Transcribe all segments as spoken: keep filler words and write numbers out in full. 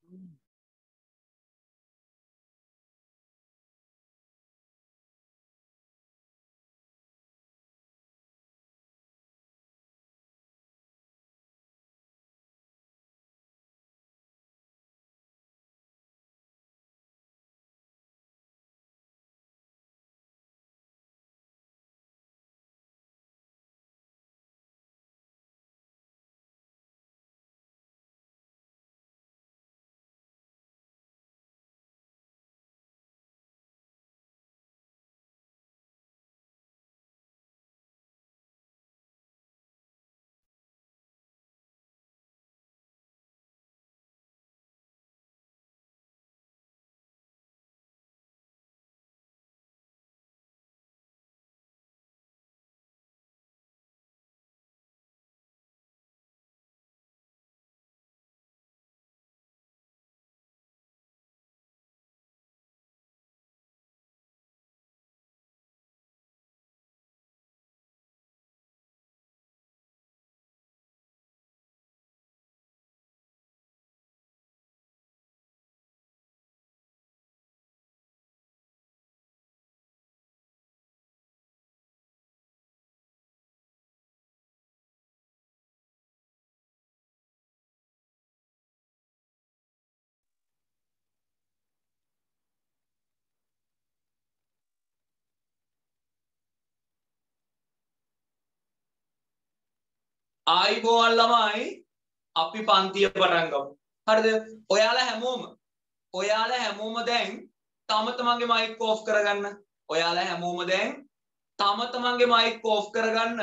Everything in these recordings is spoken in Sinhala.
ආයිබෝවන් ළමයි අපි පන්තිය පටන් ගමු. හරිද? ඔයාලා හැමෝම ඔයාලා හැමෝම දැන් තම තමන්ගේ මයික් ඕෆ් කරගන්න. ඔයාලා හැමෝම දැන් තම තමන්ගේ මයික් ඕෆ් කරගන්න.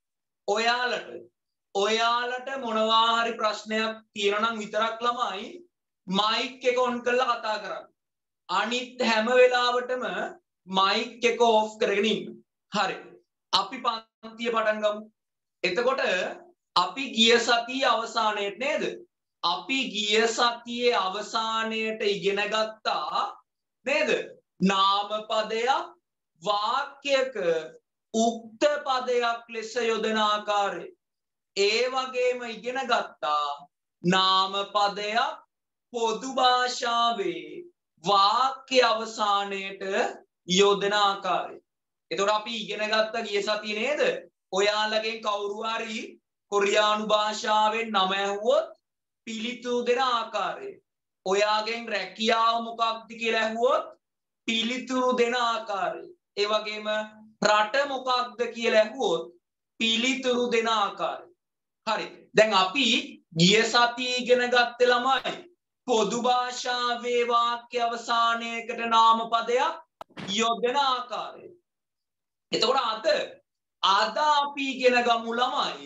ඔයාලට ඔයාලට මොනවා හරි ප්‍රශ්නයක් තියෙනවා නම් විතරක් ළමයි මයික් එක ඔන් කරලා කතා කරන්න. අනිත් හැම වෙලාවටම මයික් එක ඕෆ් කරගෙන ඉන්න. හරි. අපි පන්තිය පටන් ගමු. එතකොට අපි ගිය සතියේ අවසානයේට නේද? අපි ගිය සතියේ අවසානයේට ඉගෙන ගත්තා නේද? නාම පදයක් වාක්‍යයක උක්ත පදයක් ලෙස යොදන ආකාරය. ඒ වගේම ඉගෙන ගත්තා නාම පදයක් පොදු භාෂාවේ වාක්‍ය අවසානයේට යොදන ආකාරය. එතකොට අපි ඉගෙන ගත්ත ගිය සතියේ නේද? ඔයාලගෙන් කවුරු හරි කොරියානු භාෂාවෙන් නම ඇහුවොත් පිළිතුරු දෙන ආකාරය. ඔයාගෙන් රැකියාව මොකක්ද කියලා ඇහුවොත් පිළිතුරු දෙන ආකාරය. ඒ වගේම රට මොකක්ද කියලා ඇහුවොත් පිළිතුරු දෙන ආකාරය. හරි. දැන් අපි ගිය සතියේ ඉගෙන ගත්තේ ළමයි පොදු භාෂාවේ වාක්‍ය අවසානයකට නාම පදයක් යොදන ආකාරය. එතකොට අද අද අපි ඉගෙන ගමු ළමයි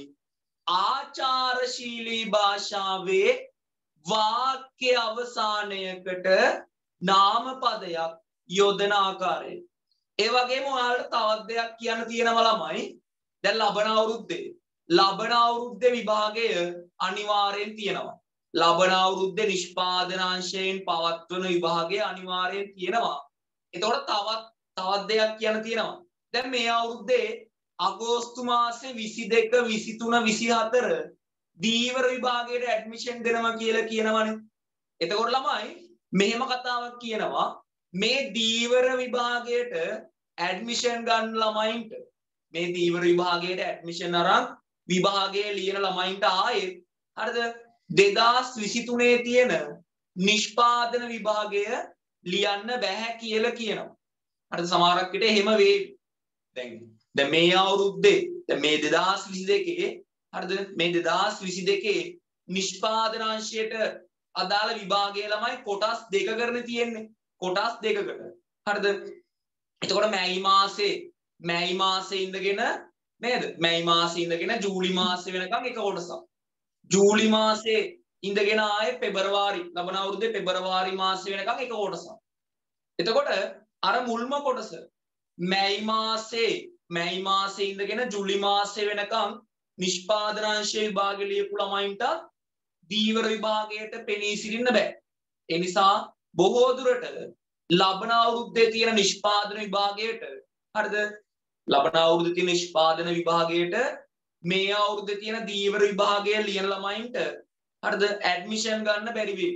ආචාරශීලී භාෂාවේ වාක්‍ය අවසානයකට නාම පදයක් යොදන ආකාරය. ඒ වගේම ඔයාලට තවත් දෙයක් කියන්න තියෙනවා ළමයි. දැන් ලබන අවුරුද්දේ ලබන අවුරුද්දේ විභාගය අනිවාර්යෙන් තියෙනවා. ලබන අවුරුද්දේ නිෂ්පාදනාංශයෙන් පවත්වන විභාගය අනිවාර්යෙන් තියෙනවා. එතකොට තවත් තවත් දෙයක් කියන්න තියෙනවා. දැන් මේ අවුරුද්දේ අගෝස්තු මාසේ විසි දෙක විසි තුන විසි හතර දීවර විභාගයට ඇඩ්මිෂන් දෙනවා කියලා කියනවනේ. එතකොට ළමයි මෙහෙම කතාවක් කියනවා මේ දීවර විභාගයට ඇඩ්මිෂන් ගන්න ළමයින්ට මේ දීවර විභාගයට ඇඩ්මිෂන් අරන් විභාගයේ ලියන ළමයින්ට ආයේ හරිද දෙදාස් විසි තුනේ තියෙන නිෂ්පාදන විභාගය ලියන්න බෑ කියලා කියනවා. හරිද සමහරක් විට එහෙම වේවි. දැන් දැන් මේ අවුරුද්දේ දැන් මේ දෙදාස් විසි දෙකේ හරිද මේ දෙදාස් විසි දෙකේ නිෂ්පාදනාංශයට අදාළ විභාගයේ ළමයි කොටස් දෙකකට තියෙන්නේ. කොටස් දෙකකට. හරිද? එතකොට මැයි මාසේ මැයි මාසේ ඉඳගෙන නේද? මැයි මාසේ ඉඳගෙන ජූලි මාසේ වෙනකන් එක කොටසක්. ජූලි මාසේ ඉඳගෙන ආයේ පෙබරවාරි ලබන අවුරුද්දේ පෙබරවාරි මාසේ වෙනකන් එක කොටසක්. එතකොට අර මුල්ම කොටස මැයි මාසේ මැයි මාසේ ඉඳගෙන ජූලි මාසේ වෙනකන් නිෂ්පාදනාංශයේ විභාගෙ ලියපු ළමයින්ට දීවර විභාගයට පෙනී සිටින්න බෑ. ඒ නිසා බොහෝ දුරට ලබන අවුරුද්දේ තියෙන නිෂ්පාදන විභාගයට හරිද? ලබන අවුරුද්දේ තියෙන නිෂ්පාදන විභාගයට මේ අවුරුද්දේ තියෙන දීවර විභාගය ලියන ළමයින්ට හරිද ඇඩ්මිෂන් ගන්න බැරි වෙයි.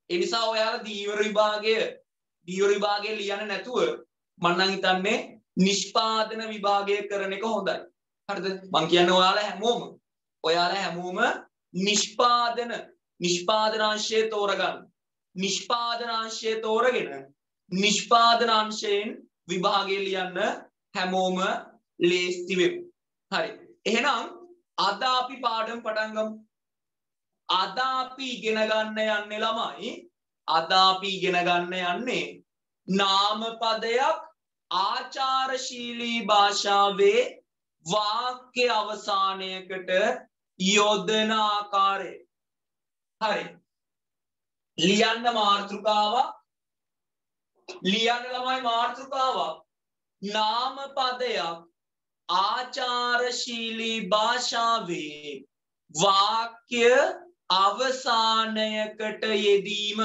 ඒ නිසා ඔයාලා දීවර විභාගය දීවර විභාගය ලියන්න නැතුව මම නම් හිතන්නේ නිෂ්පාදන විභාගය කරන එක හොඳයි. හරිද? මම කියන්නේ ඔයාලා හැමෝම ඔයාලා හැමෝම නිෂ්පාදන නිෂ්පාදනාංශය තෝරගන්න. නිෂ්පාදනාංශය තෝරගෙන නිෂ්පාදනාංශයෙන් විභාගය ලියන්න හැමෝම ලේස්ති වෙමු. හරි. එහෙනම් අද අපි පාඩම් පටන් ගමු. අද අපි ඉගෙන ගන්න යන්නේ ළමයි අද අපි ඉගෙන ගන්න යන්නේ නාමපදයක් ආචාරශීලී භාෂාවේ වාක්‍ය අවසානයකට යොදන ආකාරය. හරි. ලියන්න මාතෘකාවක් ලියන්න ළමයි මාතෘකාවක් නාමපදයක් ආචාරශීලී භාෂාවේ වාක්‍ය අවසානයකට යෙදීම.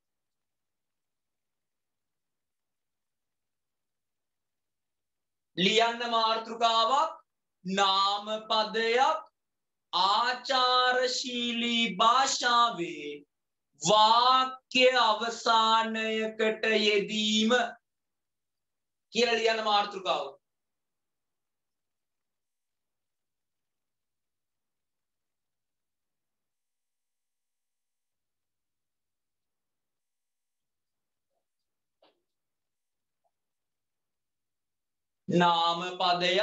ලියන්න මාතෘකාවක් නාමපදයක් ආචාරශීලී භාෂාවේ වාක්‍ය අවසානයකට යෙදීම කියලා ලියන්න මාතෘකාව. නාමපදයක්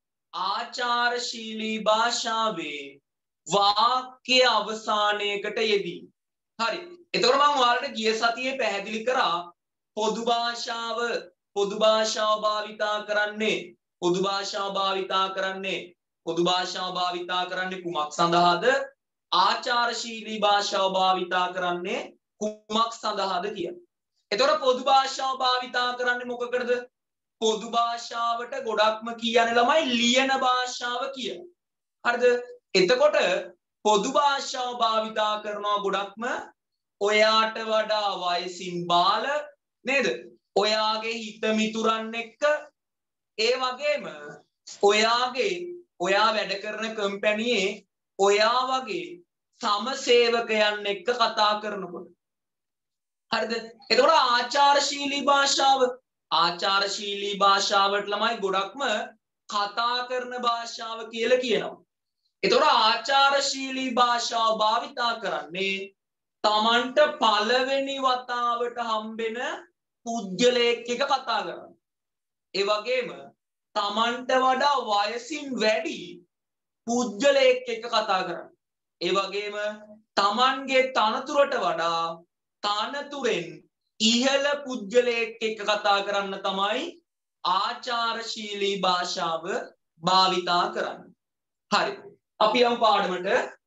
ආචාරශීලී භාෂාවේ වාක්‍ය අවසානයකට යෙදී. හරි. එතකොට මම ඔයාලට ගිය සතියේ පැහැදිලි කරා පොදු භාෂාව පොදු භාෂාව භාවිතා කරන්නේ පොදු භාෂාව භාවිතා කරන්නේ පොදු භාෂාව භාවිතා කරන්නේ කුමක් සඳහාද? ආචාරශීලී භාෂාව භාවිතා කරන්නේ කුමක් සඳහාද කියලා. එතකොට පොදු භාෂාව භාවිතා කරන්නේ මොකකටද? පොදු භාෂාවට ගොඩක්ම කියන්නේ ළමයි ලියන භාෂාව කියලා. හරිද? එතකොට පොදු භාෂාව භාවිතා කරනවා ගොඩක්ම ඔයාට වඩා වයසින් බාල නේද? ඔයාගේ හිත මිතුරන් එක්ක ඒ වගේම ඔයාගේ ඔයා වැඩ කරන කම්පැනියේ ඔයා වගේ සමසේවකයන් එක්ක කතා කරනකොට. හරිද? එතකොට ආචාරශීලී භාෂාව ආචාරශීලී භාෂාවට ළමයි ගොඩක්ම කතා කරන භාෂාව කියලා කියනවා. එතකොට ආචාරශීලී භාෂාව භාවිතා කරන්නේ තමන්ට පළවෙනි වතාවට හම්බෙන පුද්ගලයෙක් එක්ක කතා කරන්න. ඒ වගේම තමන්ට වඩා වයසින් වැඩි පුද්ගලයෙක් එක්ක කතා කරන්න. ඒ වගේම තමන්ගේ තනතුරට වඩා තනතුරෙන් ඉහළ පුද්ගලයෙක් එක්ක කතා කරන්න තමයි ආචාරශීලී භාෂාව භාවිතා කරන්නේ. හරි. අපි යමු පාඩමට.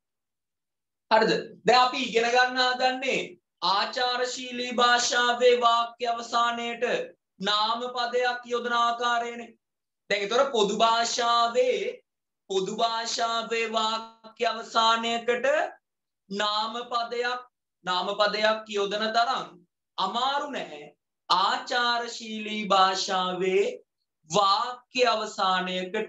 හරිද? දැන් අපි ඉගෙන ගන්න හදන්නේ ආචාරශීලී භාෂාවේ වාක්‍ය අවසානයේට නාමපදයක් යොදන ආකාරයනේ. දැන් ඒතර පොදු භාෂාවේ පොදු භාෂාවේ වාක්‍ය අවසානයකට නාමපදයක් නාමපදයක් යොදන තරම් අමාරු නැහැ. ආචාරශීලී භාෂාවේ වාක්‍ය අවසානයකට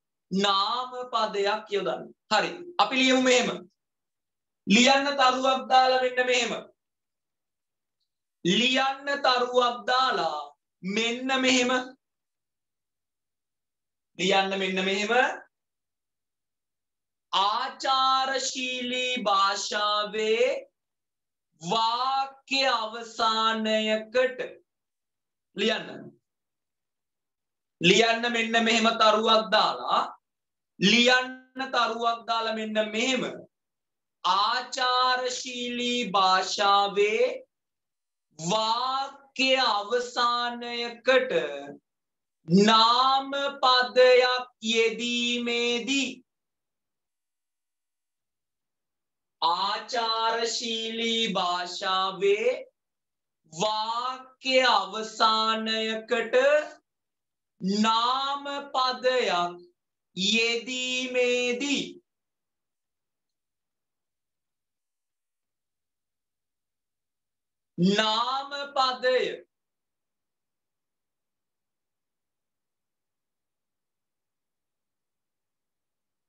නාමපදයක් යොදන්න. හරි. අපි ලියමු මෙහෙම. ලියන්න තරුවක් දාලා මෙන්න මෙහෙම. ලියන්න තරුවක් දාලා මෙන්න මෙහෙම. ලියන්න මෙන්න මෙහෙම. ආචාරශීලී භාෂාවේ වාක්‍ය අවසානයකට ලියන්න. ලියන්න මෙන්න මෙහෙම තරුවක් දාලා ලියන්න තරුවක් දාලා මෙන්න මෙහෙම. ආචාරශීලී භාෂාවේ වාක්‍ය අවසානයකට නාමපදයක් යෙදීමේදී ආචාරශීලී භාෂාවේ වාක්‍ය අවසානයකට නාමපදයක් යෙදීමේදී නාමපදය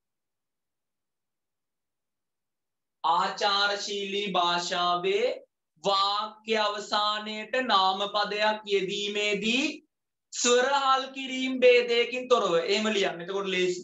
ආචාරශීලී භාෂාවේ වාක්‍ය අවසානයේට නාම පදයක් යෙදීමේදී ස්වර හල් කිරීම ભેදයකින් තොරව. එහෙම ලියන්න. එතකොට ලේසි.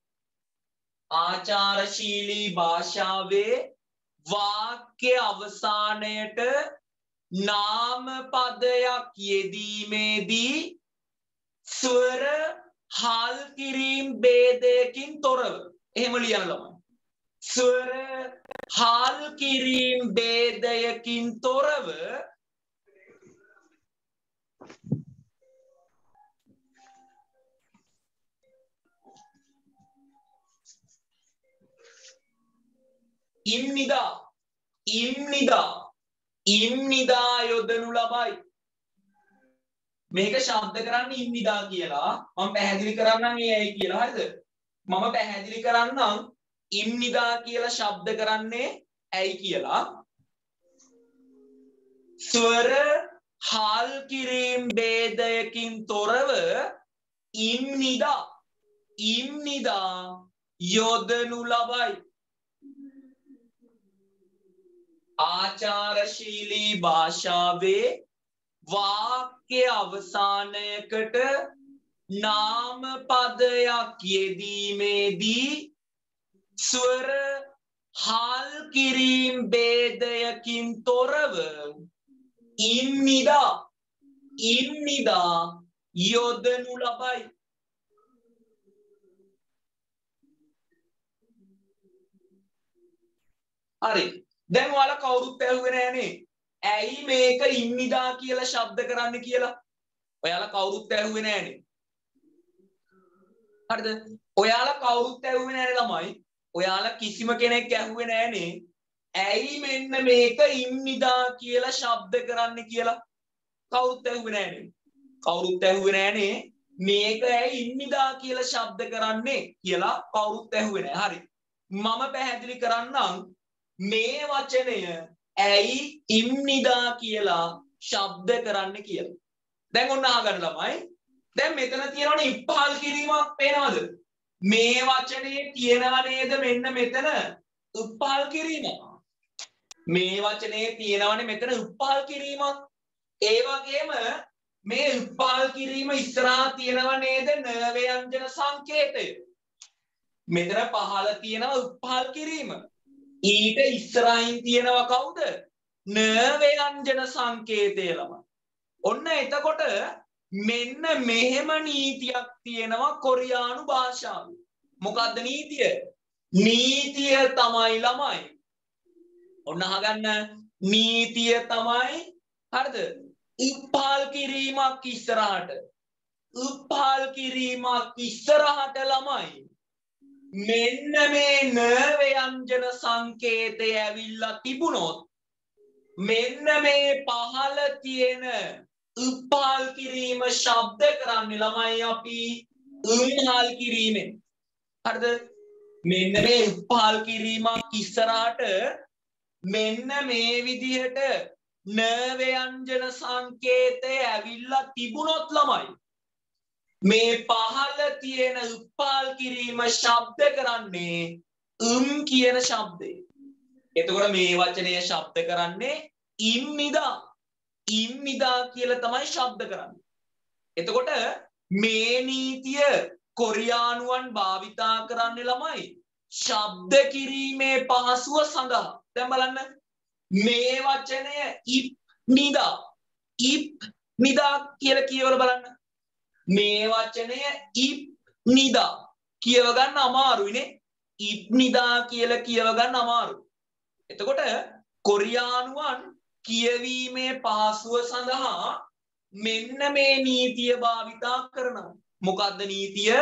ආචාරශීලී භාෂාවේ වාක්‍ය අවසානයට නාම පදයක් යෙදීමේදී ස්වර හල් කිරීම ભેදයකින් තොරව. එහෙම ලියන්න ළමයි. ස්වර හල් කිරීම ભેදයකින් තොරව ඉම්නිදා ඉම්නිදා ඉම්නිදා යොදනු ලබයි. මේක ශබ්ද කරන්න ඉම්නිදා කියලා මම පැහැදිලි කරන්නම් ඒ ඇයි කියලා. හරිද? මම පැහැදිලි කරන්නම් ඉම්නිදා කියලා ශබ්ද කරන්නේ ඇයි කියලා. ස්වර හල් කිරීම ભેදයකින් තොරව ඉම්නිදා ඉම්නිදා යොදනු ලබයි. ආචාරශීලී භාෂාවේ වාක්‍ය අවසානයකට නාම පදයක් යෙදීමේදී ස්වර හල් කිරීම ભેදයකින් තොරව ඉම්නිදා ඉම්නිදා යොදනු ලබයි. හරි. දැන් ඔයාලා කවුරුත් ඇහුවේ නෑනේ. ඇයි මේක ඉම්නිදා කියලා ශබ්ද කරන්න කියලා? ඔයාලා කවුරුත් ඇහුවේ නෑනේ. හරිද? ඔයාලා කවුරුත් ඇහුවේ නෑනේ ළමයි. ඔයාලා කිසිම කෙනෙක් ඇහුවේ නෑනේ. ඇයි මෙන්න මේක ඉම්නිදා කියලා ශබ්ද කරන්න කියලා? කවුරුත් ඇහුවේ නෑනේ. කවුරුත් ඇහුවේ නෑනේ. මේක ඇයි ඉම්නිදා කියලා ශබ්ද කරන්නේ කියලා කවුරුත් ඇහුවේ නෑ. හරි. මම පැහැදිලි කරන්නම් මේ වචනය ඇයි ඉම්නිදා කියලා ශබ්ද කරන්න කියලා. දැන් ඔන්න අහගන්න ළමයි. දැන් මෙතන තියෙනවනේ ඉප්පහල් කිරීමක් පේනවද? මේ වචනේ තියෙනව නේද මෙන්න මෙතන ඉප්පහල් කිරීමක්. මේ වචනේ තියෙනවනේ මෙතන ඉප්පහල් කිරීමක්. ඒ වගේම මේ ඉප්පහල් කිරීම ඉස්සරහා තියෙනව නේද න ව්‍යංජන සංකේතය. මෙතන පහළ තියෙනවා ඉප්පහල් කිරීම. ඊට ඉස්සරහින් තියෙනවා කවුද? න ව්‍යංජන සංකේතය ළමයි. ඔන්න එතකොට මෙන්න මෙහෙම නීතියක් තියෙනවා කොරියානු භාෂාවේ. මොකද්ද නීතිය? නීතිය තමයි ළමයි. ඔන්න අහගන්න. නීතිය තමයි හරිද? ඉප්පහල් කිරීමක් ඉස්සරහට. ඉප්පහල් කිරීමක් ඉස්සරහට ළමයි. මෙන්න මේ න ව්‍යංජන සංකේතය ඇවිල්ලා තිබුණොත් මෙන්න මේ පහළ තියෙන ඉප්පහල් කිරීම ශබ්ද කරන්නේ ළමයි අපි ඉම්හල් කිරීමෙන්. හරිද? මෙන්න මේ ඉප්පහල් කිරීමක් ඉස්සරහට මෙන්න මේ විදිහට න ව්‍යංජන සංකේතය ඇවිල්ලා තිබුණොත් ළමයි මේ පහළ තියෙන ඉප්පහල් කිරීම ශබ්ද කරන්නේ ඉම් කියන ශබ්දය. එතකොට මේ වචනය ශබ්ද කරන්නේ ඉම්නිදා. ඉම්නිදා කියලා තමයි ශබ්ද කරන්නේ. එතකොට මේ නීතිය කොරියානුවන් භාවිතා කරන්නේ ළමයි ශබ්ද කිරීමේ පහසුව සඳහා. දැන් බලන්න මේ වචනය ඉප්නිදා ඉප්නිදා කියලා කියවලා බලන්න. මේ වචනය ඉප්නිදා කියව ගන්න අමාරුයිනේ. ඉප්නිදා කියලා කියව ගන්න අමාරුයි. එතකොට කොරියානුවන් කියවීමේ පහසුව සඳහා මෙන්න මේ නීතිය භාවිතා කරනවා. මොකද්ද නීතිය?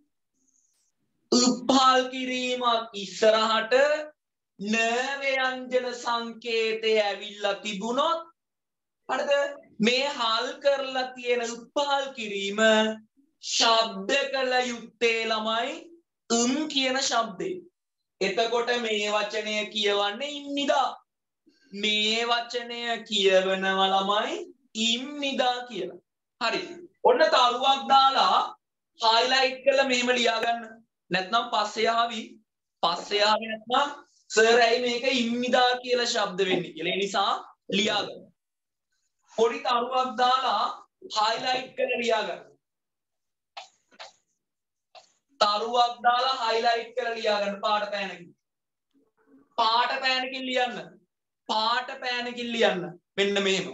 ඉප්පහල් කිරීමක් ඉස්සරහට න ව්‍යංජන සංකේතය ඇවිල්ලා තිබුණොත් හරිද? මේ හල් කරලා තියෙන ඉප්පහල් කිරීම ශබ්ද කළ යුත්තේ ළමයි ඉම් කියන ශබ්දේ. එතකොට මේ වචනය කියවන්නේ ඉම්නිදා. මේ වචනය කියවනවා ළමයි ඉම්නිදා කියලා. හරි. ඔන්න තරුවක් දාලා highlight කරලා මෙහෙම ලියා ගන්න. නැත්නම් පස්සේ ආවි. පස්සේ ආවේ නැත්නම් සර් ඇයි මේක ඉම්නිදා කියලා ශබ්ද වෙන්නේ කියලා. ඒ නිසා ලියා ගන්න. පොඩි තරුවක් දාලා highlight කරලා ලියා ගන්න. තරුවක් දාලා highlight කරලා ලියා ගන්න පාට පෑනකින්. පාට පෑනකින් ලියන්න. පාට පෑනකින් ලියන්න. මෙන්න මෙහෙම.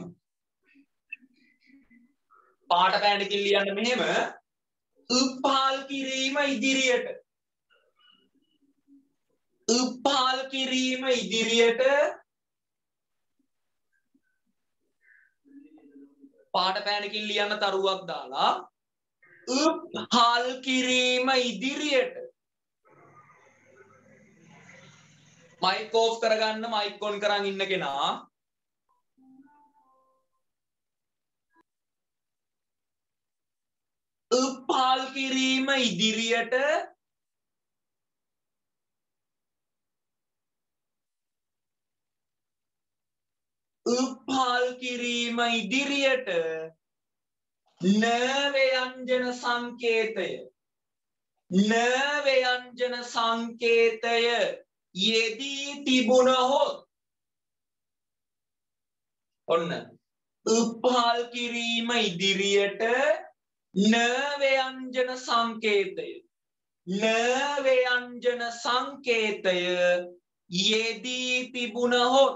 පාට පෑනකින් ලියන්න මෙහෙම. උප්පාල් කිරීම ඉදිරියට. උප්පාල් කිරීම ඉදිරියට පාට පෑනකින් ලියන්න තරුවක් දාලා උප්පාල් කිරීම ඉදිරියට මයික් ඕෆ් කරගන්න මයික් ඔන් කරන් ඉන්න කෙනා උප්පාල් කිරීම ඉදිරියට උප්පාල් කිරීම ඉදිරියට න ව්‍යංජන සංකේතය න ව්‍යංජන සංකේතය යෙදී තිබුණහොත් ඔන්න උප්පාල් කිරීම ඉදිරියට න ව්‍යංජන සංකේතය න ව්‍යංජන සංකේතය යෙදී තිබුණහොත්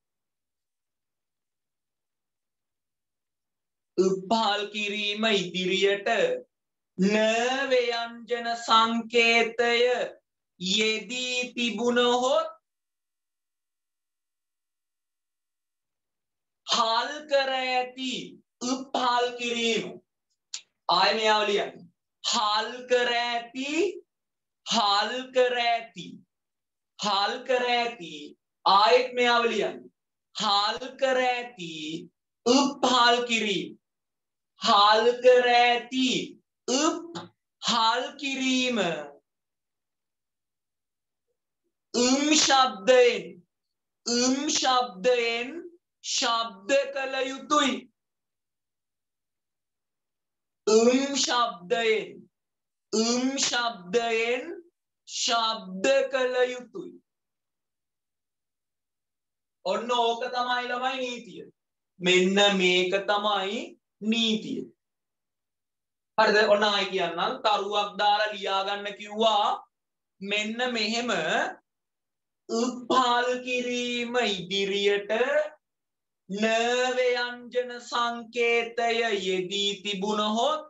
උප්පාල් කිරීම ඉදිරියට න ව්‍යංජන සංකේතය යෙදී තිබුණහොත් හාල් කර ඇති උප්පාල් කිරීම ආයෙ මෙයාව ලියන්න හාල් කර ඇති හාල් කර ඇති හාල් කර ඇති ආයෙත් මෙයාව ලියන්න හාල් කර ඇති උප්පාල් කිරීම හාල් කර ඇති උප්පාල් කිරීම උම් ශබ්දයෙන් උම් ශබ්දයෙන් ශබ්ද කළ යුතුයි උම් ශබ්දයෙන් උම් ශබ්දයෙන් ශබ්ද කළ යුතුයි ඔන්න ඕක තමයි ළමයි නීතිය මෙන්න මේක තමයි නීතිය හරිද ඔන්න ආයි කියන්නම් තරුවක් දාලා ලියා ගන්න කිව්වා මෙන්න මෙහෙම උප්පාල් කිරීම ඉදිරියට න ව්‍යංජන සංකේතය යෙදී තිබුණහොත්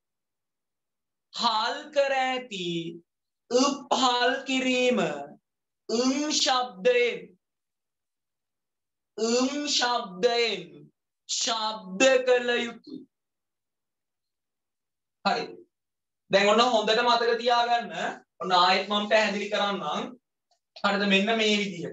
හාල් කර ඇති උප්පාල් කිරීම උම් ශබ්දයෙන් උම් ශබ්දයෙන් ශබ්ද කළ යුතුයි හරි දැන් ඔන්න හොඳට මතක තියාගන්න ඔන්න ආයෙත් මම පැහැදිලි කරන්නම් හරිද මෙන්න මේ විදිහට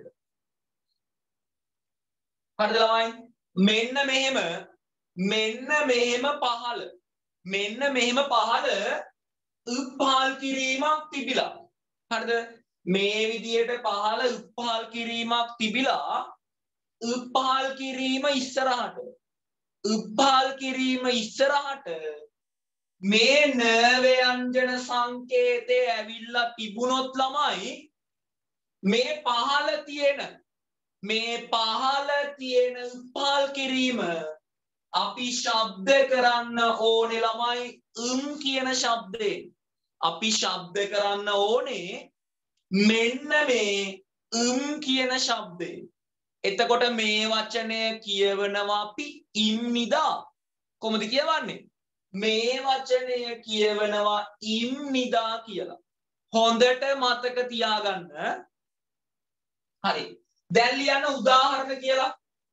හරිද ළමයි මෙන්න මෙහෙම මෙන්න මෙහෙම පහළ මෙන්න මෙහෙම පහළ උප්පාල් කිරීමක් තිබිලා හරිද මේ විදිහට පහළ උප්පාල් කිරීමක් තිබිලා උප්පාල් කිරීම ඉස්සරහට උප්පාල් කිරීම ඉස්සරහට මේ න ව්‍යංජන සංකේතය ඇවිල්ලා තිබුණොත් ළමයි මේ පහළ තියෙන මේ පහළ තියෙන උප්පාල් කිරීම අපි ශබ්ද කරන්න ඕනේ ළමයි උම් කියන ශබ්දේ අපි ශබ්ද කරන්න ඕනේ මෙන්න මේ උම් කියන ශබ්දේ එතකොට මේ වචනය කියවනවා අපි ඉම් නිදා කොහොමද කියවන්නේ මේ වචනය කියවනවා ඉම් නිදා කියලා හොඳට මතක තියාගන්න හරි දැන් ලියන්න උදාහරණ කියලා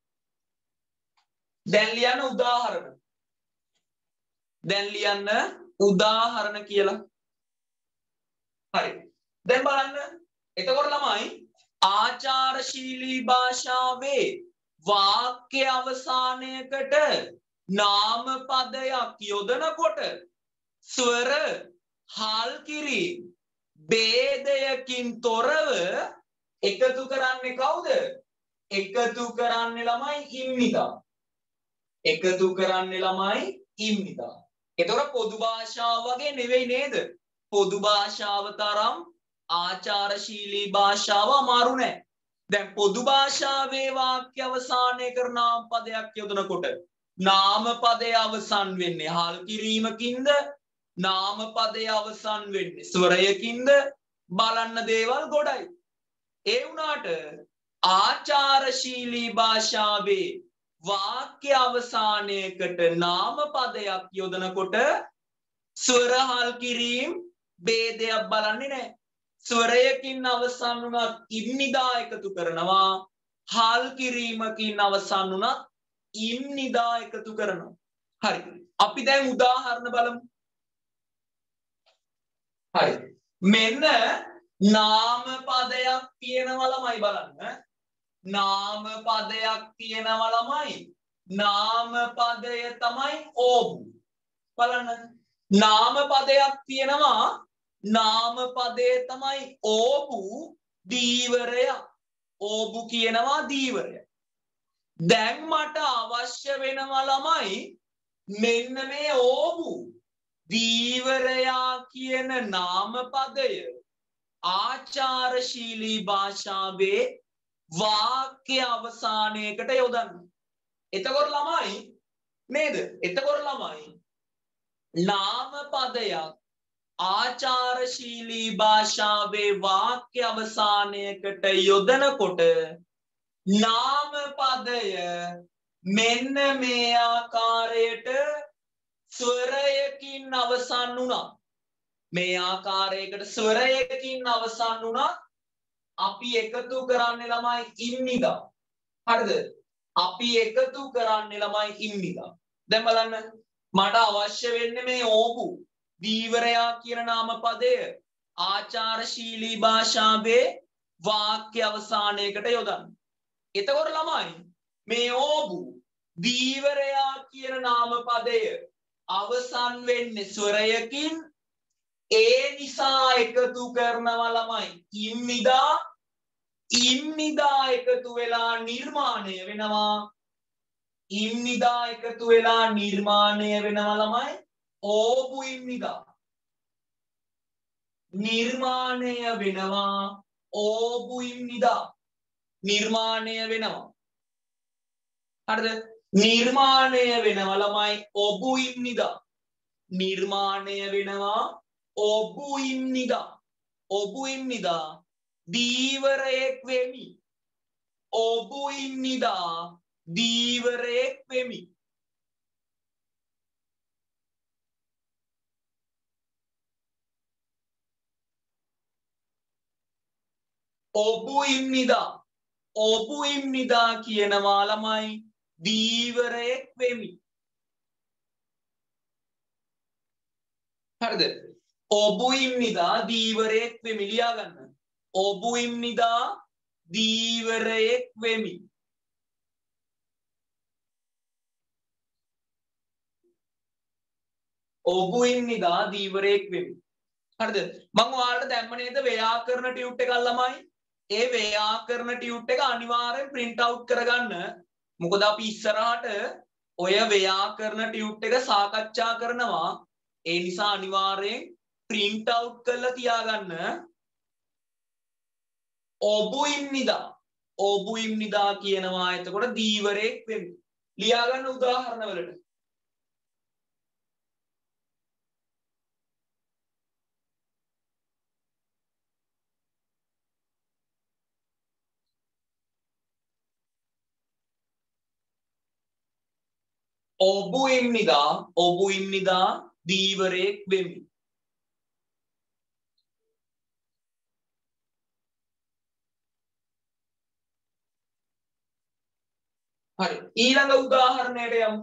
දැන් ලියන්න උදාහරණ දැන් ලියන්න උදාහරණ කියලා හරි දැන් බලන්න එතකොට ළමයි ආචාරශීලී භාෂාවේ වාක්‍ය අවසානයකට නාම පදයක් යොදනකොට ස්වර හාල් කිරීම ભેදයකින් තොරව එකතු කරන්නේ කවුද එකතු කරන්නේ ළමයි ඉම්නිදා එකතු කරන්නේ ළමයි ඉම්නිදා එතකොට පොදු භාෂාව වගේ නෙවෙයි නේද පොදු භාෂාව තරම් ආචාරශීලී භාෂාව අමාරු නෑ දැන් පොදු භාෂාවේ වාක්‍ය අවසානය කර නාම පදයක් යොදනකොට නාම පදය අවසන් වෙන්නේ හල් කිරීමකින්ද නාම පදය අවසන් වෙන්නේ ස්වරයකින්ද බලන්න දේවල් ගොඩයි. ඒ වුණාට ආචාරශීලී භාෂාවේ වාක්‍ය අවසානයකට නාම පදයක් යොදනකොට ස්වර හල් කිරීම ભેදයක් බලන්නේ නැහැ. ස්වරයකින් අවසන් වුණත් ඉම්නිදා එකතු කරනවා හල් කිරීමකින් අවසන් වුණත් ඉම්නිදා එකතු කරනවා. හරි. අපි දැන් උදාහරණ බලමු. හරි. මෙන්න නාම පදයක් තියෙනවා ළමයි බලන්න. නාම පදයක් තියෙනවා ළමයි. නාම පදය තමයි ඕබු. බලන්න. නාම පදයක් තියෙනවා නාම පදේ තමයි ඕබු දීවරය. ඕබු කියනවා දීවරය. දැන් මට අවශ්‍ය වෙනවා ළමයි මෙන්න මේ ඕබු දීවරයා කියන නාම පදය ආචාරශීලී භාෂාවේ වාක්‍ය අවසානයකට යොදන්න. එතකොට ළමයි නේද? එතකොට ළමයි නාම පදයක් ආචාරශීලී භාෂාවේ වාක්‍ය අවසානයකට යොදනකොට නාම පදය මෙන්න මේ ආකාරයට ස්වරයකින් අවසන් වුණා. මේ ආකාරයකට ස්වරයකින් අවසන් වුණා අපි එකතු කරන්නේ ළමයි ඉම්නිදා. හරිද? අපි එකතු කරන්නේ ළමයි ඉම්නිදා. දැන් බලන්න මට අවශ්‍ය වෙන්නේ මේ ඕබු දීවරයා කියන නාම පදය ආචාරශීලී භාෂාවේ වාක්‍ය අවසානයකට යොදන්න. එතකොට ළමයි මේ ඕබු දීවරයා කියන නාම පදය අවසන් වෙන්නේ ස්වරයකින් ඒ නිසා එකතු කරනවා ළමයි ඉම්නිදා ඉම්නිදා එකතු වෙලා නිර්මාණය වෙනවා ඉම්නිදා එකතු වෙලා නිර්මාණය වෙනවා ළමයි ඕබු ඉම්නිදා නිර්මාණය වෙනවා ඕබු ඉම්නිදා නිර්මාණය වෙනවා. හරිද? නිර්මාණය වෙනවා ළමයි ඔබු ඉම්නිදා නිර්මාණය වෙනවා ඔබු ඉම්නිදා ඔබු ඉම්නිදා දීවරයෙක් වෙමි ඔබු ඉම්නිදා දීවරයෙක් වෙමි. ඔබු ඉම්නිදා ඔබු ඉම්නිදා කියනවා ළමයි දීවරයෙක් වෙමි. හරිද? ඔබු ඉම්නිදා දීවරයෙක් වෙමි ලියා ගන්න. ඔබු ඉම්නිදා දීවරයෙක් වෙමි. ඔබු ඉම්නිදා දීවරයෙක් වෙමි. හරිද? මම ඔයාලට දැම්ම නේද ව්‍යාකරණ ටියුට් එකක් ළමයි. ඒ ව්‍යාකරණ ටියුට් එක අනිවාර්යෙන් print out කරගන්න. මොකද අපි ඉස්සරහට ඔය ව්‍යාකරණ ටියුට් එක සාකච්ඡා කරනවා. ඒ නිසා අනිවාර්යෙන් print out කරලා තියාගන්න. ඔබු ඉම්නිදා ඔබු ඉම්නිදා කියනවා එතකොට දීවරයෙක් වෙමි. ලියා ගන්න උදාහරණ වලට. ඔබු ඉම්නිදා ඔබු ඉම්නිදා දීවරයෙක් වෙමි. හරි ඊළඟ උදාහරණයට යමු.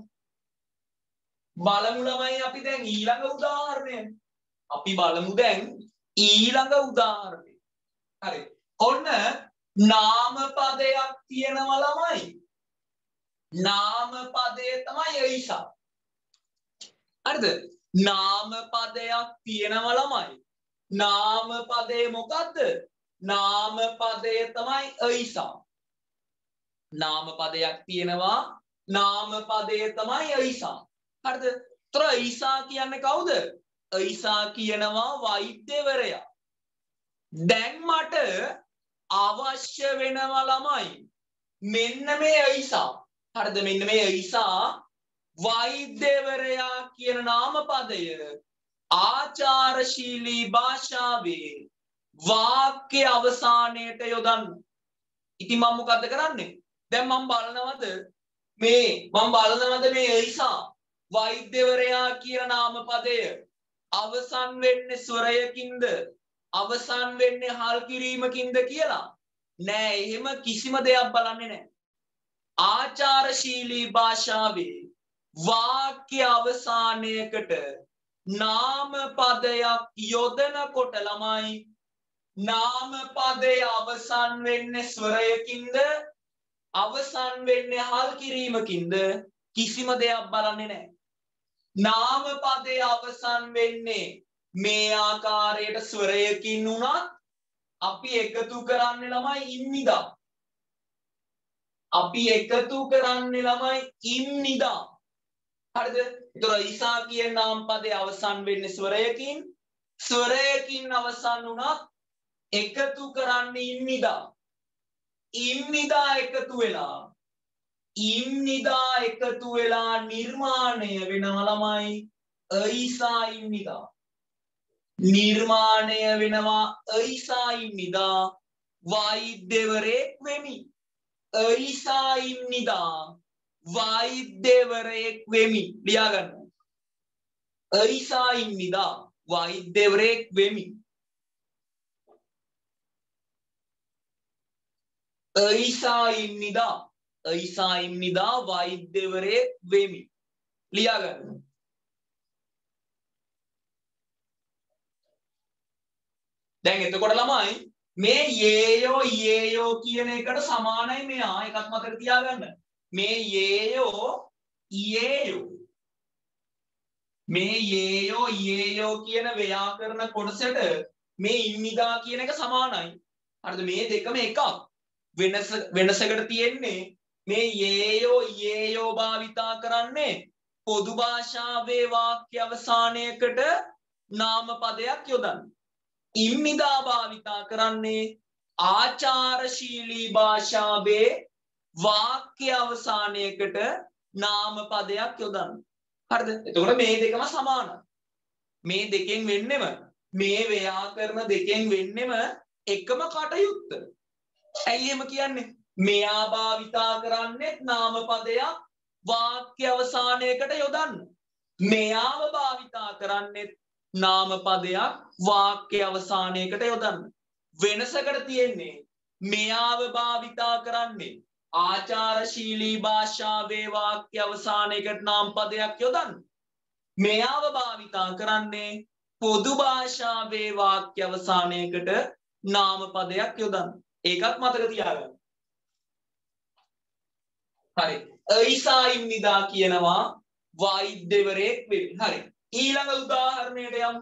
බලමු ළමයි අපි දැන් ඊළඟ උදාහරණය. අපි බලමු දැන් ඊළඟ උදාහරණය. හරි ඔන්න නාම පදයක් තියෙනවා ළමයි. නාම පදය තමයි එයිසා. හරිද? නාම පදයක් තියෙනවා ළමයි. නාම පදේ මොකද්ද? නාම පදය තමයි එයිසා. නාම පදයක් තියෙනවා. නාම පදය තමයි එයිසා. හරිද? ତොර එයිසා කියන්නේ කවුද? එයිසා කියනවා වෛද්‍යවරයා. දැන් මට අවශ්‍ය වෙනවා ළමයි. මෙන්න මේ අයිසා. හරිද? මෙන්න මේ අයිසා වෛද්‍යවරයා කියන නාමපදය ආචාරශීලී භාෂාවේ වාක්‍ය අවසානයට යොදන්න. ඉතින් මම මොකද්ද කරන්නේ? දැන් මම බලනවද මේ මම බලනවද මේ අයිසා වෛද්‍යවරයා කියන නාමපදය අවසන් වෙන්නේ ස්වරයකින්ද අවසන් වෙන්නේ හල් කිරීමකින්ද කියලා? නෑ, එහෙම කිසිම දෙයක් බලන්නේ නෑ. ආචාරශීලී භාෂාවේ වාක්‍ය අවසානයකට නාම පදයක් යොදනකොට ළමයි නාම පදය අවසන් වෙන්නේ ස්වරයකින්ද අවසන් වෙන්නේ හල් කිරීමකින්ද කිසිම දෙයක් බලන්නේ නැහැ. නාම පදය අවසන් වෙන්නේ මේ ආකාරයට ස්වරයකින් උනත් අපි එකතු කරන්නේ ළමයි ඉම්නිදා. අපි එකතු කරන්නේ ළමයි ඉම්නිදා. හරිද? ඒතර ඊසා කියන නාම පදේ අවසන් වෙන්නේ ස්වරයකින්. ස්වරයකින් අවසන් වුණත් එකතු කරන්නේ ඉම්නිදා. ඉම්නිදා එකතු වෙලා ඉම්නිදා එකතු වෙලා නිර්මාණය වෙනවා ළමයි ඊසා ඉම්නිදා. නිර්මාණය වෙනවා ඊසා ඉම්නිදා වෛද්‍යවරයෙක් වෙමි. ඊසා ඉම්නිදා වෛද්‍යවරයෙක් වෙමි. ලියා ගන්න. ඊසා ඉම්නිදා වෛද්‍යවරයෙක් වෙමි. ඊසා ඉම්නිදා ඊසා ඉම්නිදා වෛද්‍යවරයෙක් වෙමි. ලියා ගන්න. දැන් එතකොට ළමයි මේ යේයෝ යේයෝ කියන එකට සමානයි මෙයා. එකක් මතක තියාගන්න. මේ යේයෝ යේයෝ මේ යේයෝ යේයෝ කියන ව්‍යාකරණ කොටසට මේ ඉම්නිදා කියන එක සමානයි. හරිද? මේ දෙකම එකක්. වෙනස වෙනසකට තියෙන්නේ මේ යේයෝ යේයෝ භාවිතා කරන්නේ පොදු භාෂාවේ වාක්‍ය අවසානයකට නාම පදයක් යොදන්න. ඉම්නිදා භාවිතා කරන්නේ ආචාරශීලී භාෂාවේ වාක්‍ය අවසානයකට නාම පදයක් යොදන්න. හරිද? එතකොට මේ දෙකම සමානයි. මේ දෙකෙන් වෙන්නෙම මේ ව්‍යාකරණ දෙකෙන් වෙන්නෙම එකම කටයුත්ත. ඇයි එහෙම කියන්නේ? මෙයා භාවිතා කරන්නේ නාම පදයක් වාක්‍ය අවසානයකට යොදන්න. මෙයාව භාවිතා කරන්නේ නාම පදයක් වාක්‍ය අවසානයකට යොදන්න. වෙනසකට තියෙන්නේ මෙයාව භාවිතා කරන්නේ ආචාරශීලී භාෂාවේ වාක්‍ය අවසානයකට නාම පදයක් යොදන්න. මෙයාව භාවිතා කරන්නේ පොදු භාෂාවේ වාක්‍ය අවසානයකට නාම පදයක් යොදන්න. ඒකත් මතක තියාගන්න. හරි. ඊසා ඉම්නිදා කියනවා වෛද්‍යවරයෙක් වෙමි. හරි. ඊළඟ උදාහරණයට යමු.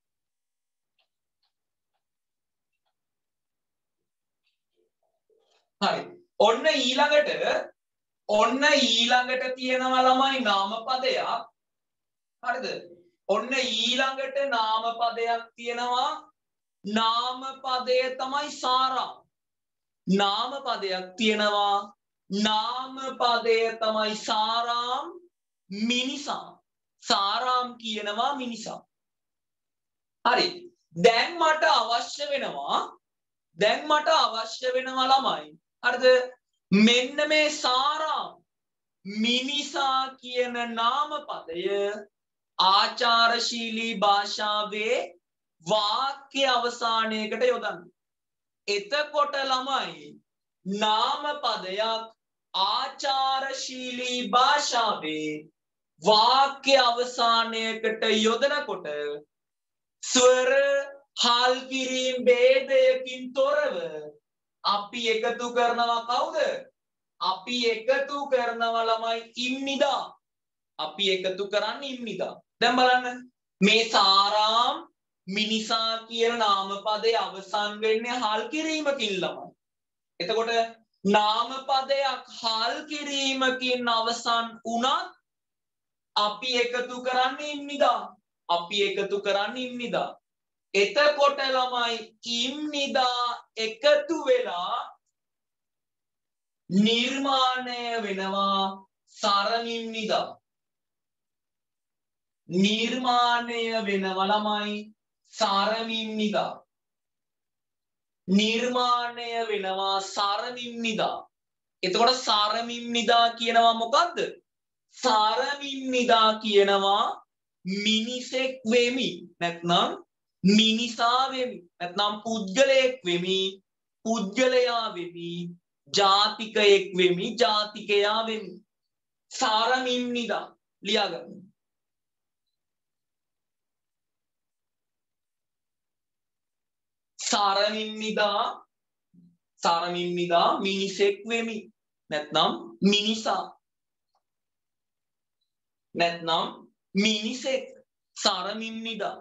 හරි. ඔන්න ඊළඟට ඔන්න ඊළඟට තියෙනවා ළමයි නාම පදයක්. හරිද? ඔන්න ඊළඟට නාම පදයක් තියෙනවා. නාම පදය තමයි සාරා. නාම පදයක් තියෙනවා. නාම පදය තමයි සාරාම් මිනිසා. සාරාම් කියනවා මිනිසා. හරි. දැන් මට අවශ්‍ය වෙනවා දැන් මට අවශ්‍ය වෙනවා ළමයි. හරිද? මෙන්න මේ සාරාම් මිනිසා කියන නාම පදය ආචාරශීලී භාෂාවේ වාක්‍ය අවසානයකට යොදන්න. එතකොට ළමයි නාම පදයක් ආචාරශීලී භාෂාවේ වාක්‍ය අවසානයකට යොදනකොට ස්වර හල් කිරීම ભેදයකින් තොරව අපි එකතු කරනවා කවුද? අපි එකතු කරනවා ළමයි ඉම්නිදා. අපි එකතු කරන්නේ ඉම්නිදා. දැන් බලන්න මේ සාරාම් මිනිසා කියන නාම පදේ අවසන් වෙන්නේ හල් කිරීමකින් ළමයි. එතකොට නාම පදයක් හල් කිරීමකින් අවසන් වුණත් අපි එකතු කරන්නේ ඉම්නිදා. අපි එකතු කරන්නේ ඉම්නිදා. එතකොට ළමයි ඉම්නිදා එකතු වෙලා නිර්මාණය වෙනවා සරමිම්නිදා. නිර්මාණය වෙනවා ළමයි සරමිම්නිදා. නිර්මාණය වෙනවා සරමිම්නිදා. එතකොට සරමිම්නිදා කියනවා මොකද්ද? සරමිම්නිදා කියනවා මිනිසෙක් වෙමි නැත්නම් මිනිසා වෙමි නැත්නම් පුද්ගලයෙක් වෙමි පුද්ගලයා වෙමි ජාතිකයෙක් වෙමි ජාතිකයා වෙමි. සරමිම්නිදා ලියාගන්න. සරමිම්නිදා සරමිම්නිදා මිනිසෙක් වෙමි නැත්නම් මිනිසා නැත්නම් මිනිසෙක්. සරමිම්නිදා.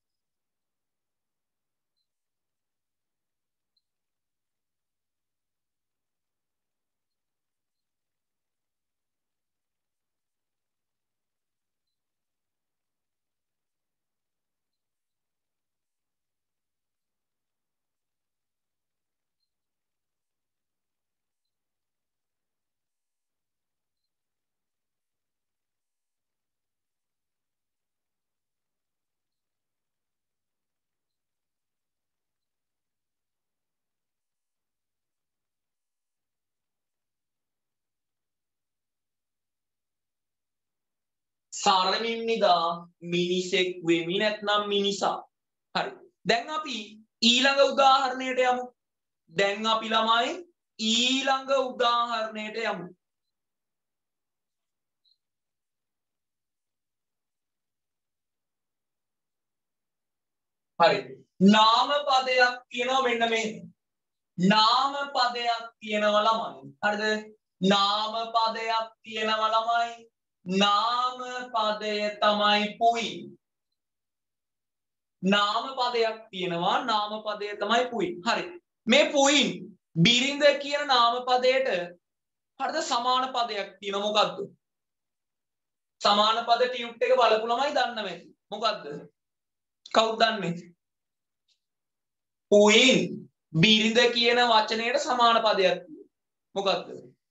සරමිම්නිදා මිනිසෙක් වෙමි නැත්නම් මිනිසා. හරි. දැන් අපි ඊළඟ උදාහරණයට යමු. දැන් අපි ළමයි ඊළඟ උදාහරණයට යමු. හරි. නාම පදයක් කියනවා මෙන්න මේ. නාම පදයක් කියනවා ළමයි. හරිද? නාම පදයක් කියනවා ළමයි. නාම පදය තමයි පුයි. නාම පදයක් තියෙනවා නාම පදය තමයි පුයි. හරි. මේ පුයින් බිරිඳ කියන නාම පදයට හරිද සමාන පදයක් තියෙනවා මොකද්ද? සමාන පද ටියුට් එක බලපු ළමයි දන්නව ඇති. මොකද්ද? කවුද දන්නේ? පුයින් බිරිඳ කියන වචනයට සමාන පදයක් තියෙනවා. මොකද්ද?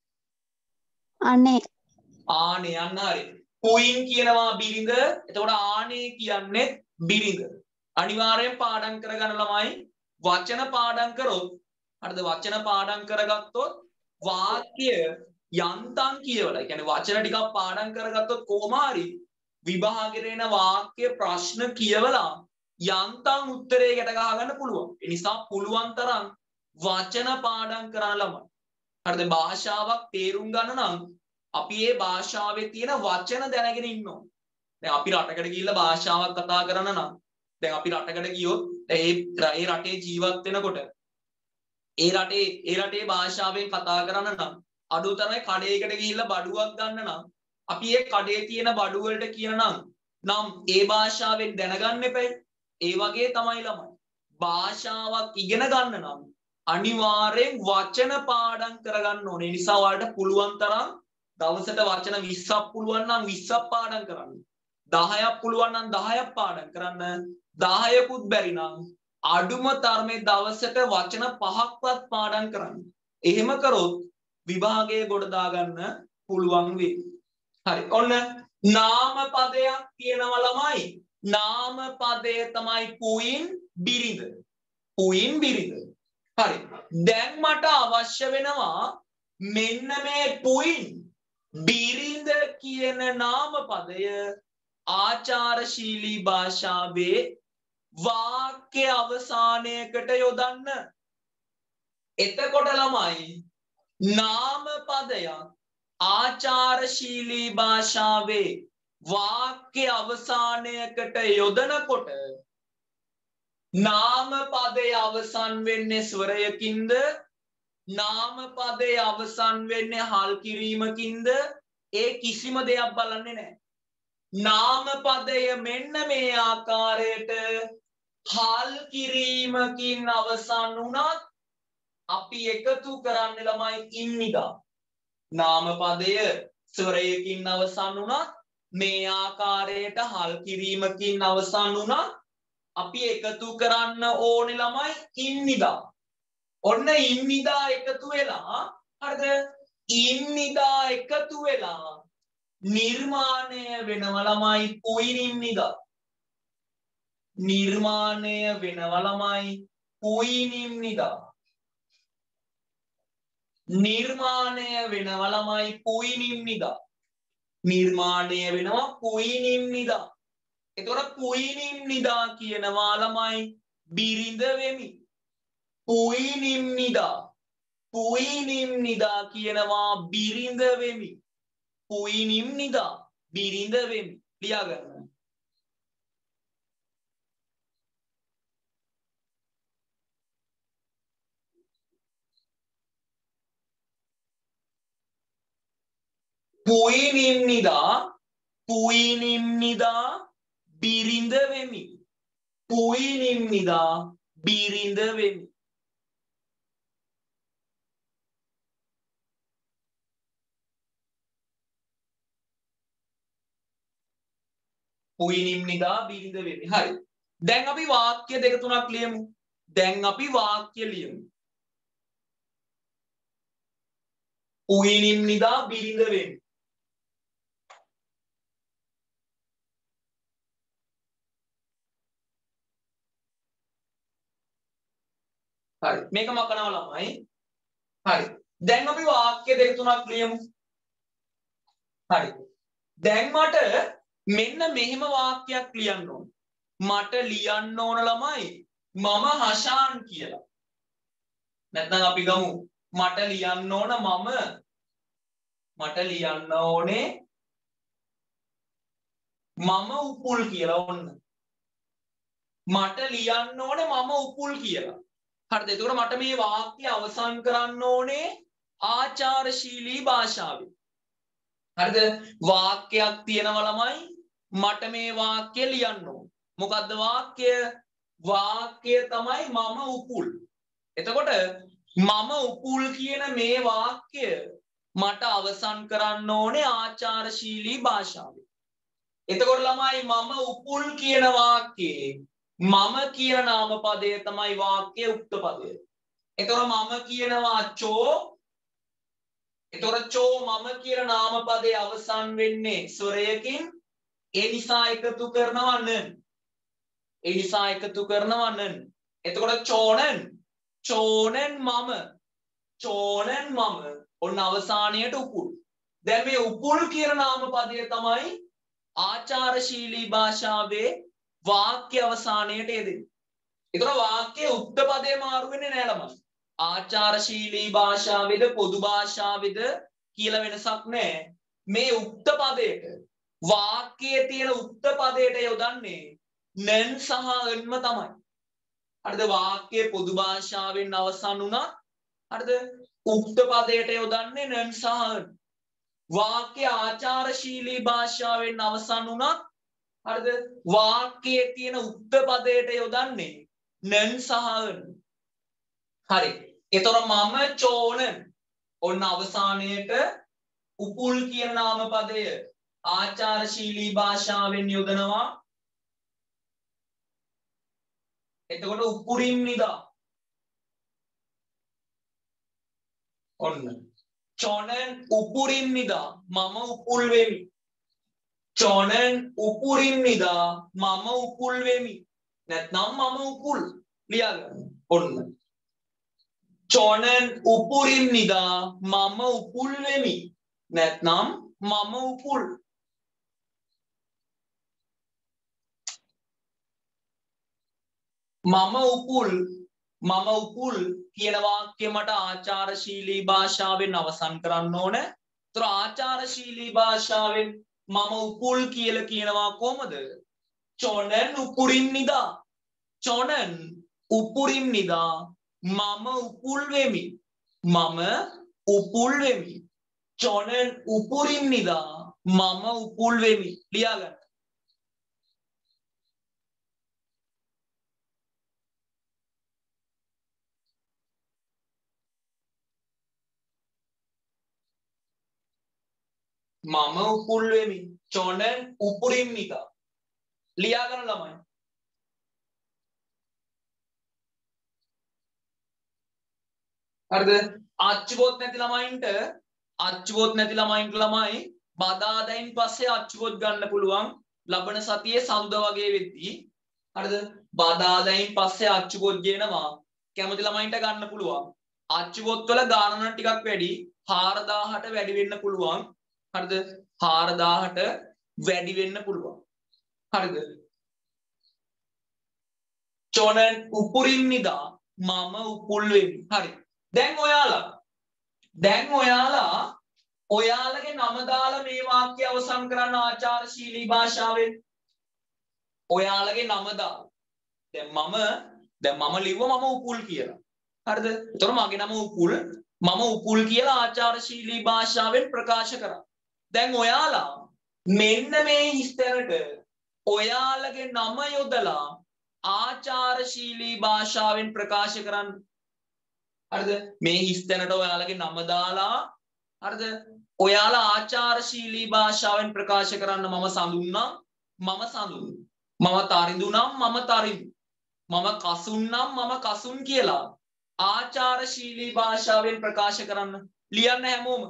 අනේ. ආනේ යන්න හරි. පුයින් කියනවා බිරිඳ. එතකොට ආනේ කියන්නේ බිරිඳ. අනිවාර්යෙන් පාඩම් කරගන්න ළමයි වචන පාඩම් කරොත් හරිද වචන පාඩම් කරගත්තොත් වාක්‍ය යන්තම් කියවලා. ඒ කියන්නේ වචන ටිකක් පාඩම් කරගත්තොත් කොහොම හරි විභාගෙට එන වාක්‍ය ප්‍රශ්න කියවලා යන්තම් උත්තරේ ගැට ගහගන්න පුළුවන්. ඒ නිසා පුළුවන් තරම් වචන පාඩම් කරන්න ළමයි. හරිද භාෂාවක් තේරුම් ගන්න නම් අපි මේ භාෂාවේ තියෙන වචන දැනගෙන ඉන්න ඕනේ. දැන් අපි රටකට ගිහිල්ලා භාෂාවක් කතා කරන්න නම් දැන් අපි රටකට ගියොත් ඒ ඒ රටේ ජීවත් වෙනකොට ඒ රටේ ඒ රටේ භාෂාවෙන් කතා කරන්න නම් අඩුතරමේ කඩේකට ගිහිල්ලා බඩුවක් ගන්න නම් අපි ඒ කඩේ තියෙන බඩු වලට කියන නම් නම් ඒ භාෂාවෙන් දැනගන්න එපයි. ඒ වගේ තමයි ළමයි. භාෂාවක් ඉගෙන ගන්න නම් අනිවාර්යෙන් වචන පාඩම් කරගන්න ඕනේ. ඒ නිසා ඔයාලට පුළුවන් තරම් දවසට වචන විස්සක් පුළුවන් නම් විස්සක් පාඩම් කරන්න. දහයක් පුළුවන් නම් දහයක් පාඩම් කරන්න. දහයකුත් බැරි නම් අඩුම තරමේ දවසට වචන පහක්වත් පාඩම් කරන්න. එහෙම කරොත් විභාගයේ ගොඩ දාගන්න පුළුවන් වෙයි. හරි. ඔන්න නාම පදයක් කියනවා ළමයි. නාම පදය තමයි පුයින් බිරිඳ. පුයින් බිරිඳ. හරි. දැන් මට අවශ්‍ය වෙනවා මෙන්න මේ පුයින් බිරිඳ කියන නාම පදය ආචාරශීලී භාෂාවේ වාක්‍ය අවසානයකට යොදන්න. එතකොට ළමයි නාම පදයක් ආචාරශීලී භාෂාවේ වාක්‍ය අවසානයකට යොදනකොට නාම පදයේ අවසන් වෙන්නේ ස්වරයකින්ද නාම පදයේ අවසන් වෙන්නේ හල් කිරීමකින්ද ඒ කිසිම දෙයක් බලන්නේ නැහැ. නාම පදය මෙන්න මේ ආකාරයට හල් කිරීමකින් අවසන් වුණත් අපි එකතු කරන්නේ ළමයි ඉම්නිදා. නාම පදය ස්වරයකින් අවසන් වුණත් මේ ආකාරයට හල් කිරීමකින් අවසන් වුණත් අපි එකතු කරන්න ඕනේ ළමයි ඉන්නිදා. ඔන්න ඉන්නිදා එකතු වෙලා හරිද? ඉන්නිදා එකතු වෙලා නිර්මාණය වෙනවා ළමයි පුයිනින්නිදා. නිර්මාණය වෙනවා ළමයි පුයිනින්නිදා. නිර්මාණය වෙනවා ළමයි පුයිනින්නිදා. නිර්මාණය වෙනවා පුයිනින්නිදා. එතකොට පුයිනින්නිදා කියනවා ළමයි බිරිඳ වෙමි. පුයිනින්නිදා. පුයිනින්නිදා කියනවා බිරිඳ වෙමි. පුයිනින්නිදා බිරිඳ වෙමි. ලියා ගන්න. පුයිනින්නිදා පුයිනින්නිදා බිරිඳ වෙමි. පුයිනින්නිදා බිරිඳ වෙමි. පුයිනින්නිදා බිරිඳ වෙමි. හරි. දැන් අපි වාක්‍ය දෙක තුනක් ලියමු. දැන් අපි වාක්‍ය ලියමු. පුයිනින්නිදා බිරිඳ වෙමි. හරි. මේක මකනවා ළමයි. හරි. දැන් අපි වාක්‍ය දෙක තුනක් ලියමු. හරි. දැන් මට මෙන්න මෙහෙම වාක්‍යයක් ලියන්න ඕන. මට ලියන්න ඕන ළමයි මම හෂාන් කියලා. නැත්නම් අපි ගමු මට ලියන්න ඕන මම මට ලියන්න ඕනේ මම උපුල් කියලා ඔන්න. මට ලියන්න ඕනේ මම උපුල් කියලා. හරිද? එතකොට මට මේ වාක්‍ය අවසන් කරන්න ඕනේ ආචාරශීලී භාෂාවෙන්. හරිද? වාක්‍යයක් තියෙනවා ළමයි මට මේ වාක්‍ය ලියන්න ඕන. මොකද්ද වාක්‍ය? වාක්‍ය තමයි මම උපුල්. එතකොට මම උපුල් කියන මේ වාක්‍ය මට අවසන් කරන්න ඕනේ ආචාරශීලී භාෂාවෙන්. එතකොට ළමයි මම උපුල් කියන වාක්‍යයේ මම කියන නාමපදය තමයි වාක්‍ය උක්ත පදය. එතකොට මම කියනවා චෝ. එතකොට චෝ මම කියන නාමපදයේ අවසන් වෙන්නේ ස්වරයකින්. ඒ නිසා එකතු කරනවා න. ඒ නිසා එකතු කරනවා න. එතකොට චෝනන් චෝනන් මම චෝනන් මම ඔන්න අවසානයට උපුල්. දැන් මේ උපුල් කියන නාමපදය තමයි ආචාරශීලී භාෂාවේ වාක්‍ය අවසානයට යෙදෙන්නේ. ඒතර වාක්‍යයේ උක්ත පදේ මාරු වෙන්නේ නැහැ ළමයි. ආචාරශීලී භාෂාවේද පොදු භාෂාවේද කියලා වෙනසක් නැහැ. මේ උක්ත පදයට වාක්‍යයේ තියෙන උක්ත පදයට යොදන්නේ nen සහ න්ම තමයි. හරිද? වාක්‍යයේ පොදු භාෂාවෙන් අවසන් වුණා. හරිද? උක්ත පදයට යොදන්නේ nen සහ න්. වාක්‍ය ආචාරශීලී භාෂාවෙන් අවසන් වුණා. හරිද? වාක්‍යයේ තියෙන උක්ත පදයට යොදන්නේ nen සහ න්. හරි. එතකොට මම චෝනන් ඔන්න අවසානයේට උපුල් කියන නාමපදය ආචාරශීලී භාෂාවෙන් යොදනවා. එතකොට උපුරින් නිදා ඔන්න චෝනන් උපුරින් නිදා මම උපුල් වෙමි. චෝනන් උපුරින් නිදා මම උපුල් වෙමි. නැත්නම් මම උපුල් ලියා ගන්න. ඔන්න චෝනන් උපුරින් නිදා මම උපුල් වෙමි. නැත්නම් මම උපුල්. මම උපුල් මම උපුල් කියන වාක්‍ය මට ආචාරශීලී භාෂාවෙන් අවසන් කරන්න ඕන. ඒතර ආචාරශීලී භාෂාවෙන් මම උපුල් කියලා කියනවා කොහමද? චෝනන් උපුරින් නිදා. චෝනන් උපුරින් නිදා මම උපුල් වෙමි. මම උපුල් වෙමි. චෝනන් උපුරින් නිදා මම උපුල් වෙමි. ලියා ගන්න. මම උපුල් වෙමි. චෝනන් උපුරින් නිදා. ලියා ගන්න ළමයි. හරිද? අච්චුපොත් නැති ළමයින්ට අච්චුපොත් නැති ළමයින්ට ළමයි බදාදායින් පස්සේ අච්චුපොත් ගන්න පුළුවන් ලබන සතියේ සඳුදා වගේ වෙද්දී. හරිද? බදාදායින් පස්සේ අච්චුපොත් ගේනවා කැමති ළමයින්ට ගන්න පුළුවන්. අච්චුපොත් වල ගානන ටිකක් වැඩි හාරදාහට වැඩි වෙන්න පුළුවන්. හරිද? හාරදාහට වැඩි වෙන්න පුළුවන්. හරිද? චෝනන් උපුරින් නිදා මම උපුල් වෙමි. හරි. දැන් ඔයාලා දැන් ඔයාලා ඔයාලගේ නම දාලා මේ වාක්‍ය අවසන් කරන්න ආචාරශීලී භාෂාවෙන්. ඔයාලගේ නම දාලා. දැන් මම දැන් මම ලිව්වා මම උපුල් කියලා. හරිද? ඒතර මගේ නම උපුල්. මම උපුල් කියලා ආචාරශීලී භාෂාවෙන් ප්‍රකාශ කරා. දැන් ඔයාලා මෙන්න මේ ඉස්තරට ඔයාලගේ නම යොදලා ආචාරශීලී භාෂාවෙන් ප්‍රකාශ කරන්න. හරිද? මේ ඉස්තරට ඔයාලගේ නම දාලා හරිද? ඔයාලා ආචාරශීලී භාෂාවෙන් ප්‍රකාශ කරන්න මම සඳුන්නම් මම සඳුන්. මම තරිඳුනම් මම තරිඳු. මම කසුන්නම් මම කසුන් කියලා ආචාරශීලී භාෂාවෙන් ප්‍රකාශ කරන්න. ලියන්න හැමෝම.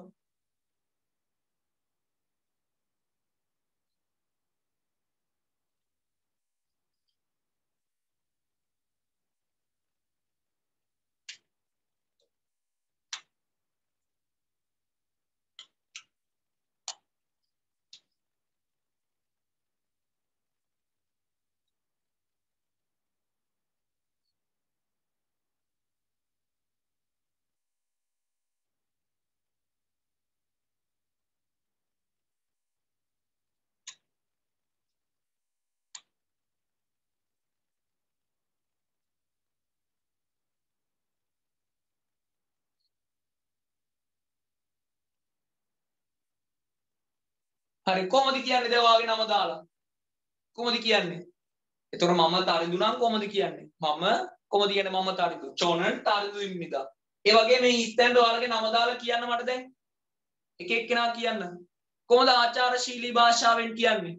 හරි කොහොමද කියන්නේ දැන් ඔයාගේ නම දාලා? කොහොමද කියන්නේ? එතකොට මම තරිඳු නම් කොහොමද කියන්නේ? මම කොහොමද කියන්නේ මම තරිඳු? චෝනන් තරිඳු ඉම්නිදා. ඒ වගේ මේ ඉස්තෙන්ද ඔයාලගේ නම දාලා කියන්න මට දැන්. එක එක්කෙනා කියන්න. කොහොමද ආචාරශීලී භාෂාවෙන් කියන්නේ?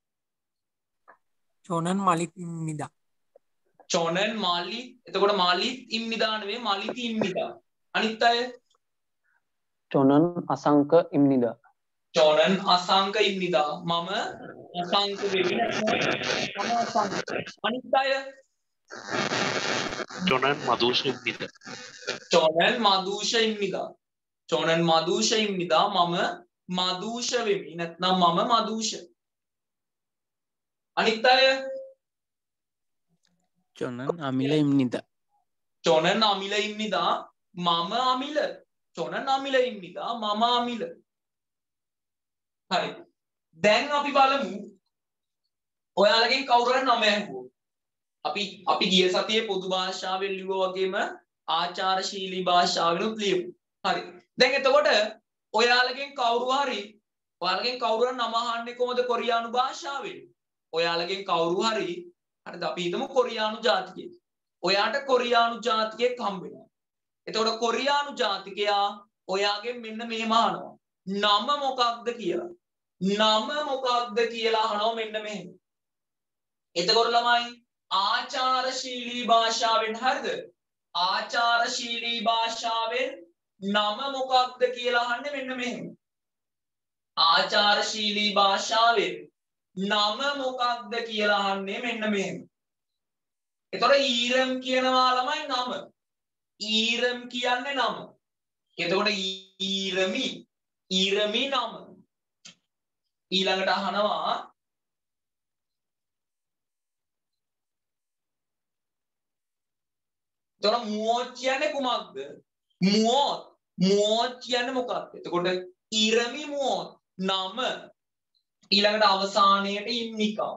චෝනන් මලික් ඉම්නිදා. චෝනන් මාලි. එතකොට මාලිත් ඉම්නිදා නෙවෙයි මාලිත් ඉම්නිදා. අනිත් අය චෝනන් අසංක ඉම්නිදා. චෝනන් අසංක ඉම්නිදා. මම අසංක වෙමි නැත්නම් මම අසංක. අනිත් අය චෝනන් මදුෂ ඉම්නිදා. චෝනන් මදුෂ ඉම්නිදා. චෝනන් මදුෂ ඉම්නිදා මම මදුෂ වෙමි නැත්නම් මම මදුෂ. අනිත් අය චෝනන් අමිල ඉම්නිදා. චෝනන් අමිල ඉම්නිදා මම අමිල. චෝනන් අමිල ඉම්නිදා මම අමිල. හරි. දැන් අපි බලමු ඔයාලගෙන් කවුරු හරි නම ඇහුවොත්. අපි අපි ගිය සතියේ පොදු භාෂාවෙන් ලිව්වා වගේම ආචාරශීලී භාෂාවෙනුත් ලියමු. හරි. දැන් එතකොට ඔයාලගෙන් කවුරු හරි ඔයාලගෙන් කවුරු හරි නම අහන්නේ කොහොමද කොරියානු භාෂාවෙන්? ඔයාලගෙන් කවුරු හරි හරිද අපි හිතමු කොරියානු ජාතිකයෙක්. ඔයාට කොරියානු ජාතිකයෙක් හම්බ වෙනවා. එතකොට කොරියානු ජාතිකයා ඔයාගෙන් මෙන්න මෙහෙම අහනවා. නම මොකක්ද කියලා. නම මොකක්ද කියලා අහනවා මෙන්න මෙහෙම. එතකොට ළමයි ආචාරශීලී භාෂාවෙන් හරිද? ආචාරශීලී භාෂාවෙන් නම මොකක්ද කියලා අහන්නේ මෙන්න මෙහෙම. ආචාරශීලී භාෂාවෙන් නම මොකක්ද කියලා අහන්නේ මෙන්න මෙහෙම. එතකොට ඊරම් කියනවා ළමයි නම. ඊරම් කියන්නේ නම. එතකොට ඊරමි ඊරමි නම. ඊළඟට අහනවා එතකොට මුවෝත් කියන්නේ කුමක්ද? මුවෝත් මුවෝත් කියන්නේ මොකක්ද? එතකොට ඊරමි මුවෝත් නම. ඊළඟට අවසානයේට ඉම්නිකා.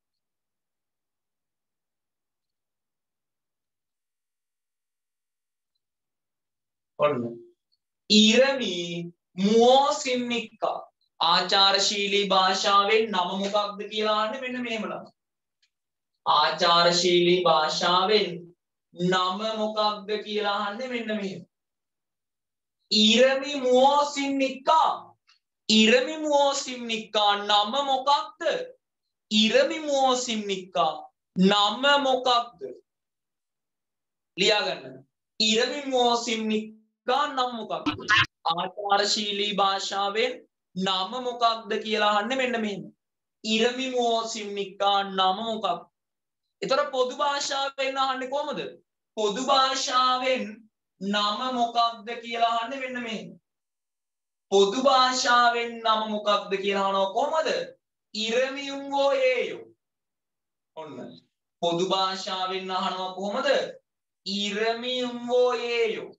ඔන්න ඊරමි මුවෝසිම්නිකා. ආචාරශීලී භාෂාවෙන් නම මොකක්ද කියලා අහන්නේ මෙන්න මෙහෙම ළමයි. ආචාරශීලී භාෂාවෙන් නම මොකක්ද කියලා අහන්නේ මෙන්න මෙහෙම. ඊරමි මුවෝසිම්නිකා. ඊරමි මුවෝසිම්නිකා නම මොකක්ද? ඊරමි මුවෝසිම්නිකා නම මොකක්ද? ලියා ගන්න. ඊරමි මුවෝසිම්නිකා නික්කා නම් මොකක්ද? ආචාරශීලී භාෂාවෙන් නම මොකක්ද කියලා අහන්නේ මෙන්න මෙහෙම. ඉරමි මෝසිම් නික්කා නම මොකක්ද? ඒතර පොදු භාෂාවෙන් අහන්නේ කොහමද? පොදු භාෂාවෙන් නම මොකක්ද කියලා අහන්නේ මෙන්න මෙහෙම. පොදු භාෂාවෙන් නම මොකක්ද කියලා අහනවා කොහමද? ඉරමියුම් වෝයේයෝ. ඔන්න. පොදු භාෂාවෙන් අහනවා කොහමද? ඉරමියුම් වෝයේයෝ.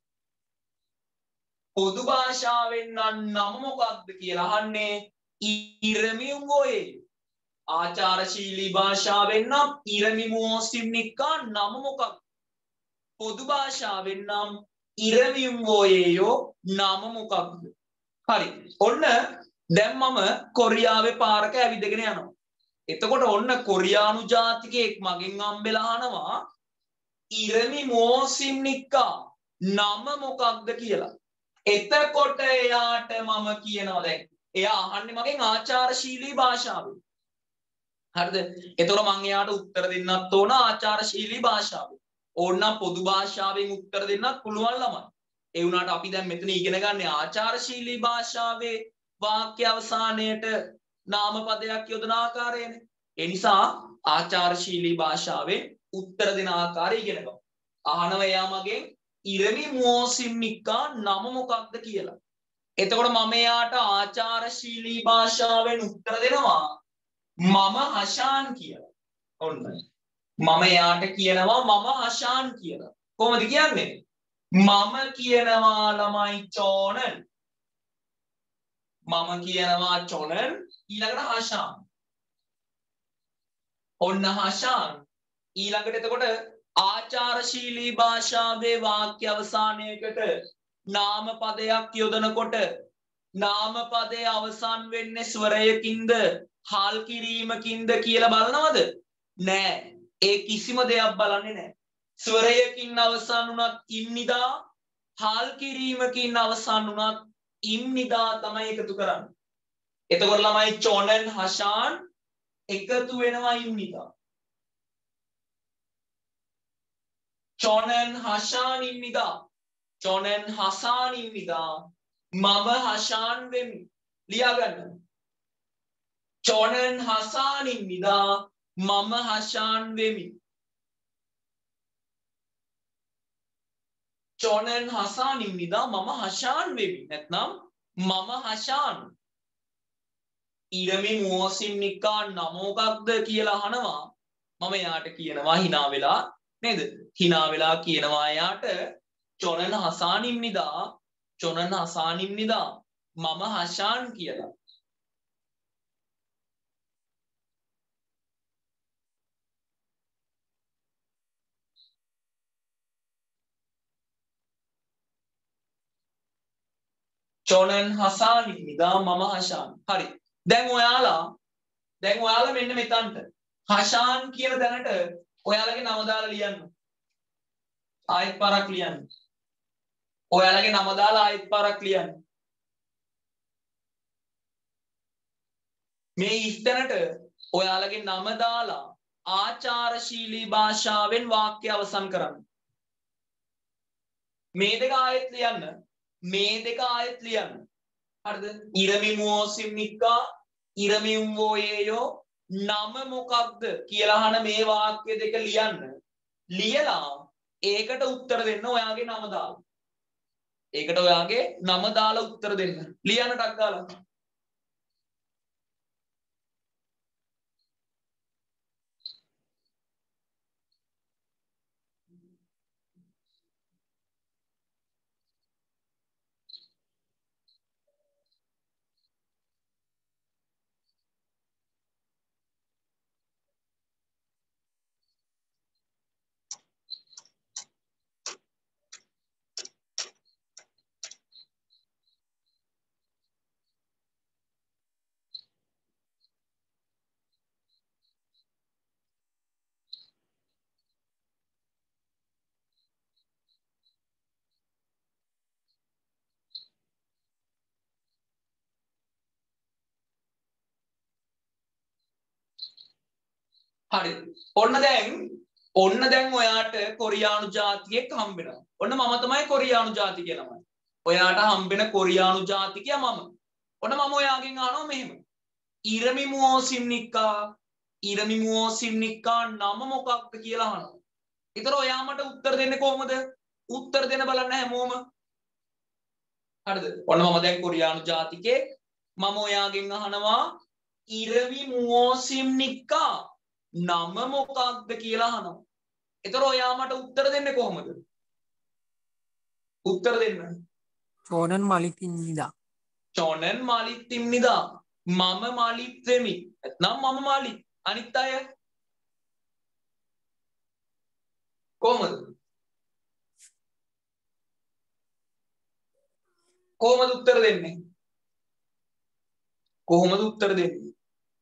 පොදු භාෂාවෙන් නම් මොකක්ද කියලා අහන්නේ ඉරමියුම් වෝයේයෝ. ආචාරශීලී භාෂාවෙන් නම් ඉරමි මෝසිම් නික්කා නම මොකක්ද? පොදු භාෂාවෙන් නම් ඉරමියුම් වෝයේයෝ නම මොකක්ද? හරි. ඔන්න දැන් මම කොරියාවේ පාරක ඇවිදගෙන යනවා. එතකොට ඔන්න කොරියානු ජාතිකයෙක් මගෙන් හම්බෙලා අහනවා ඉරමි මෝසිම් නික්කා නම මොකක්ද කියලා. එතකොට එයාට මම කියනවා දැන් එයා අහන්නේ මගෙන් ආචාරශීලී භාෂාවෙන්. හරිද? එතකොට මම එයාට උත්තර දෙන්නත් ඕන ආචාරශීලී භාෂාවෙන්. ඕනනම් පොදු භාෂාවෙන් උත්තර දෙන්නත් පුළුවන් ළමයි. ඒ වුණාට අපි දැන් මෙතන ඉගෙන ගන්න ආචාරශීලී භාෂාවේ වාක්‍ය අවසානයේට නාමපදයක් යොදන ආකාරයනේ. ඒ නිසා ආචාරශීලී භාෂාවෙන් උත්තර දෙන ආකාරය ඉගෙන ගමු. අහනවා එයා මගෙන් ඉරමි මෝසිම් නික්කා නම මොකක්ද කියලා. එතකොට මම එයාට ආචාරශීලී භාෂාවෙන් උත්තර දෙනවා මම හෂාන් කියලා. ඔන්න. මම එයාට කියනවා මම හෂාන් කියලා. කොහොමද කියන්නේ? මම කියනවා ළමයි චෝනන්. මම කියනවා චොනන් ඊළඟට හෂාන්. ඔන්න හෂාන් ඊළඟට එතකොට ආචාරශීලී භාෂාවේ වාක්‍ය අවසානයකට නාම පදයක් යොදනකොට නාම පදයේ අවසන් වෙන්නේ ස්වරයකින්ද හාල් කිරීමකින්ද කියලා බලනවද? නෑ. ඒ කිසිම දෙයක් බලන්නේ නෑ. ස්වරයකින් අවසන් වුණත් ඉම්නිදා හාල් කිරීමකින් අවසන් වුණත් ඉම්නිදා තමයි එකතු කරන්නේ. එතකොට ළමයි චොනන් හෂාන් එකතු වෙනවා ඉම්නිදා. චොනන් හෂාන් ඉම්නිදා. චොනන් හසාන් ඉම්නිදා. මම හෂාන් වෙමි. ලියා ගන්න. චොනන් හසාන් ඉම්නිදා. මම හෂාන් වෙමි. චොනන් හසාන් ඉම්නිදා. මම හෂාන් වෙමි. නැත්නම් මම හෂාන්. ඉරමි මෝසිම් නික්කා නම මොකක්ද කියලා අහනවා. මම එයාට කියනවා hina වෙලා නේද? hina වෙලා කියනවා එයාට චොනන් හසාන් ඉම්නිදා. චොනන් හසාන් ඉම්නිදා. මම හෂාන් කියලා. චොනන් හසාන් ඉම්නිදා. මම හෂාන්. හරි. දැන් ඔයාලා දැන් ඔයාලා මෙන්න මෙතනට හෂාන් කියන දැනට ඔයාලගේ නම දාලා ලියන්න. ආයෙත් පාරක් ලියන්න. ඔයාලගේ නම දාලා ආයෙත් පාරක් ලියන්න. මේ ඉස්තැනට ඔයාලගේ නම දාලා ආචාරශීලී භාෂාවෙන් වාක්‍ය අවසන් කරන්න. මේ දෙක ආයෙත් ලියන්න. මේ දෙක ආයෙත් ලියන්න. හරිද? ඉරමි මෝසිම් නික්කා ඉරමියුම් වෝයේයෝ නම මොකක්ද කියලා අහන මේ වාක්‍ය දෙක ලියන්න. ලියලා ඒකට උත්තර දෙන්න ඔයාගේ නම දාලා. ඒකට ඔයාගේ නම දාලා උත්තර දෙන්න. ලියන්න ටක් ගාලා. හරි. ඔන්න දැන් ඔන්න දැන් ඔයාට කොරියානු ජාතිකයෙක් හම්බ වෙනවා. ඔන්න මම තමයි කොරියානු ජාතිකය ළමයි. ඔයාට හම්බෙන කොරියානු ජාතිකයා මම. ඔන්න මම ඔයාගෙන් අහනවා මෙහෙම. ඉරමි මුවෝසිම්නික්කා ඉරමි මුවෝසිම්නික්කා නම මොකක්ද කියලා අහනවා. ඊතර ඔයා මට උත්තර දෙන්නේ කොහොමද? උත්තර දෙන්න බලන්න හැමෝම. හරිද? ඔන්න මම දැන් කොරියානු ජාතිකේ මම ඔයාගෙන් අහනවා ඉරමි මුවෝසිම්නික්කා නම මොකක්ද කියලා අහනවා. ඊතර ඔයා මට උත්තර දෙන්නේ කොහොමද? උත්තර දෙන්න. චෝනන් මලිකින්නිදා. චෝනන් මලිත්තිම්නිදා. මම මලිත් වෙමි. නැත්නම් මම මලිත්. අනිත් අය කොහොමද? කොහොමද උත්තර දෙන්නේ? කොහොමද උත්තර දෙන්නේ?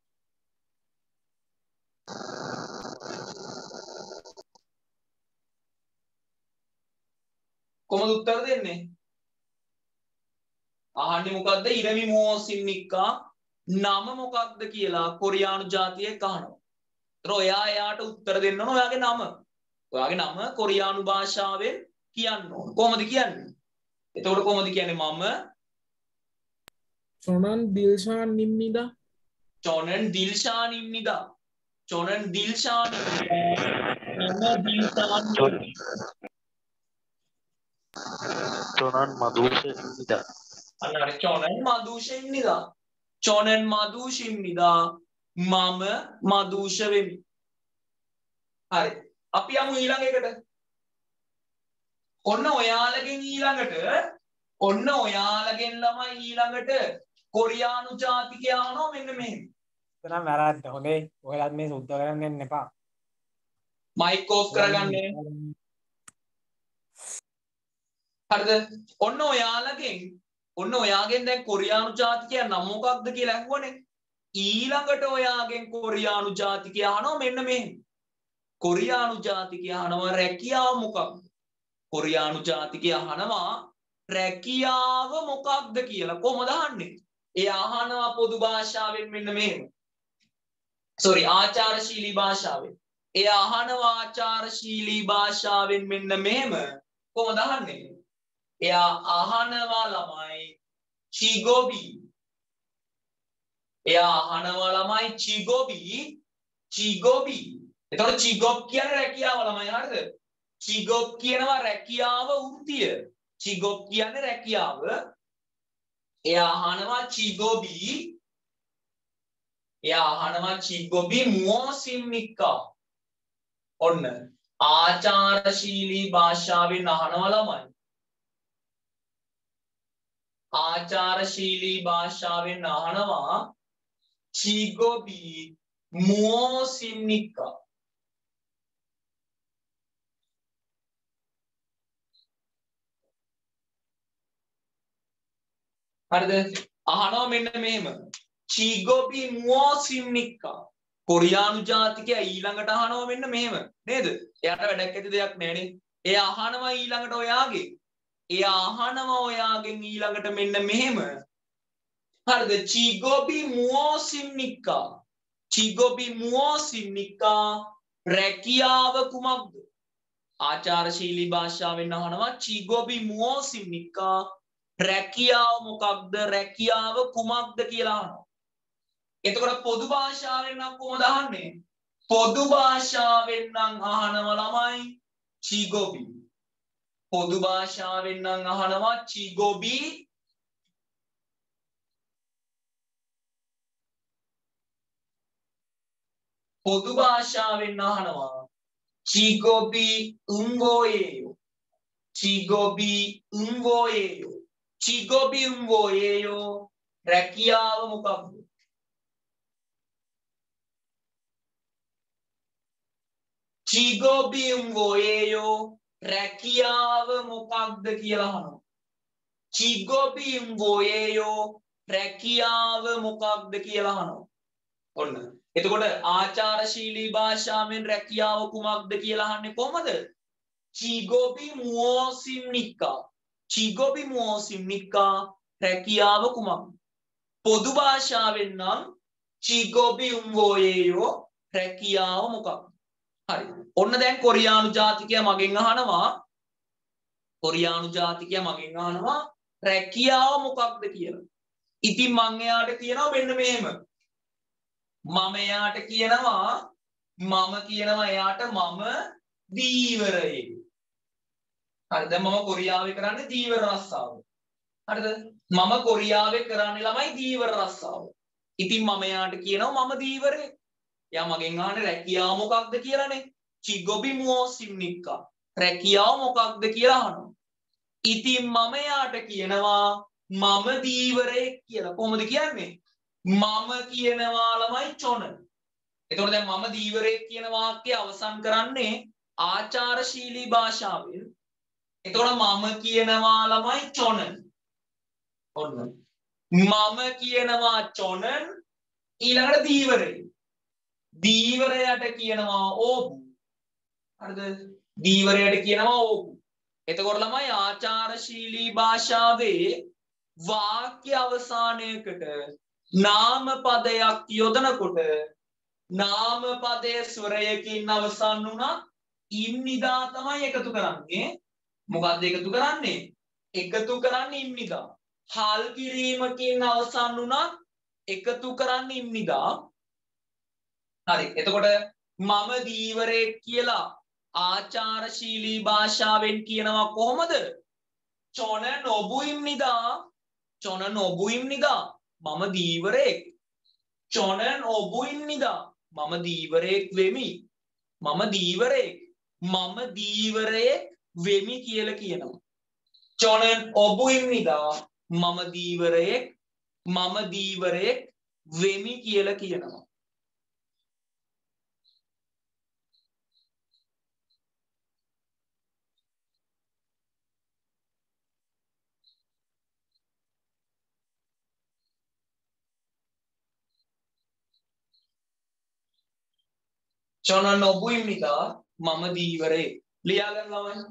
කොහොමද උත්තර දෙන්නේ? අහන්නේ මොකද්ද? ඉරමි මුවෝසිම්නික්කා නම මොකක්ද කියලා කොරියානු ජාතියෙක් අහනවා. ඒතර ඔයා එයාට උත්තර දෙන්න ඕන ඔයාගේ නම. ඔයාගේ නම කොරියානු භාෂාවෙන් කියන්න ඕන. කොහොමද කියන්නේ? එතකොට කොහොමද කියන්නේ මම 저는 딜샤님입니다. 저는 딜샤님입니다. 저는 딜샤님입니다. මම 딜샤님. 저는 마두샤입니다. අන්න 저는 마두샤입니다. 저는 마두샤입니다. මම මදුෂ වෙමි. හරි. අපි යමු ඊළඟ එකට. ඔන්න ඔයාලගෙන් ඊළඟට ඔන්න ඔයාලගෙන් ළමයි ඊළඟට කොරියානු ජාතිකයා අහනවා මෙන්න මෙහෙම. එතනම් වැරද්ද. හොඳේ. ඔයාලත් මේ සුද්ධ කරන්න යන්න එපා. මයික් ඔෆ් කරගන්න. හරිද? ඔන්න ඔයාලගෙන් ඔන්න ඔයාගෙන් දැන් කොරියානු ජාතිකයා නම මොකක්ද කියලා අහුවනේ. ඊළඟට ඔයාගෙන් කොරියානු ජාතිකයා අහනවා මෙන්න මෙහෙම. කොරියානු ජාතිකයා අහනවා රැකියාව මොකක්ද? කොරියානු ජාතිකයා අහනවා රැකියාව මොකක්ද කියලා. කොහොමද අහන්නේ? එයා අහනවා පොදු භාෂාවෙන් මෙන්න මෙහෙම. sorry ආචාරශීලී භාෂාවෙන්. එයා අහනවා ආචාරශීලී භාෂාවෙන් මෙන්න මෙහෙම. කොහොමද අහන්නේ? එයා අහනවා ළමයි චිගොබි. එයා අහනවා ළමයි චිගොබි චිගොබි. එතකොට චිගොබ් කියන්නේ රැකියාව ළමයි හරිද? චිගොබ් කියනවා රැකියාව වෘත්තිය. චිගොබ් කියන්නේ රැකියාව. එයා අහනවා චිගොබි එයා අහනවා චිගොබි මුවෝසිම්නික්කා. ඔන්න ආචාරශීලී භාෂාවෙන් අහනවා ළමයි. ආචාරශීලී භාෂාවෙන් අහනවා චිගොබි මුවෝසිම්නික්කා. හරිද? අහනවා මෙන්න මෙහෙම. චිගොබි මුවෝසිම්නික්කා. කොරියානු ජාතිකයා ඊළඟට අහනවා මෙන්න මෙහෙම. නේද? එයාට වැඩක් ඇති දෙයක් නෑනේ. එයා අහනවා ඊළඟට ඔයාගේ. එයා අහනවා ඔයාගෙන් ඊළඟට මෙන්න මෙහෙම. හරිද? චිගොබි මුවෝසිම්නික්කා. චිගොබි මුවෝසිම්නික්කා රැකියාව කුමක්ද? ආචාරශීලී භාෂාවෙන් අහනවා චිගොබි මුවෝසිම්නික්කා රැකියාව මොකක්ද? රැකියාව කුමක්ද කියලා අහනවා. එතකොට පොදු භාෂාවෙන් නම් කොහොමද අහන්නේ? පොදු භාෂාවෙන් නම් අහනවා ළමයි චිගොබි. පොදු භාෂාවෙන් නම් අහනවා චිගොබි පොදු භාෂාවෙන් අහනවා චිගොබි උංගෝයේයෝ. චිගොබි උංගෝයේයෝ. චිගොබි උංගෝයේයෝ රැකියාව මොකක්ද? චිගොබි උංගෝයේයෝ රැකියාව මොකක්ද කියලා අහනවා. චිගොබි උංගෝයේයෝ රැකියාව මොකක්ද කියලා අහනවා. ඔන්න. එතකොට ආචාරශීලී භාෂාවෙන් රැකියාව කුමක්ද කියලා අහන්නේ කොහමද? චිගොබි මුවෝසිම්නික්කා. චිගොබි මුවෝසිම්නික්කා රැකියාව කුමක්ද? පොදු භාෂාවෙන් නම් චිගොබි උංගෝයේයෝ රැකියාව මොකක්ද? හරි. ඔන්න දැන් කොරියානු ජාතිකයා මගෙන් අහනවා කොරියානු ජාතිකයා මගෙන් අහනවා රැකියාව මොකක්ද කියලා. ඉතින් මම එයාට කියනවා මෙන්න මෙහෙම. මම එයාට කියනවා මම කියනවා එයාට මම දීවරයෙක්. හරිද? මම කොරියාවේ කරන්නේ දීවර රස්සාව. හරිද? මම කොරියාවේ කරන්නේ ළමයි දීවර රස්සාව. ඉතින් මම එයාට කියනවා මම දීවරයෙක්. එයා මගෙන් අහන්නේ රැකියාව මොකක්ද කියලානේ. චිගොබි මුෝසිම්නික්කා. රැකියාව මොකක්ද කියලා අහනවා. ඉතින් මම එයාට කියනවා මම දීවරයෙක් කියලා. කොහොමද කියන්නේ? මම කියනවා ළමයි චොන. එතකොට දැන් මම දීවරයෙක් කියන වාක්‍යය අවසන් කරන්නේ ආචාරශීලී භාෂාවෙන්. එතකොට මම කියනවා ළමයි චොන. ඔන්න. මම කියනවා චොනන් ඊළඟට දීවරයෙක්. දීවරයට කියනවා ඕපු. හරිද? දීවරයට කියනවා ඕපු. එතකොට ළමයි ආචාරශීලී භාෂාවේ වාක්‍ය අවසානයකට නාම පදයක් යොදනකොට නාම පදයේ ස්වරයකින් අවසන් වුණා ඉම්නිදා තමයි එකතු කරන්නේ. මොකද්ද එකතු කරන්නේ? එකතු කරන්නේ ඉම්නිදා. හල් කිරීමකින් අවසන් වුණා එකතු කරන්නේ ඉම්නිදා. හරි. එතකොට මම දීවරයෙක් කියලා ආචාරශීලී භාෂාවෙන් කියනවා කොහොමද? චොන නොබුයිම්නිදා. චොන නොබුයිම්නිදා. මම දීවරයෙක්. චොන නොබුයිම්නිදා. මම දීවරයෙක් වෙමි. මම දීවරයෙක්. මම දීවරයෙක් වෙමි කියලා කියනවා. චොන ඔබුයිම්නිදා. මම දීවරයෙක්. මම දීවරයෙක් වෙමි කියලා කියනවා. චොන නොබුයිම්නිදා මම දීවරයෙක්. ලියා ගන්න ළමයි.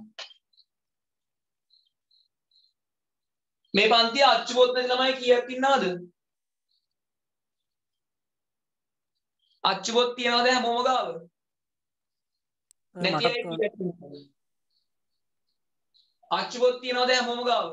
මේ පන්තිය අච්චුවොත් නැති ළමයි කීයක් ඉන්නවද? අච්චුවොත් තියනවද හැමෝම ගාව? නැති අය කීයක් ඉන්නවද? අච්චුවොත් තියනවද හැමෝම ගාව?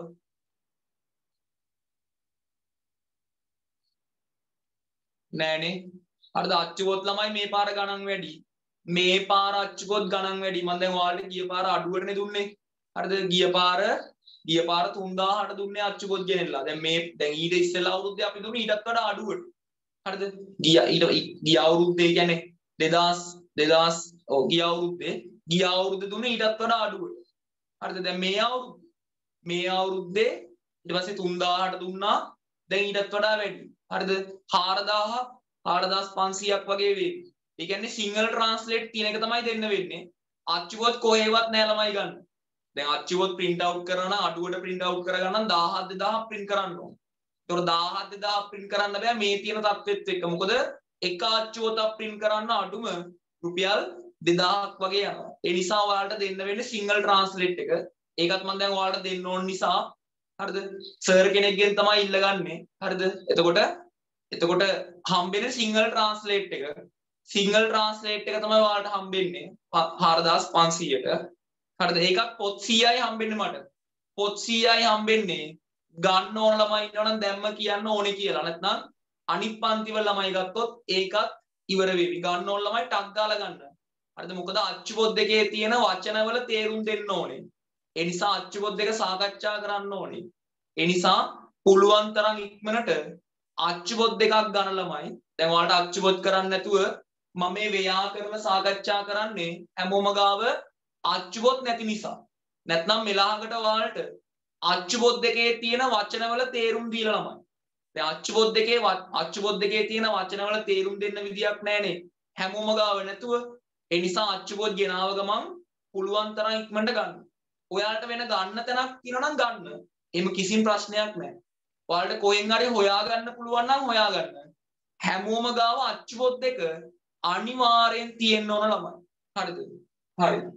නෑනේ. හරිද? අච්චුවොත් ළමයි මේ පාර ගණන් වැඩි. මේ පාර අච්චුවොත් ගණන් වැඩි. මම දැන් ඔයාලට ගිය පාර අඩුවටනේ දුන්නේ. හරිද? ගිය පාර ගිය පාර තුන්දාහට දුන්නේ අච්චුපොත් ගෙනෙලා. දැන් මේ දැන් ඊට ඉස්සෙල්ලා අවුරුද්දේ අපි දුන්නේ ඊටත් වඩා අඩුවට. හරිද? ගිය ඊට ගිය අවුරුද්දේ කියන්නේ දෙදාස් දෙදාස් ඔව් ගිය අවුරුද්දේ ගිය අවුරුද්දේ දුන්නේ ඊටත් වඩා අඩුවට. හරිද? දැන් මේ අවුරුද්ද මේ අවුරුද්දේ ඊට පස්සේ තුන්දාහට දුන්නා. දැන් ඊටත් වඩා වැඩි. හරිද? හාරදාහ හාරදාස් පන්සීයක් වගේ වේවි. ඒ කියන්නේ සිංගල් ට්‍රාන්ස්ලේට් තියෙන එක තමයි දෙන්න වෙන්නේ. අච්චුපොත් කොහෙවත් නෑ ළමයි ගන්න. දැන් අච්චුවොත් print out කරන අඩුවට print out කරගන්න දහහක් දෙදහක් print කරන්න ඕන. ඒතකොට දහහක් දෙදහක් print කරන්න බෑ මේ තියෙන තත්ත්වෙත් එක්ක. මොකද එක අච්චුවතක් print කරන්න අඩුම රුපියල් දෙදහක් වගේ යනවා. ඒ නිසා ඔයාලට දෙන්න වෙන්නේ single translate එක. ඒකත් මම දැන් ඔයාලට දෙන්න ඕන නිසා හරිද? සර් කෙනෙක්ගෙන් තමයි ඉල්ලගන්නේ. හරිද? එතකොට එතකොට හම්බෙන්නේ single translate එක. single translate එක තමයි ඔයාලට හම්බෙන්නේ හාරදාස් පන්සීයට. හරිද? ඒකත් පොත් සීයයි හම්බෙන්නේ මට. පොත් සීයයි හම්බෙන්නේ ගන්න ඕන ළමයි ඉන්නවනම් දැම්ම කියන්න ඕනේ කියලා. නැත්නම් අනිත් පන්තිවල ළමයි ගත්තොත් ඒකත් ඉවර වෙවි. ගන්න ඕන ළමයි ටක් ගාලා ගන්න. හරිද? මොකද අච්චු පොත් දෙකේ තියෙන වචනවල තේරුම් දෙන්න ඕනේ. ඒ නිසා අච්චු පොත් දෙක සාකච්ඡා කරන්න ඕනේ. ඒ නිසා පුළුවන් තරම් ඉක්මනට අච්චු පොත් දෙකක් ගන්න ළමයි. දැන් ඔයාලට අච්චු පොත් කරන්න නැතුව මම මේ ව්‍යාකරණ සාකච්ඡා කරන්නේ හැමෝම ගාව අච්චුපොත් නැති නිසා. නැත්නම් මෙලහකට ඔයාලට අච්චුපොත් දෙකේ තියෙන වචනවල තේරුම් දීලා ළමයි. දැන් අච්චුපොත් දෙකේ අච්චුපොත් දෙකේ තියෙන වචනවල තේරුම් දෙන්න විදියක් නැහැනේ. හැමෝම ගාව නැතුව. ඒ නිසා අච්චුපොත් ගෙනාව ගමන් පුළුවන් තරම් ඉක්මනට ගන්න. ඔයාලට වෙන ගන්න තැනක් තියෙනවා නම් ගන්න. එහෙම කිසිම ප්‍රශ්නයක් නැහැ. ඔයාලට කොහෙන් හරි හොයාගන්න පුළුවන් නම් හොයාගන්න. හැමෝම ගාව අච්චුපොත් දෙක අනිවාර්යෙන් තියෙන්න ඕන ළමයි. හරිද? හරිද?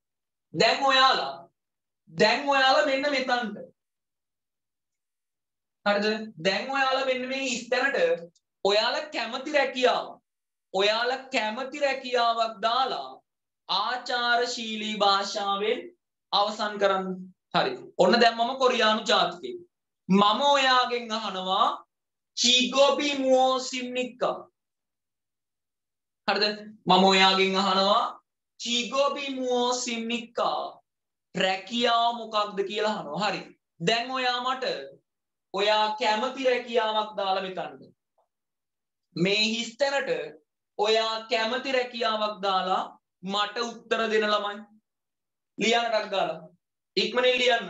දැන් ඔයාලා දැන් ඔයාලා මෙන්න මෙතනට හරිද? දැන් ඔයාලා මෙන්න මේ ඉස්තැනට ඔයාලා කැමති රැකියාව ඔයාලා කැමති රැකියාවක් දාලා ආචාරශීලී භාෂාවෙන් අවසන් කරන්න. හරි. ඔන්න දැන් මම කොරියානු ජාතිකයෙක්. මම ඔයාගෙන් අහනවා චීගෝබි මුෝ සිම්නික්කා. හරිද? මම ඔයාගෙන් අහනවා චීගෝබි මුෝ සිම්නික්කා. රැකියාව මොකක්ද කියලා අහනවා. හරි. දැන් ඔයා මට ඔයා කැමති රැකියාවක් දාලා මෙතනද. මේ හිස්තැනට ඔයා කැමති රැකියාවක් දාලා මට උත්තර දෙන ළමයි. ලියන්න ටක් ගාලා. ඉක්මනින් ලියන්න.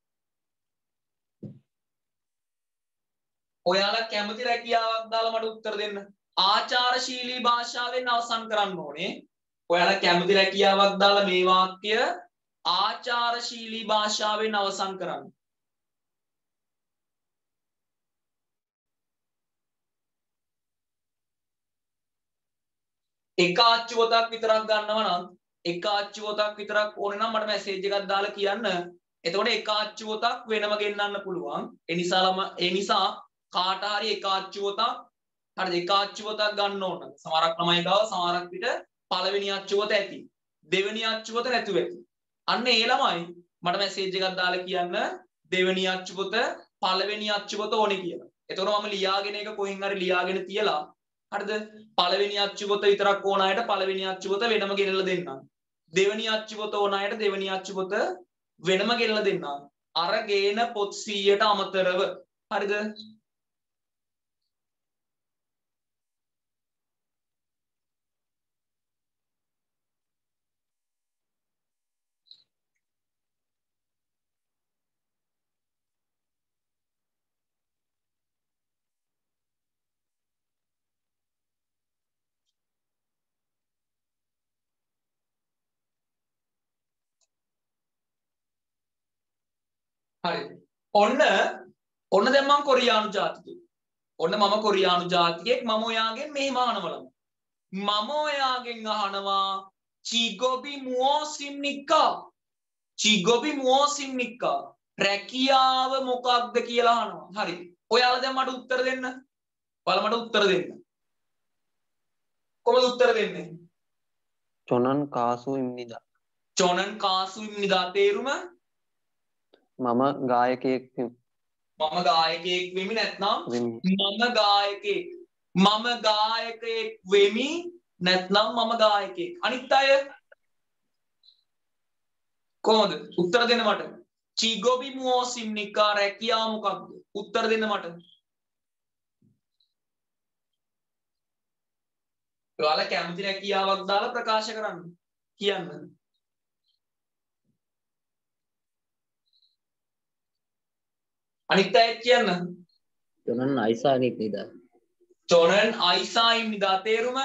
ඔයාලා කැමති රැකියාවක් දාලා මට උත්තර දෙන්න. ආචාරශීලී භාෂාවෙන් අවසන් කරන්න ඕනේ. ඔයාලා කැමති රැකියාවක් දාලා මේ වාක්‍ය ආචාරශීලී භාෂාවෙන් අවසන් කරන්න. එක ආච්චුවතක් විතරක් ගන්නවා නම් එක ආච්චුවතක් විතරක් ඕනේ නම් මට මැසේජ් එකක් දාලා කියන්න. එතකොට එක ආච්චුවතක් වෙනම ගෙන්නන්න පුළුවන්. ඒ නිසා ළම ඒ නිසා කාට හරි එක ආච්චුවතක් හරිද එක ආච්චුවතක් ගන්න ඕන. සමහරක් ළමයි ගාව සමහරක් විට පළවෙනි ආච්චුවත ඇති. දෙවෙනි ආච්චුවත නැතුව ඇති. අන්න ඒ ළමයි මට මැසේජ් එකක් දාලා කියන්න දෙවෙනි ආච්චුවත පළවෙනි ආච්චුවත ඕනේ කියලා. එතකොට මම ලියාගෙන එක කොහෙන් හරි ලියාගෙන තියලා හරිද පළවෙනි අච්චුපොත විතරක් ඕන අයට පළවෙනි අච්චුපොත වෙනම ගෙනල්ලා දෙන්නම්. දෙවෙනි අච්චුපොත ඕන අයට දෙවෙනි අච්චුපොත වෙනම ගෙනල්ලා දෙන්නම්. අර ගේන පොත් සීයට අමතරව. හරිද? හරි. ඔන්න ඔන්න දැන් මම කොරියානු ජාතිකයෙක්. ඔන්න මම කොරියානු ජාතිකයෙක්. මම ඔයාගෙන් මෙහෙම අහනවා. මම ඔයාගෙන් අහනවා චීගොබි මුෝ සිම්නික්කා. චීගොබි මුෝ සිම්නික්කා. රැකියාව මොකක්ද කියලා අහනවා. හරි. ඔයාලා දැන් මට උත්තර දෙන්න. ඔයාලා මට උත්තර දෙන්න. කොහොමද උත්තර දෙන්නේ? චොනන් කාසු ඉම්නිදා. චොනන් කාසු ඉම්නිදා තේරුම? මම ගායකයෙක් මම ගායකයෙක් වෙමි නැත්නම් මම ගායකයෙක් මම ගායකයෙක් වෙමි නැත්නම් මම ගායකයෙක්. අනිත් අය කොහොමද උත්තර දෙන්න මට? චීගොබි මුෝ සිම්නිකා රැකියාව මොකක්ද? උත්තර දෙන්න මට. ඔයාලා කැමති රැකියාවක් දාලා ප්‍රකාශ කරන්න. කියන්න. අනිත් අය කියන්න. චොනන් අයිසාගෙක් නිදා. චොනන් අයිසා ඉම්නිදා තේරුම?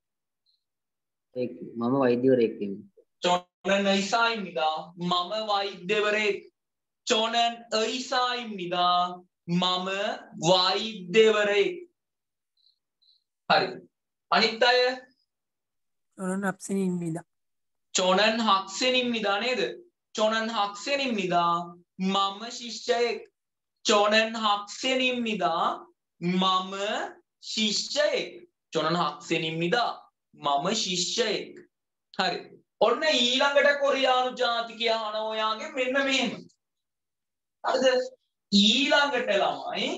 මම වෛද්‍යවරයෙක් වෙමි. චොනන් අයිසා ඉම්නිදා මම වෛද්‍යවරයෙක්. චොනන් අයිසා ඉම්නිදා මම වෛද්‍යවරයෙක්. හරි. අනිත් අය චොනන් අප්සෙනින්නිදා. චොනන් හක්සෙනින්නිදා නේද? චොනන් හක්සෙනින්නිදා මම ශිෂ්‍යයෙක්. චොනන් හක්සෙනින්නිදා මම ශිෂ්‍යයෙක්. චොනන් හක්සෙනින්නිදා මම ශිෂ්‍යයෙක්. හරි. ඔන්න ඊළඟට කොරියානු ජාතිකයා අහන ඔයාගේ මෙන්න මෙහෙම. හරිද? ඊළඟට ළමයි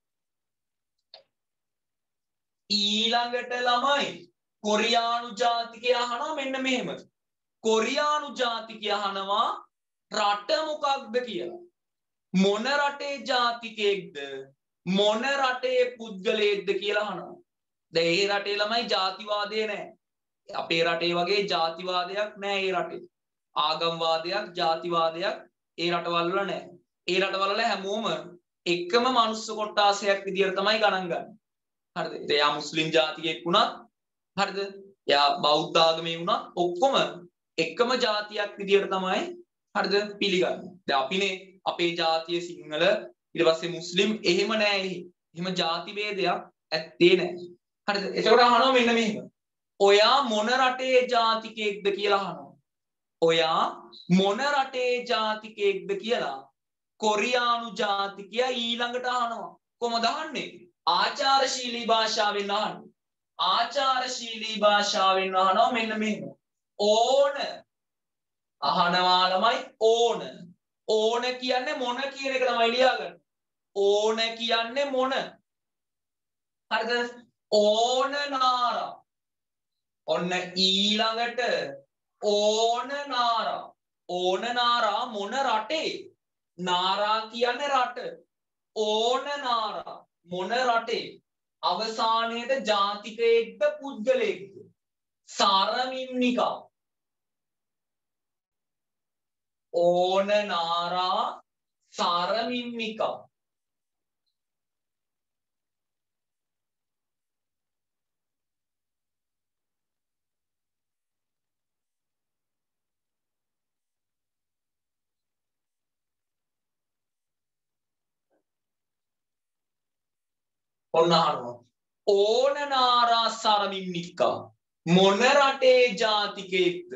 ඊළඟට ළමයි කොරියානු ජාතිකයා අහනවා මෙන්න මෙහෙම. කොරියානු ජාතිකයා අහනවා රට මොකක්ද කියලා. මොන රටේ ජාතිකයෙක්ද මොන රටේ පුද්ගලයෙක්ද කියලා අහනවා. දැන් ඒ රටේ ළමයි ජාතිවාදය නැහැ. අපේ රටේ වගේ ජාතිවාදයක් නැහැ ඒ රටේ. ආගම්වාදයක් ජාතිවාදයක් ඒ රටවල් වල නැහැ. ඒ රටවල වල හැමෝම එකම මනුස්ස කොට්ටාසයක් විදියට තමයි ගණන් ගන්නේ. හරිද? ඉතින් යා මුස්ලිම් ජාතිකයෙක් වුණත් හරිද? යා බෞද්ධ ආගමේ වුණත් ඔක්කොම එකම ජාතියක් විදියට තමයි හරිද පිළිගන්නේ. දැන් අපිනේ අපේ ජාතිය සිංහල ඊට පස්සේ මුස්ලිම් එහෙම නෑ. එහෙම ಜಾති ભેදයක් ඇත්තේ නෑ. හරිද? එතකොට අහනවා මෙන්න මෙහෙම. ඔයා මොන රටේ ජාතිකයෙක්ද කියලා අහනවා. ඔයා මොන රටේ ජාතිකයෙක්ද කියලා කොරියානු ජාතිකයා ඊළඟට අහනවා. කොහොමද අහන්නේ? ආචාරශීලී භාෂාවෙන් අහන්නේ. ආචාරශීලී භාෂාවෙන් අහනවා මෙන්න මෙහෙම. ඕන අහනවා ළමයි ඕන. ඕන කියන්නේ මොන කියන එක තමයි ලියාගන්න. ඕන කියන්නේ මොන? හරිද? ඕන නාරා. ඔන්න ඊළඟට ඕන නාරා. ඕන නාරා මොන රටේ? නාරා කියන්නේ රට. ඕන නාරා මොන රටේ? අවසානයේද ජාතිකයෙක්ද පුද්ගලයෙක්ද? සාරමිම්නිකා. ඕන නාරා සාරමිම්නිකා. ඔන්න අහනවා. ඕන නාරා සාරමිම්නිකා මොන රටේ ජාතිකයෙක්ද?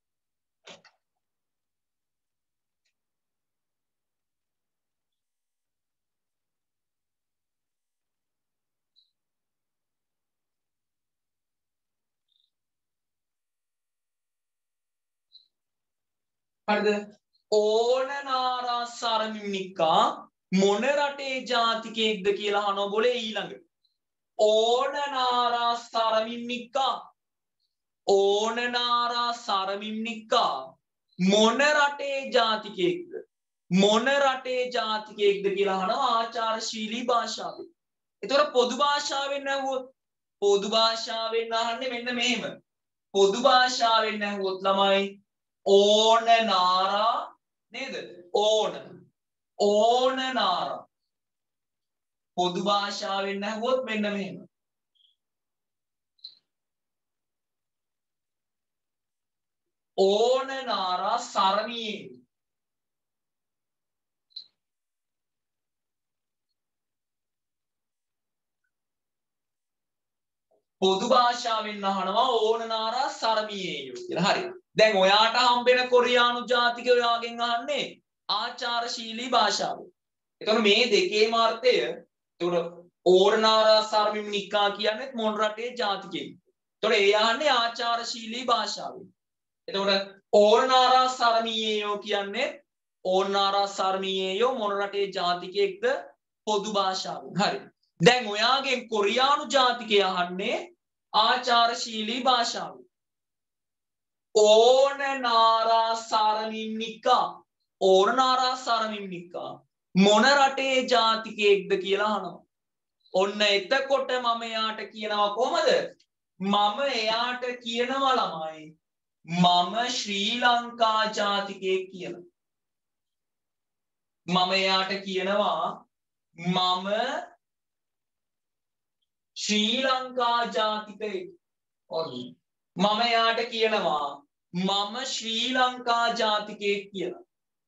හරිද? ඕන නාරා සාරමිම්නිකා මොන රටේ ජාතිකයෙක්ද කියලා අහනවා બોලේ ඊළඟ. ඕන නාරා සාරමිම්නිකා ඕන නාරා සාරමිම්නිකා මොන රටේ ජාතිකයෙක්ද? මොන රටේ ජාතිකයෙක්ද කියලා අහනවා ආචාරශීලී භාෂාවෙන්. ඒතකොට පොදු භාෂාවෙන් අහුවොත් පොදු භාෂාවෙන් අහන්නේ මෙන්න මෙහෙම. පොදු භාෂාවෙන් අහුවොත් ළමයි ඕන නාරා නේද? ඕන ඕන නාරා. පොදු භාෂාවෙන් අහුවොත් මෙන්න මෙහෙම. ඕන නාරා සරණියේ. පොදු භාෂාවෙන් අහනවා ඕන නාරා සරමියේයෝ කියලා. හරි. දැන් ඔයාට හම්බෙන කොරියානු ජාතිකය ඔයාගෙන් අහන්නේ ආචාරශීලී භාෂාවෙන්. එතකොට මේ දෙකේම අර්ථය එතකොට ඕන නාරා සරමිම්නිකා කියන්නේ මොන රටේ ජාතිකයෙක්ද? එතකොට ඒ අහන්නේ ආචාරශීලී භාෂාවෙන්. එතකොට ඕන නාරා සරමියේයෝ කියන්නේ ඕන නාරා සරමියේයෝ මොන රටේ ජාතිකයෙක්ද? පොදු භාෂාවෙන්. හරි. දැන් ඔයාගෙන් කොරියානු ජාතිකය අහන්නේ ආචාරශීලී භාෂාවෙන්. ඕන නාරා සාරමිම්නිකා ඕන නාරා සාරමිම්නිකා මොන රටේ ජාතිකයෙක්ද කියලා අහනවා. ඔන්න එතකොට මම එයාට කියනවා කොහමද? මම එයාට කියනවා ළමයි මම ශ්‍රී ලංකා ජාතිකයෙක් කියලා. මම එයාට කියනවා මම ශ්‍රී ලංකා ජාතිකයෙක්. ඔන්න මම එයාට කියනවා මම ශ්‍රී ලංකා ජාතිකයෙක් කියලා.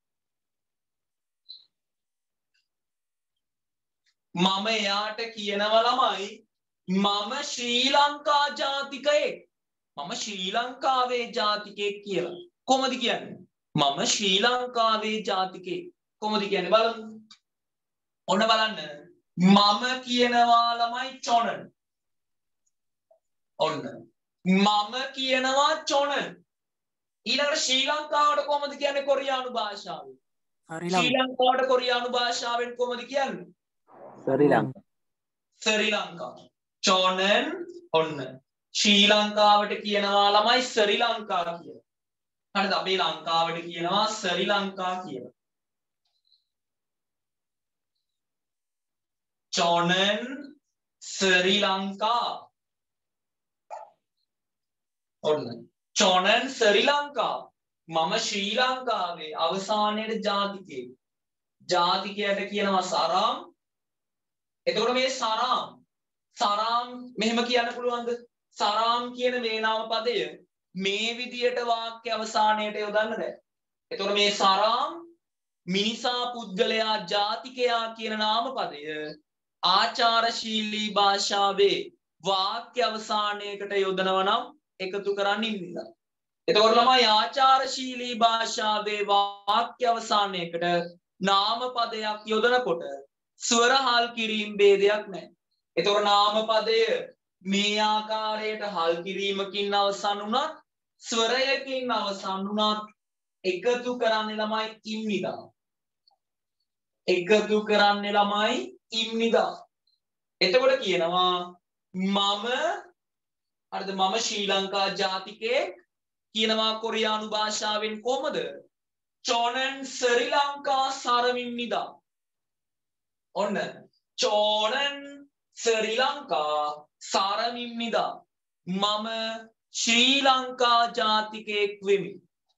මම එයාට කියනවා ළමයි මම ශ්‍රී ලංකා ජාතිකයෙක්. මම ශ්‍රී ලංකාවේ ජාතිකයෙක් කියලා. කොහොමද කියන්නේ? මම ශ්‍රී ලංකාවේ ජාතිකයෙක්. කොහොමද කියන්නේ බලමු. ඔන්න බලන්න. මම කියනවා ළමයි චොනන්. ඔන්න. මම කියනවා චොනන්. ඊළඟට ශ්‍රී ලංකාවට කොහොමද කියන්නේ කොරියානු භාෂාවෙන්? ශ්‍රී ලංකාවට කොරියානු භාෂාවෙන් කොහොමද කියන්නේ? ශ්‍රී ලංකා. ශ්‍රී ලංකා. චොනන් ඔන්න. ශ්‍රී ලංකාවට කියනවා ළමයි ශ්‍රී ලංකා කියලා. හරිද? අපි ලංකාවට කියනවා ශ්‍රී ලංකා කියලා. චොනන් ශ්‍රී ලංකා. ඔන්න. චොනන් ශ්‍රී ලංකා. මම ශ්‍රී ලංකාවේ අවසානයේ ජාතිකයෙක්. ජාතිකයට කියනවා සරාම්. එතකොට මේ සරාම් සරාම් මෙහෙම කියන්න පුළුවන්ද? සරාම් කියන මේ නාම පදය මේ විදියට වාක්‍ය අවසානයට යොදන්න බෑ. එතකොට මේ සරාම් මිනිසා පුද්ගලයා ජාතිකයා කියන නාම පදය ආචාරශීලී භාෂාවේ වාක්‍ය අවසානයකට යොදනවා නම් එකතු කරන්න ඉන්නවා. එතකොට ළමයි ආචාරශීලී භාෂාවේ වාක්‍ය අවසානයකට නාම පදයක් යොදනකොට ස්වර හල් කිරීම ભેදයක් නැහැ. එතකොට නාම පදය මේ ආකාරයට හල් කිරීමකින් අවසන් වුණත් ස්වරයකින් අවසන් වුණත් එකතු කරන්නේ ළමයි ඉම්නිදා. එකතු කරන්නේ ළමයි ඉම්නිදා. එතකොට කියනවා මම හරිද මම ශ්‍රී ලංකා ජාතිකයෙක් කියනවා කොරියානු භාෂාවෙන් කොහමද? චෝනන් ශ්‍රී ලංකා සරමිම්නිදා. ඔන්න චෝනන් ශ්‍රී ලංකා සරමිම්නිදා. මම ශ්‍රී ලංකා ජාතිකයෙක් වෙමි.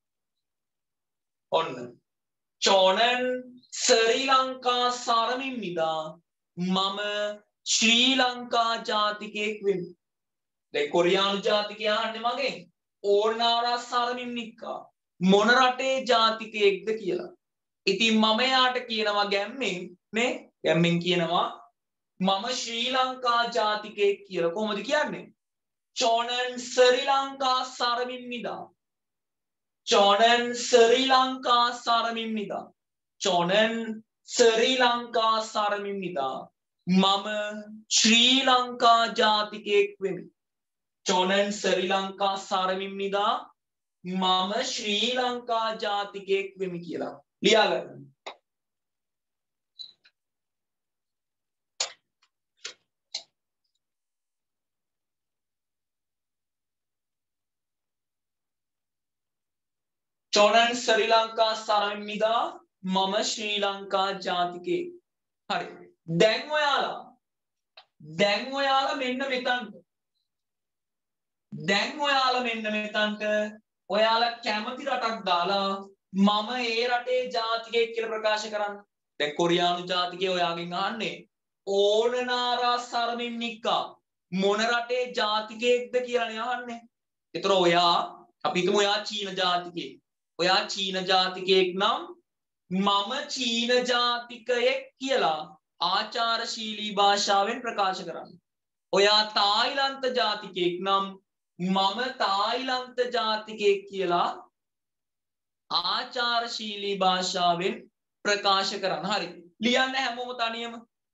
ඔන්න චෝනන් ශ්‍රී ලංකා සරමිම්නිදා. මම ශ්‍රී ලංකා ජාතිකයෙක් වෙමි. දැන් කොරියානු ජාතිකයා අහන්නේ මගෙන් ඕනාරා සරමිම්නික්කා මොන රටේ ජාතිකයෙක්ද කියලා. ඉතින් මම එයාට කියනවා ගැම්මෙන් නේ ගැම්මෙන් කියනවා මම ශ්‍රී ලංකා ජාතිකයෙක් කියලා. කොහොමද කියන්නේ? චෝනන් ශ්‍රී ලංකා සරමිම්නිදා. චෝනන් ශ්‍රී ලංකා සරමිම්නිදා. චෝනන් ශ්‍රී ලංකා සරමිම්නිදා. මම ශ්‍රී ලංකා ජාතිකයෙක් වෙමි. චෝනන් ශ්‍රී ලංකා සරමිම්නිදා. මම ශ්‍රී ලංකා ජාතිකයෙක් වෙමි කියලා ලියා ගන්න. චෝනන් ශ්‍රී ලංකා සරමිම්නිදා. මම ශ්‍රී ලංකා ජාතිකයෙක්. හරි. දැන් ඔයාලා දැන් ඔයාලා මෙන්න මෙතනට දැන් ඔයාලා මෙන්න මෙතනට ඔයාලා කැමති රටක් දාලා මම ඒ රටේ ජාතිකයෙක් කියලා ප්‍රකාශ කරන්න. දැන් කොරියානු ජාතිකයෝ ඔයාගෙන් අහන්නේ ඕනනාරා සරමිම්නික්කා මොන රටේ ජාතිකයෙක්ද කියලානේ අහන්නේ. ඒතර ඔයා අපි හිතමු ඔයා චීන ජාතිකයෙක්. ඔයා චීන ජාතිකයෙක් නම් මම චීන ජාතිකයෙක් කියලා ආචාරශීලී භාෂාවෙන් ප්‍රකාශ කරන්න. ඔයා තායිලන්ත ජාතිකයෙක් නම් මම තායිලන්ත ජාතිකයෙක් කියලා ආචාරශීලී භාෂාවෙන් ප්‍රකාශ කරන්න. හරි. ලියන්න හැමෝම තනියම.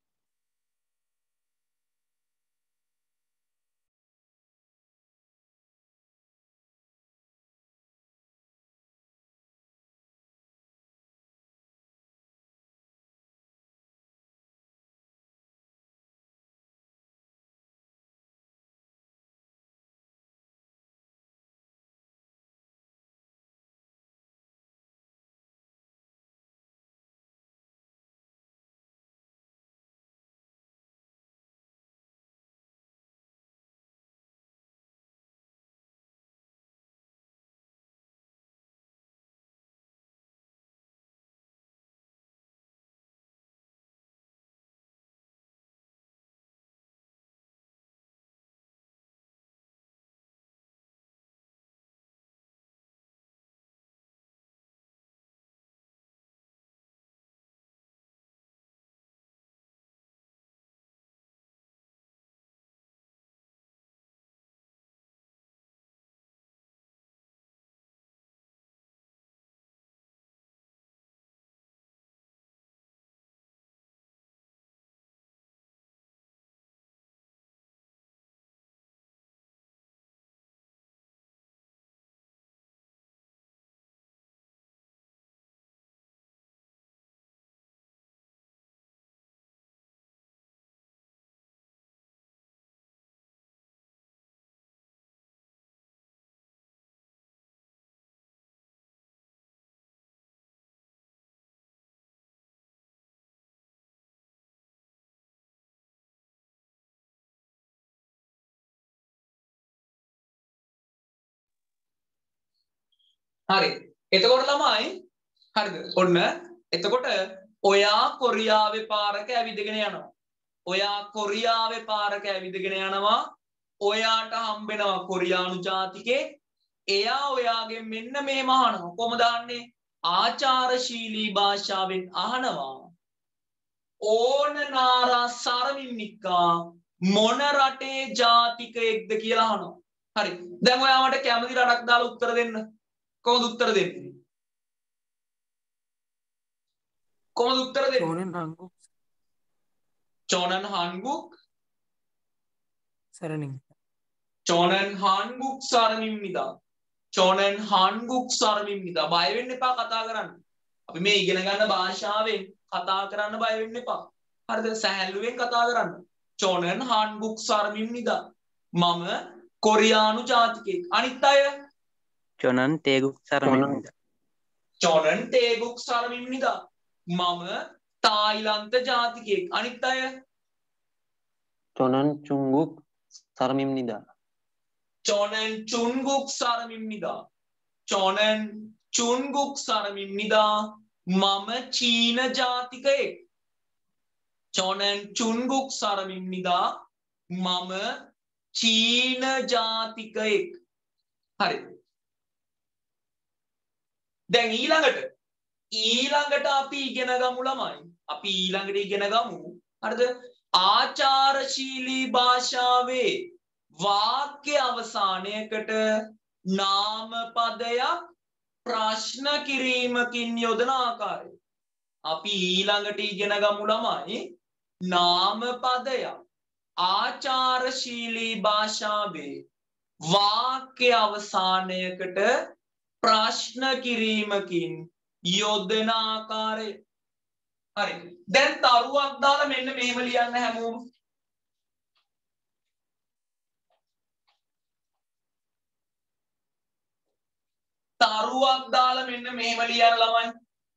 හරි. එතකොට ළමයි හරිද? ඔන්න එතකොට ඔයා කොරියාවේ පාරක ඇවිදගෙන යනවා. ඔයා කොරියාවේ පාරක ඇවිදගෙන යනවා. ඔයාට හම්බෙනවා කොරියානු ජාතිකේ. එයා ඔයාගෙන් මෙන්න මේම අහනවා. කොහමද අහන්නේ? ආචාරශීලී භාෂාවෙන් අහනවා. ඕනනාරා සරමිම්නික්කා මොන රටේ ජාතිකයෙක්ද කියලා අහනවා. හරි. දැන් ඔයා මට කැමති රටක් දාලා උත්තර දෙන්න. කොහොමද උත්තර දෙන්නේ? කොහොමද උත්තර දෙන්නේ? චෝනන් හංගුක් චෝනන් හංගුක් සරණින් චෝනන් හංගුක් සරමිම්නිදා. චෝනන් හංගුක් සරමිම්නිදා. බය වෙන්න එපා කතා කරන්න. අපි මේ ඉගෙන ගන්න භාෂාවෙන් කතා කරන්න බය වෙන්න එපා. හරිද? සැහැල්ලුවෙන් කතා කරන්න. චොනන් හාන්බුක් සර්මිම් නිදා. මම කොරියානු ජාතිකයෙක්. අනිත් අය චොනන් තේගුක් සරමින්ද. චොනන් තේගුක් සර්මිම් නිදා. මම තායිලන්ත ජාතිකයෙක්. අනිත් අය චොනන් චුංගුක් සරමිම් නිදා. චොනන් චුන්ගුක් සරමිම් නිදා. චොනන් චුන්ගුක් සරමිම් නිදා. මම චීන ජාතිකයෙක්. චොනන් චුන්ගුක් සරමිම් නිදා. මම චීන ජාතිකයෙක්. හරි. දැන් ඊළඟට ඊළඟට අපි ඉගෙන ගමු ළමයි. අපි ඊළඟට ඉගෙන ගමු. හරිද? ආචාරශීලී භාෂාවේ වාක්‍ය අවසානයකට නාම පදයක් ප්‍රශ්න කිරීමකින් යොදන ආකාරය. අපි ඊළඟට ඉගෙන ගමු ළමයි නාම පදයක් ආචාරශීලී භාෂාවේ වාක්‍ය අවසානයකට ප්‍රශ්න කිරීමකින් යොදන ආකාරය. හරි. දැන් තරුවක් දාලා මෙන්න මෙහෙම ලියන්න හැමෝම. තරුවක් දාලා මෙන්න මෙහෙම ලියන්න ළමයි.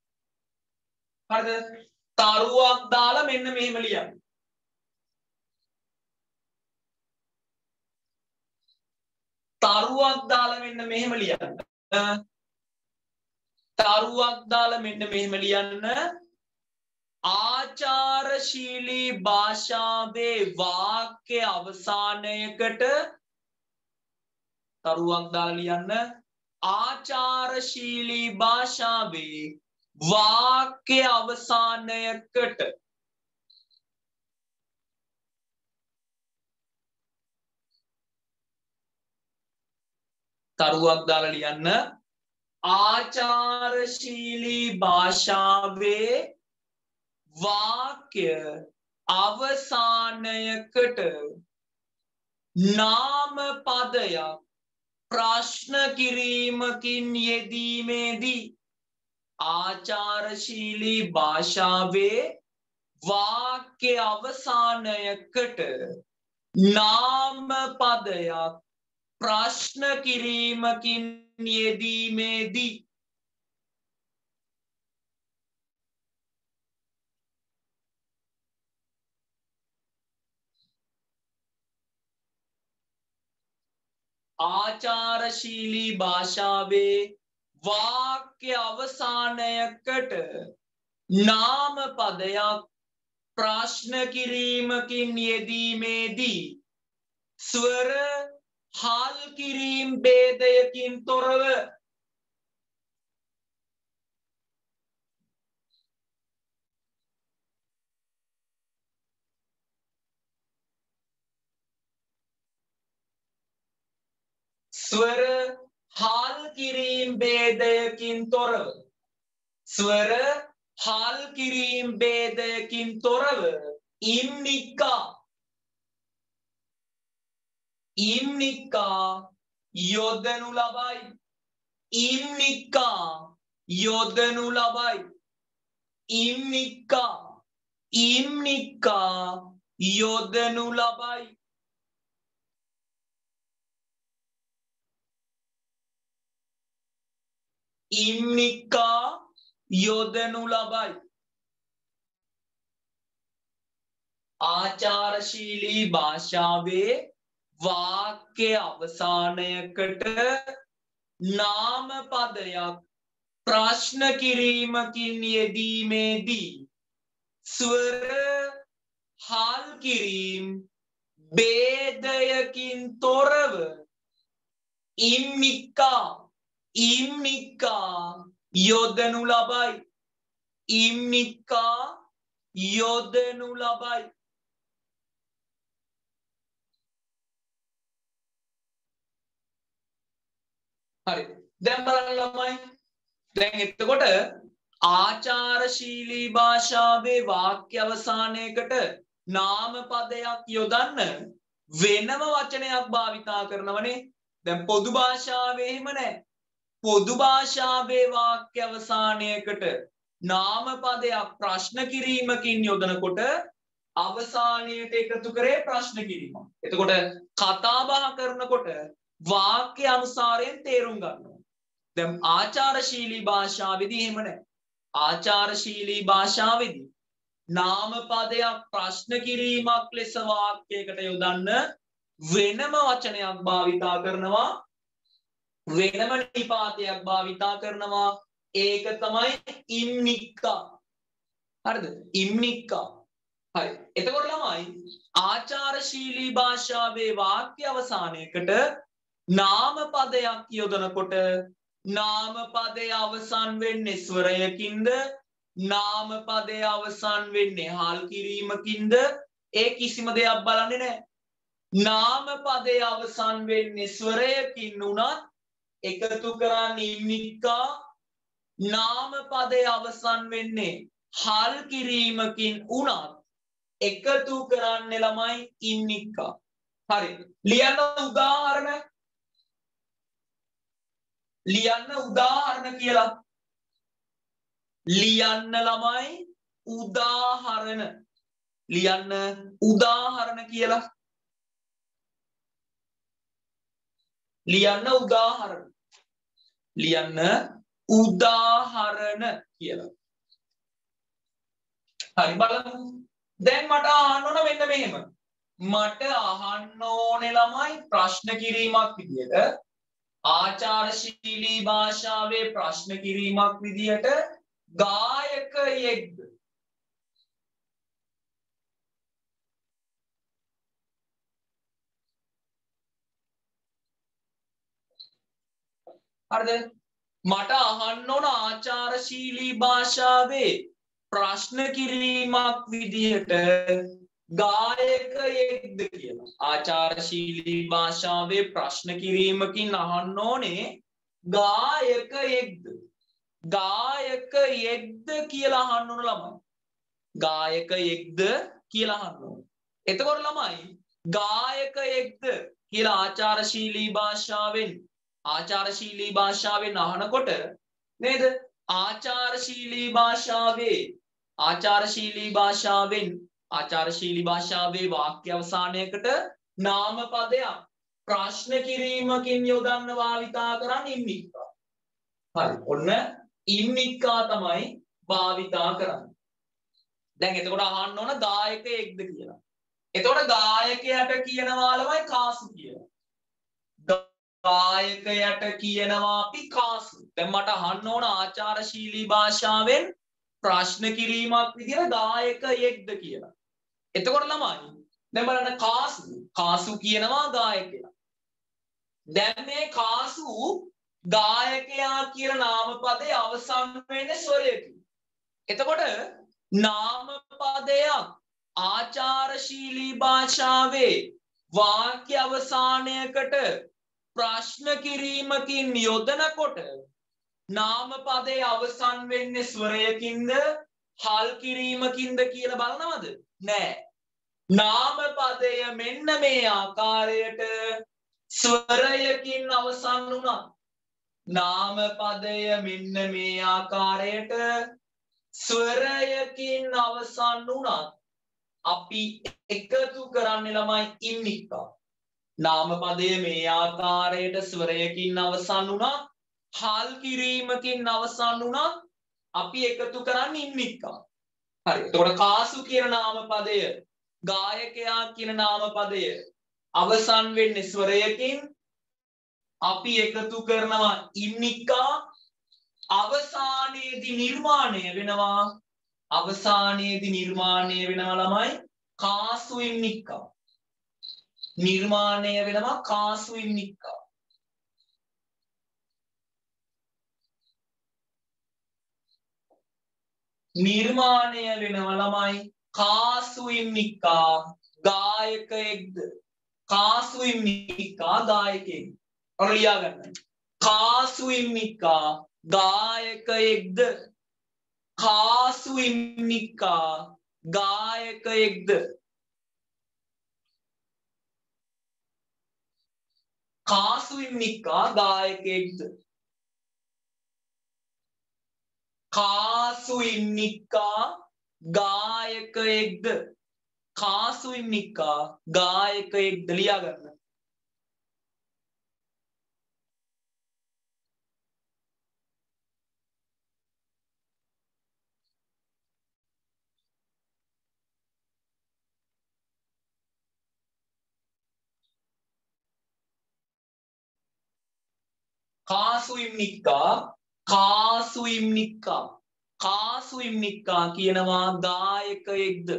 හරිද? තරුවක් දාලා මෙන්න මෙහෙම ලියන්න. තරුවක් දාලා මෙන්න මෙහෙම ලියන්න. තරුවක් දාලා මෙන්න මෙහෙම ලියන්න. ආචාරශීලී භාෂාවේ වාක්‍ය අවසානයකට තරුවක් දාලා ලියන්න. ආචාරශීලී භාෂාවේ වාක්‍ය අවසානයකට තරුවක් දාලා ලියන්න. ආචාරශීලී භාෂාවේ වාක්‍ය අවසානයකට නාම පදයක් ප්‍රශ්න කිරීමකින් යෙදීමේදී ආචාරශීලී භාෂාවේ වාක්‍ය අවසානයකට නාම පදයක් ප්‍රශ්න කිරීමකින් යෙදීමේදී ආචාරශීලී භාෂාවේ වාක්‍ය අවසානයකට නාම පදයක් ප්‍රශ්න කිරීමකින් යෙදීමේදී ස්වර හල් කිරීම ભેදයකින් තොරව ස්වර හල් කිරීම ભેදයකින් තොරව ස්වර හල් කිරීම ભેදයකින් තොරව ඉම්නිකා ඉම්නිකා යොදනු ලබයි. ඉම්නිකා යොදනු ලබයි. ඉම්නිකා ඉම්නිකා යොදනු ලබයි. ඉම්නිකා යොදනු ලබයි. ආචාරශීලී භාෂාවේ වාක්‍ය අවසානයකට නාම පදයක් ප්‍රශ්න කිරීමකින් යෙදීමේදී ස්වර හල් කිරීම ભેදයකින් තොරව ඉම්නිකා ඉම්නිකා යොදනු ලබයි. ඉම්නිකා යොදනු ලබයි. හරි. දැන් බලන්න ළමයි. දැන් එතකොට ආචාරශීලී භාෂාවේ වාක්‍ය අවසානයකට නාම පදයක් යොදන්න වෙනම වචනයක් භාවිතා කරනවනේ. දැන් පොදු භාෂාවේ එහෙම නැහැ. පොදු භාෂාවේ වාක්‍ය අවසානයකට නාම පදයක් ප්‍රශ්න කිරීමකින් යොදනකොට අවසානයට එකතු කරේ ප්‍රශ්න කිරීම. එතකොට කතා බහ කරනකොට වාක්‍ය අනුසාරයෙන් තේරුම් ගන්නවා. දැන් ආචාරශීලී භාෂාවේදී එහෙම නැහැ. ආචාරශීලී භාෂාවේදී නාම පදයක් ප්‍රශ්න කිරීමක් ලෙස වාක්‍යයකට යොදන්න වෙනම වචනයක් භාවිතා කරනවා. වෙනම නිපාතයක් භාවිතා කරනවා. ඒක තමයි ඉම්නික්කා. හරිද? ඉම්නික්කා. හරි. එතකොට ළමයි ආචාරශීලී භාෂාවේ වාක්‍ය අවසානයකට නාම පදයක් යොදනකොට නාම පදය අවසන් වෙන්නේ ස්වරයකින්ද නාම පදය අවසන් වෙන්නේ හාල් කිරීමකින්ද ඒ කිසිම දෙයක් බලන්නේ නැහැ. නාම පදය අවසන් වෙන්නේ ස්වරයකින් උනත් එකතු කරන්නේ ඉම්නික්කා. නාම පදය අවසන් වෙන්නේ හාල් කිරීමකින් උනත් එකතු කරන්නේ ළමයි ඉම්නික්කා. හරි. ලියන්න උදාහරණ ලියන්න උදාහරණ කියලා. ලියන්න ළමයි උදාහරණ. ලියන්න උදාහරණ කියලා. ලියන්න උදාහරණ. ලියන්න උදාහරණ කියලා. හරි බලමු. දැන් මට අහන්න ඕන මෙන්න මෙහෙම. මට අහන්න ඕනේ ළමයි ප්‍රශ්න කිරීමක් විදියට ආචාරශීලී භාෂාවේ ප්‍රශ්න කිරීමක් විදියට ගායකයෙක්ද හරිද? මට අහන්න ඕන ආචාරශීලී භාෂාවේ ප්‍රශ්න කිරීමක් විදියට ගායකයෙක්ද කියලා. ආචාරශීලී භාෂාවේ ප්‍රශ්න කිරීමකින් අහන්න ඕනේ ගායකයෙක්ද? ගායකයෙක්ද කියලා අහන්න ඕන ළමයි. ගායකයෙක්ද කියලා අහන්න ඕන. එතකොට ළමයි ගායකයෙක්ද කියලා ආචාරශීලී භාෂාවෙන් ආචාරශීලී භාෂාවෙන් අහනකොට නේද? ආචාරශීලී භාෂාවේ ආචාරශීලී භාෂාවෙන් ආචාරශීලී භාෂාවේ වාක්‍ය අවසානයකට නාම පදයක් ප්‍රශ්න කිරීමකින් යොදන්න භාවිතා කරන්නේ ඉම්නික්කා. හරි. ඔන්න ඉම්නික්කා තමයි භාවිතා කරන්නේ. දැන් එතකොට අහන්න ඕන ගායකයෙක්ද කියලා. එතකොට ගායකයාට කියනවා ළමයි කාසු කියලා. ගායකයට කියනවා අපි කාසු. දැන් මට අහන්න ඕන ආචාරශීලී භාෂාවෙන් ප්‍රශ්න කිරීමක් විදියට ගායකයෙක්ද කියලා. එතකොට ළමයි දැන් බලන්න කාසු කාසු කියනවා ගායකයා. දැන් මේ කාසු ගායකයා කියන නාමපදයේ අවසන් වෙන්නේ ස්වරයකින්. එතකොට නාමපදයක් ආචාරශීලී භාෂාවේ වාක්‍ය අවසානයකට ප්‍රශ්න කිරීමකින් යොදනකොට නාමපදයේ අවසන් වෙන්නේ ස්වරයකින්ද හල් කිරීමකින්ද කියලා බලනවද? නෑ. නාමපදය මෙන්න මේ ආකාරයට ස්වරයකින් අවසන් වුණා. නාමපදය මෙන්න මේ ආකාරයට ස්වරයකින් අවසන් වුණා. අපි එකතු කරන්නේ ළමයි ඉම්නික්කා. නාමපදය මේ ආකාරයට ස්වරයකින් අවසන් වුණා. හල් කිරීමකින් අවසන් වුණා. අපි එකතු කරන්නේ ඉම්නික්කා. හරි. එතකොට කාසු කියන නාමපදය ගායකයා කියන නාමපදය අවසන් වෙන්නේ ස්වරයකින්. අපි එකතු කරනවා ඉම්නික්කා. අවසානයේදී නිර්මාණය වෙනවා අවසානයේදී නිර්මාණය වෙනවා ළමයි කාසු ඉම්නික්කා. නිර්මාණය වෙනවා කාසු ඉම්නික්කා. නිර්මාණය වෙනවා ළමයි කාසු ඉම්නික්කා ගායකයෙක්ද? කාසු ඉම්නික්කා ගායකයෙක්ද? ඔන්න ලියා ගන්න. කාසු ඉම්නික්කා ගායකයෙක්ද? කාසු ඉම්නික්කා ගායකයෙක්ද? කාසු ඉම්නික්කා ගායකයෙක්ද? කාසුයින්නික්කා ගායකයෙක්ද කාසුයින්නික්කා ගායකයෙක්ද ලියා ගන්න. කාසුයිම්නික්කා කාසුයිම්නික්කා කාසුයිම්නික්කා කියනවා ගායකයෙක්ද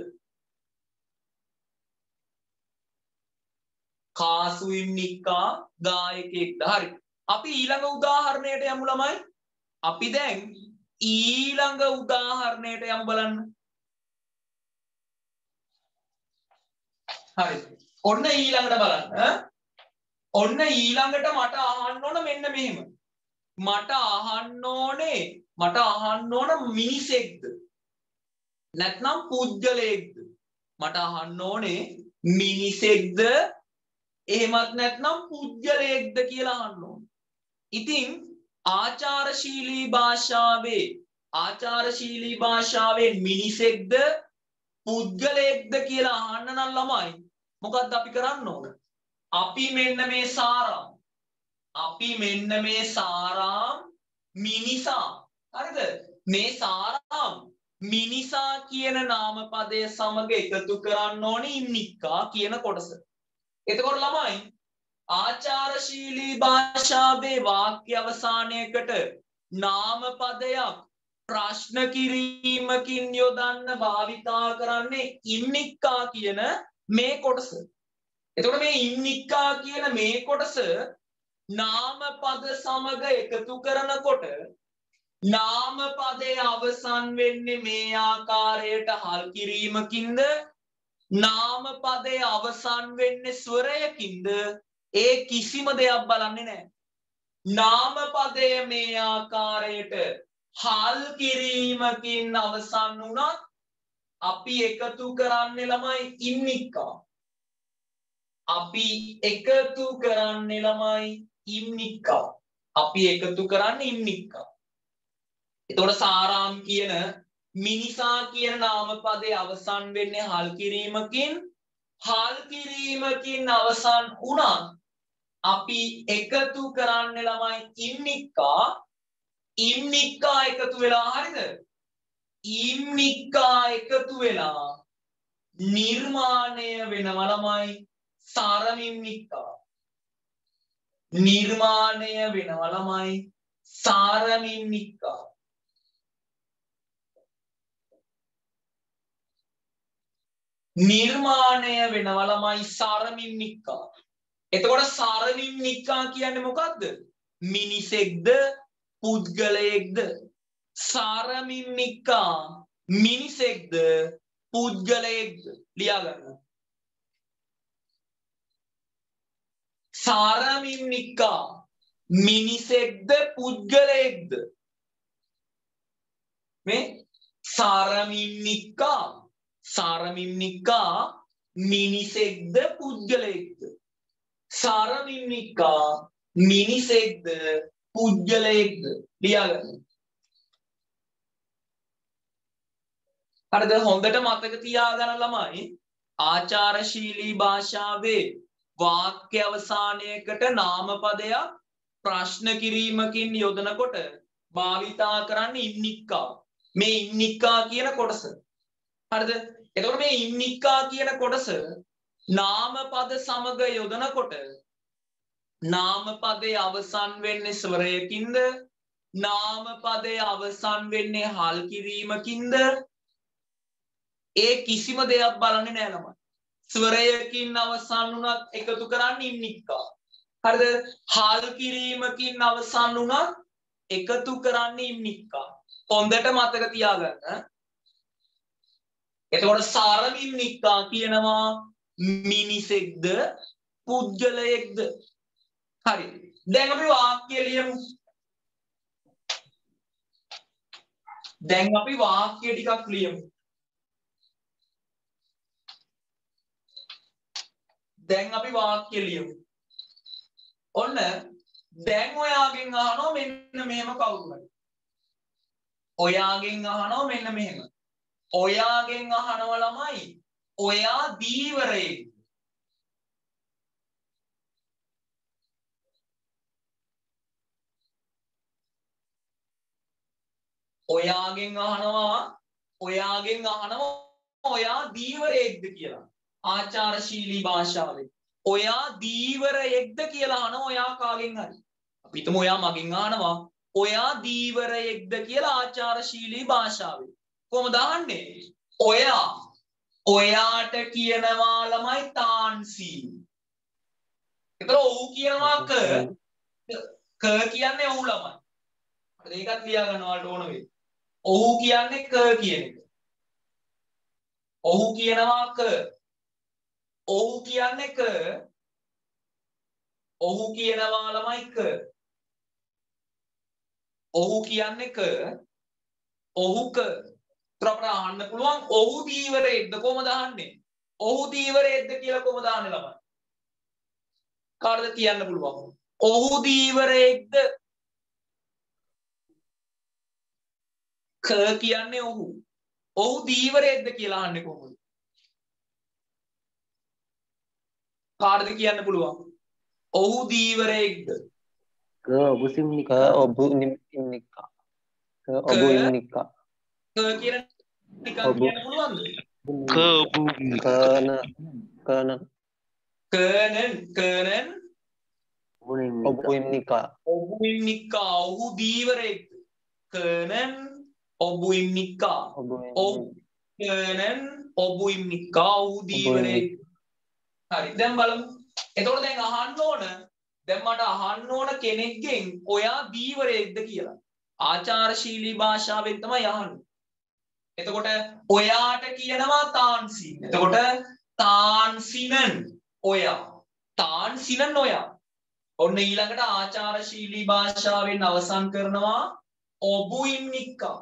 කාසුයිම්නික්කා ගායකයෙක්ද හරි අපි ඊළඟ උදාහරණයට යමු ළමයි අපි දැන් ඊළඟ උදාහරණයට යමු බලන්න හරි ඔන්න ඊළඟට බලන්න ඔන්න ඊළඟට මට අහන්න ඕන මෙන්න මෙහෙම. මට අහන්න ඕනේ මට අහන්න ඕන මිනිසෙක්ද නැත්නම් පුද්ගලයෙක්ද මට අහන්න ඕනේ මිනිසෙක්ද එහෙමත් නැත්නම් පුද්ගලයෙක්ද කියලා අහන්න ඕනේ. ඉතින් ආචාරශීලී භාෂාවේ ආචාරශීලී භාෂාවේ මිනිසෙක්ද පුද්ගලයෙක්ද කියලා අහන්න නම් ළමයි මොකක්ද අපි කරන්න ඕන? අපි මෙන්න මේ සාරාම් අපි මෙන්න මේ සාරාම් මිනිසා හරිද මේ සාරාම් මිනිසා කියන නාමපදය සමග එකතු කරන්න ඕනේ ඉම්නික්කා කියන කොටස. එතකොට ළමයි ආචාරශීලී භාෂාවේ වාක්‍ය අවසානයකට නාමපදයක් ප්‍රශ්න කිරීමකින් යොදන්න භාවිතා කරන්නේ ඉම්නික්කා කියන මේ කොටස. එතකොට මේ ඉම්නික්කා කියන මේ කොටස නාමපද සමග එකතු කරනකොට නාමපදයේ අවසන් වෙන්නේ මේ ආකාරයට හල් කිරීමකින්ද නාමපදයේ අවසන් වෙන්නේ ස්වරයකින්ද ඒ කිසිම දෙයක් බලන්නේ නැහැ. නාමපදයේ මේ ආකාරයට හල් කිරීමකින් අවසන් වුණත් අපි එකතු කරන්නේ ළමයි ඉම්නික්කා. අපි එකතු කරන්නේ ළමයි ඉම්නික්කා. අපි එකතු කරන්නේ ඉම්නික්කා. එතකොට සාරාම් කියන මිනිසා කියන නාමපදයේ අවසන් වෙන්නේ හල් කිරීමකින් හල් කිරීමකින් අවසන් වුණා අපි එකතු කරන්නේ ළමයි ඉම්නික්කා. ඉම්නික්කා එකතු වෙලා හරිද? ඉම්නික්කා එකතු වෙලා නිර්මාණය වෙනවා ළමයි සාරමිම්නික්කා. නිර්මාණය වෙනවා ළමයි සාරමිම්නික්කා. නිර්මාණය වෙනවා ළමයි සාරමිම්නික්කා. එතකොට සාරමිම්නික්කා කියන්නේ මොකද්ද? මිනිසෙක්ද පුද්ගලයෙක්ද? සාරමිම්නික්කා මිනිසෙක්ද පුද්ගලයෙක්ද? ලියා ගන්න. සාරමිම්නික්කා මිනිසෙක්ද පුද්ගලයෙක්ද? මේ සාරමිම්නික්කා සාරමිම්නික්කා මිනිසෙක්ද පුද්ගලයෙක්ද? සාරමිම්නික්කා මිනිසෙක්ද පුද්ගලයෙක්ද? ලියා ගන්න. හරිද? හොඳට මතක තියාගන්න ළමයි ආචාරශීලී භාෂාවේ වාක්‍ය අවසානයකට නාමපදයක් ප්‍රශ්න කිරීමකින් යොදනකොට භාවිතා කරන්නේ ඉම්නික්කා. මේ ඉම්නික්කා කියන කොටස. හරිද? එතකොට මේ ඉම්නික්කා කියන කොටස නාමපද සමග යොදනකොට නාමපදයේ අවසන් වෙන්නේ ස්වරයකින්ද නාමපදයේ අවසන් වෙන්නේ හල් කිරීමකින්ද ඒ කිසිම දෙයක් බලන්නේ නැහැ ළමයි. ස්වරයකින් අවසන් වුණත් එකතු කරන්නේ ඉම්නික්කා. හරිද? හල් කිරීමකින් අවසන් වුණත් එකතු කරන්නේ ඉම්නික්කා. හොඳට මතක තියාගන්න. එතකොට සාරමිම්නික්කා කියනවා මිනිසෙක්ද පුද්ගලයෙක්ද? හරි. දැන් අපි වාක්‍ය ලියමු. දැන් අපි වාක්‍ය ටිකක් ලියමු. දැන් අපි වාක්‍ය ලියමු. ඔන්න දැන් ඔයාගෙන් අහනවා මෙන්න මෙහෙම කවුරු හරි. ඔයාගෙන් අහනවා මෙන්න මෙහෙම. ඔයාගෙන් අහනවා ළමයි ඔයා දීවරයෙක්. ඔයාගෙන් අහනවා ඔයාගෙන් අහනවා ඔයා දීවරයෙක්ද කියලා. ආචාරශීලී භාෂාවෙන්. ඔයා දීවරයෙක්ද කියලා අහනවා ඔයා කාගෙන් හරි. අපි හිතමු ඔයා මගෙන් අහනවා ඔයා දීවරයෙක්ද කියලා ආචාරශීලී භාෂාවෙන්. කොහොමද අහන්නේ? ඔයා ඔයාට කියනවා ළමයි තාන්සි. ඒතර ඔව් කියනවා ක ක කියන්නේ ඔව් ළමයි. හරි ඒකත් ලියා ගන්නවාට ඕන වෙයි. ඔව් කියන්නේ ක කියන එක. ඔව් කියනවා ක. ඔව් කියන්නේ ක. ඔව් කියනවා ළමයි ක. ඔහු කියන්නේ ක. ඔහු ක. අපට අහන්න පුළුවන් ඔහු දීවරයෙක්ද කොහමද අහන්නේ? ඔහු දීවරයෙක්ද කියලා කොහමද අහන්නේ ළමයි? කාටද කියන්න පුළුවන්? ඔහු දීවරයෙක්ද? ක කියන්නේ ඔහු. ඔහු දීවරයෙක්ද කියලා අහන්නේ කොහොමද? කාටද කියන්න පුළුවන්? ඔහු දීවරයෙක්ද? ක ඔබ සිම්නික ඔබ නිම්නිකා ඔබ ඉන්නිකා ක කියන නිකන් කියන්න පුළුවන්ද? කන කන කනන් කනන් ඔබ ඉන්නිකා ඔබු ඉන්නිකා ඔහු දීවරයෙක්ද? කනන් ඔබු ඉන්නිකා ඔබ ඔහු කනන් ඔබු ඉන්නිකා ඔහු දීවරයෙක්ද? හරි දැන් බලමු. එතකොට දැන් අහන්න ඕන දැන් මට අහන්න ඕන කෙනෙක්ගෙන් ඔයා දීවරයෙක්ද කියලා. ආචාරශීලී භාෂාවෙන් තමයි අහන්නේ. එතකොට ඔයාට කියනවා තාන්සින්. එතකොට තාන්සිනන් ඔයා. තාන්සිනන් ඔයා. ඔන්න ඊළඟට ආචාරශීලී භාෂාවෙන් අවසන් කරනවා ඔබු ඉන්නිකා.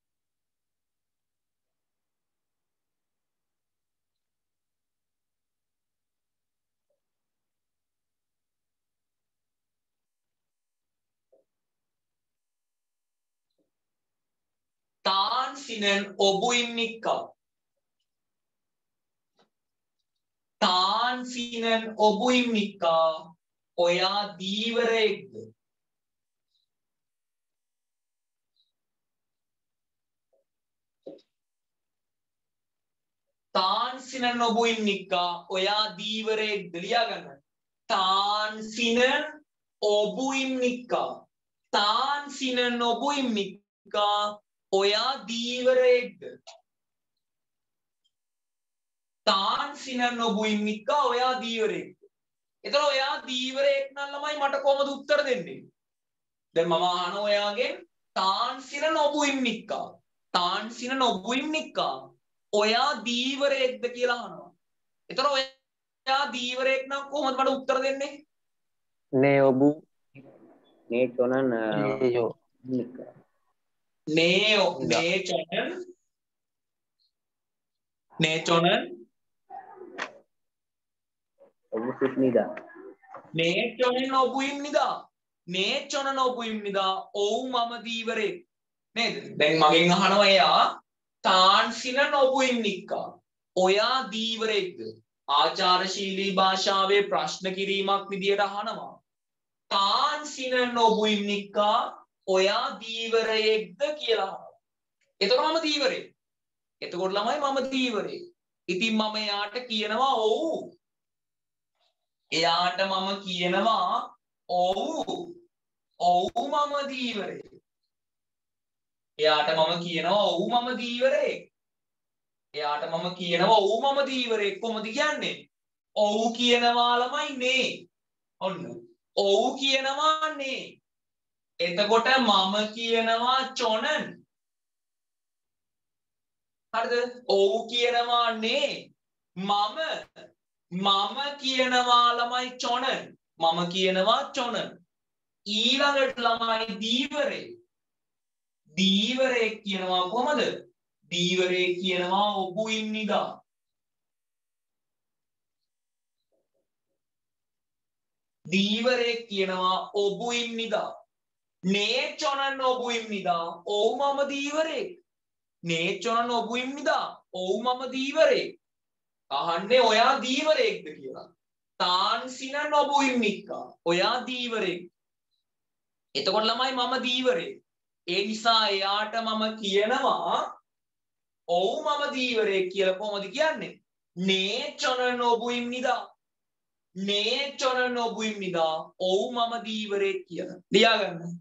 තාන්සිනන් ඔබු ඉන්නිකා. තාන්සිනන් ඔබු ඉන්නිකා. ඔයා දීවරයෙක්ද? තාන්සිනන් ඔබු ඉන්නිකා. ඔයා දීවරයෙක්ද? ලියා ගන්න. තාන්සිනන් ඔබු ඉන්නිකා. තාන්සිනන් ඔබු ඉන්නිකා. ඔයා දීවරයෙක්ද? තාන්සිනන් ඔබු ඉන්නිකා. ඔයා දීවරයෙක්ද? එතකොට ඔයා දීවරයෙක් නම් ළමයි මට කොහොමද උත්තර දෙන්නේ? දැන් මම අහන ඔයාගෙන් තාන්සිනන් ඔබු ඉන්නිකා. තාන්සිනන් ඔබු ඉන්නිකා. ඔයා දීවරයෙක්ද කියලා අහනවා. එතකොට ඔයා දීවරයෙක් නම් කොහොමද මට උත්තර දෙන්නේ? නේ ඔබ මේ චොනන් යෝ නේ නේ චොනන් නේ චොනන් ඔබ සිම්නිදා නේ චොනන් ඔබු ඉන්නිදා. නේ චොනන් ඔබු ඉන්නිදා. ඔව් මම දීවරයෙක්. නේද? දැන් මගෙන් අහනවා එයා තාන්සිනන් ඔබු ඉන්නිකා. ඔයා දීවරයෙක්ද? ආචාරශීලී භාෂාවේ ප්‍රශ්න කිරීමක් විදියට අහනවා. තාන්සිනන් ඔබු ඉන්නිකා. ඔයා දීවරයෙක්ද කියලා අහනවා. එතකොට මම දීවරයෙක්. එතකොට ළමයි මම දීවරයෙක්. ඉතින් මම එයාට කියනවා ඔව්. එයාට මම කියනවා ඔව්. ඔව් මම දීවරයෙක්. එයාට මම කියනවා ඔව් මම දීවරයෙක්. එයාට මම කියනවා ඔව් මම දීවරයෙක්. කොහොමද කියන්නේ? ඔව් කියනවා ළමයි නේ. ඔන්න. ඔව් කියනවා නේ. එතකොට මම කියනවා චොනන්. හරිද? ඔව් කියනවා නේ. මම මම කියනවා ළමයි චොනන්. මම කියනවා චොනන්. ඊළඟට ළමයි දීවරේ. දීවරේ කියනවා කොහමද? දීවරේ කියනවා ඔබු ඉන්නිදා. දීවරේ කියනවා ඔබු ඉන්නිදා. නේ චොනන් ඔබුයිම්නිදා. ඔව් මම දීවරෙක්. නේ චොනන් ඔබුයිම්නිදා. ඔව් මම දීවරෙක්. අහන්නේ ඔයා දීවරෙක්ද කියලා. තාන් සිනන් ඔබුයිම්නික්කා. ඔයා දීවරෙක්. එතකොට ළමයි මම දීවරෙක්. ඒ නිසා එයාට මම කියනවා ඔව් මම දීවරෙක් කියලා. කොහොමද කියන්නේ? නේ චොනන් ඔබුයිම්නිදා. නේ චොනන් ඔබුයිම්නිදා. ඔව් මම දීවරෙක් කියලා. ලියාගන්න.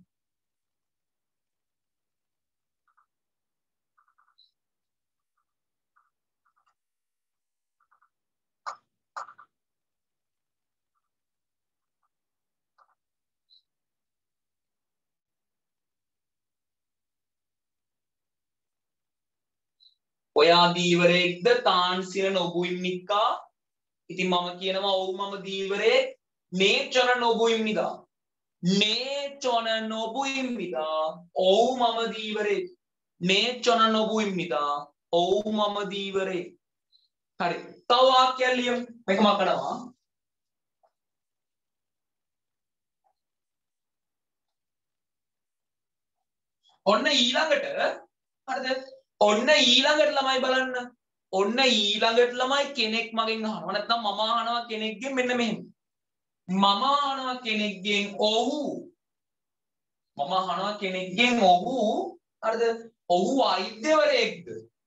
ඔයා දීවරෙක්ද? තාන් සිනන් ඔබුයිම්නික්කා. ඉතින් මම කියනවා ඔව් මම දීවරෙක්. නේ චොනන් ඔබුයිම්නිදා. නේ චොනන් ඔබුයිම්නිදා. ඔව් මම දීවරෙක්. නේ චොනන් ඔබුයිම්නිදා. ඔව් මම දීවරෙක්. හරි. තව වාක්‍යයක් ලියමු. මේක මකනවා. ඔන්න ඊළඟට හරිද? ඔන්න ඊළඟට ළමයි බලන්න. ඔන්න ඊළඟට ළමයි කෙනෙක් මගෙන් අහනවා. නැත්නම් මම අහනවා කෙනෙක්ගෙන් මෙන්න මෙහෙම. මම අහනවා කෙනෙක්ගෙන් ඔහු. මම අහනවා කෙනෙක්ගෙන් ඔහු හරිද? ඔහු වෛද්‍යවරයෙක්ද?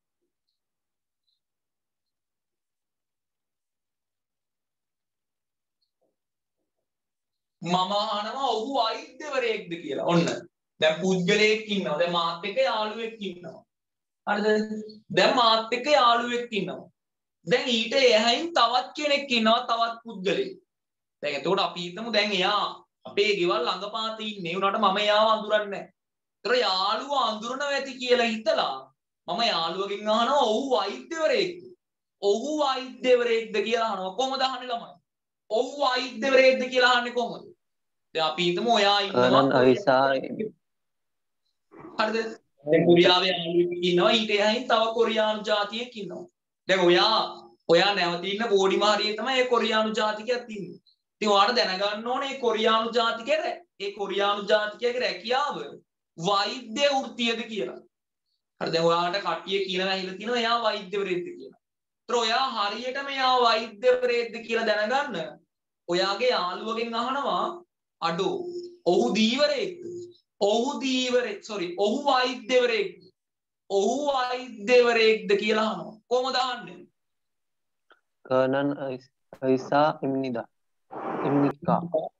මම අහනවා ඔහු වෛද්‍යවරයෙක්ද කියලා. ඔන්න. දැන් පුද්ගලයෙක් ඉන්නවා. දැන් මාත් එක්ක යාළුවෙක් ඉන්නවා. හරිද? දැන් මාත් එක්ක යාළුවෙක් ඉන්නවා. දැන් ඊට එහයින් තවත් කෙනෙක් ඉන්නවා, තවත් පුද්ගලයෙක්. දැන් එතකොට අපි හිතමු දැන් එයා අපේ ගෙවල් ළඟපාතේ ඉන්නේ. උනාට මම එයාව අඳුරන්නේ නැහැ. ඒතර යාළුවා අඳුරනවා ඇති කියලා හිතලා මම යාළුවගෙන් අහනවා ඔහු වෛද්‍යවරයෙක්ද? ඔහු වෛද්‍යවරයෙක්ද කියලා අහනවා. කොහොමද අහන්නේ ළමයි? ඔහු වෛද්‍යවරයෙක්ද කියලා අහන්නේ කොහොමද? දැන් අපි හිතමු ඔයා ඉන්නවා අවිසා හරිද? දැන් කොරියාවේ යාළුවෙක් ඉන්නවා, ඊට එහයින් තව කොරියානු ජාතියෙක් ඉන්නවා. දැන් ඔයා ඔයා නැවත ඉන්න බෝඩිම හරියේ තමයි ඒ කොරියානු ජාතිකයෙක් ඉන්නේ. ඉතින් ඔයාලට දැනගන්න ඕනේ මේ කොරියානු ජාතිකයේ ඒ කොරියානු ජාතිකයේ රැකියාව වෛද්‍ය වෘත්තියද කියලා. හරි දැන් ඔයාලට කට්ටිය කියලා ඇහිලා තිනවා එයා වෛද්‍යවරයෙක්ද කියලා. ඒතර ඔයා හරියටම එයා වෛද්‍යවරයෙක්ද කියලා දැනගන්න ඔයාගේ යාළුවගෙන් අහනවා අඩෝ ඔහු දීවරයෙක්ද? ඔහු දීවරයෙක් sorry ඔහු වෛද්‍යවරයෙක්ද? ඔහු වෛද්‍යවරයෙක්ද කියලා අහනවා. කොහොමද අහන්නේ? කනන් අයිසා ඉම්නිදා. ඉම්නිකා.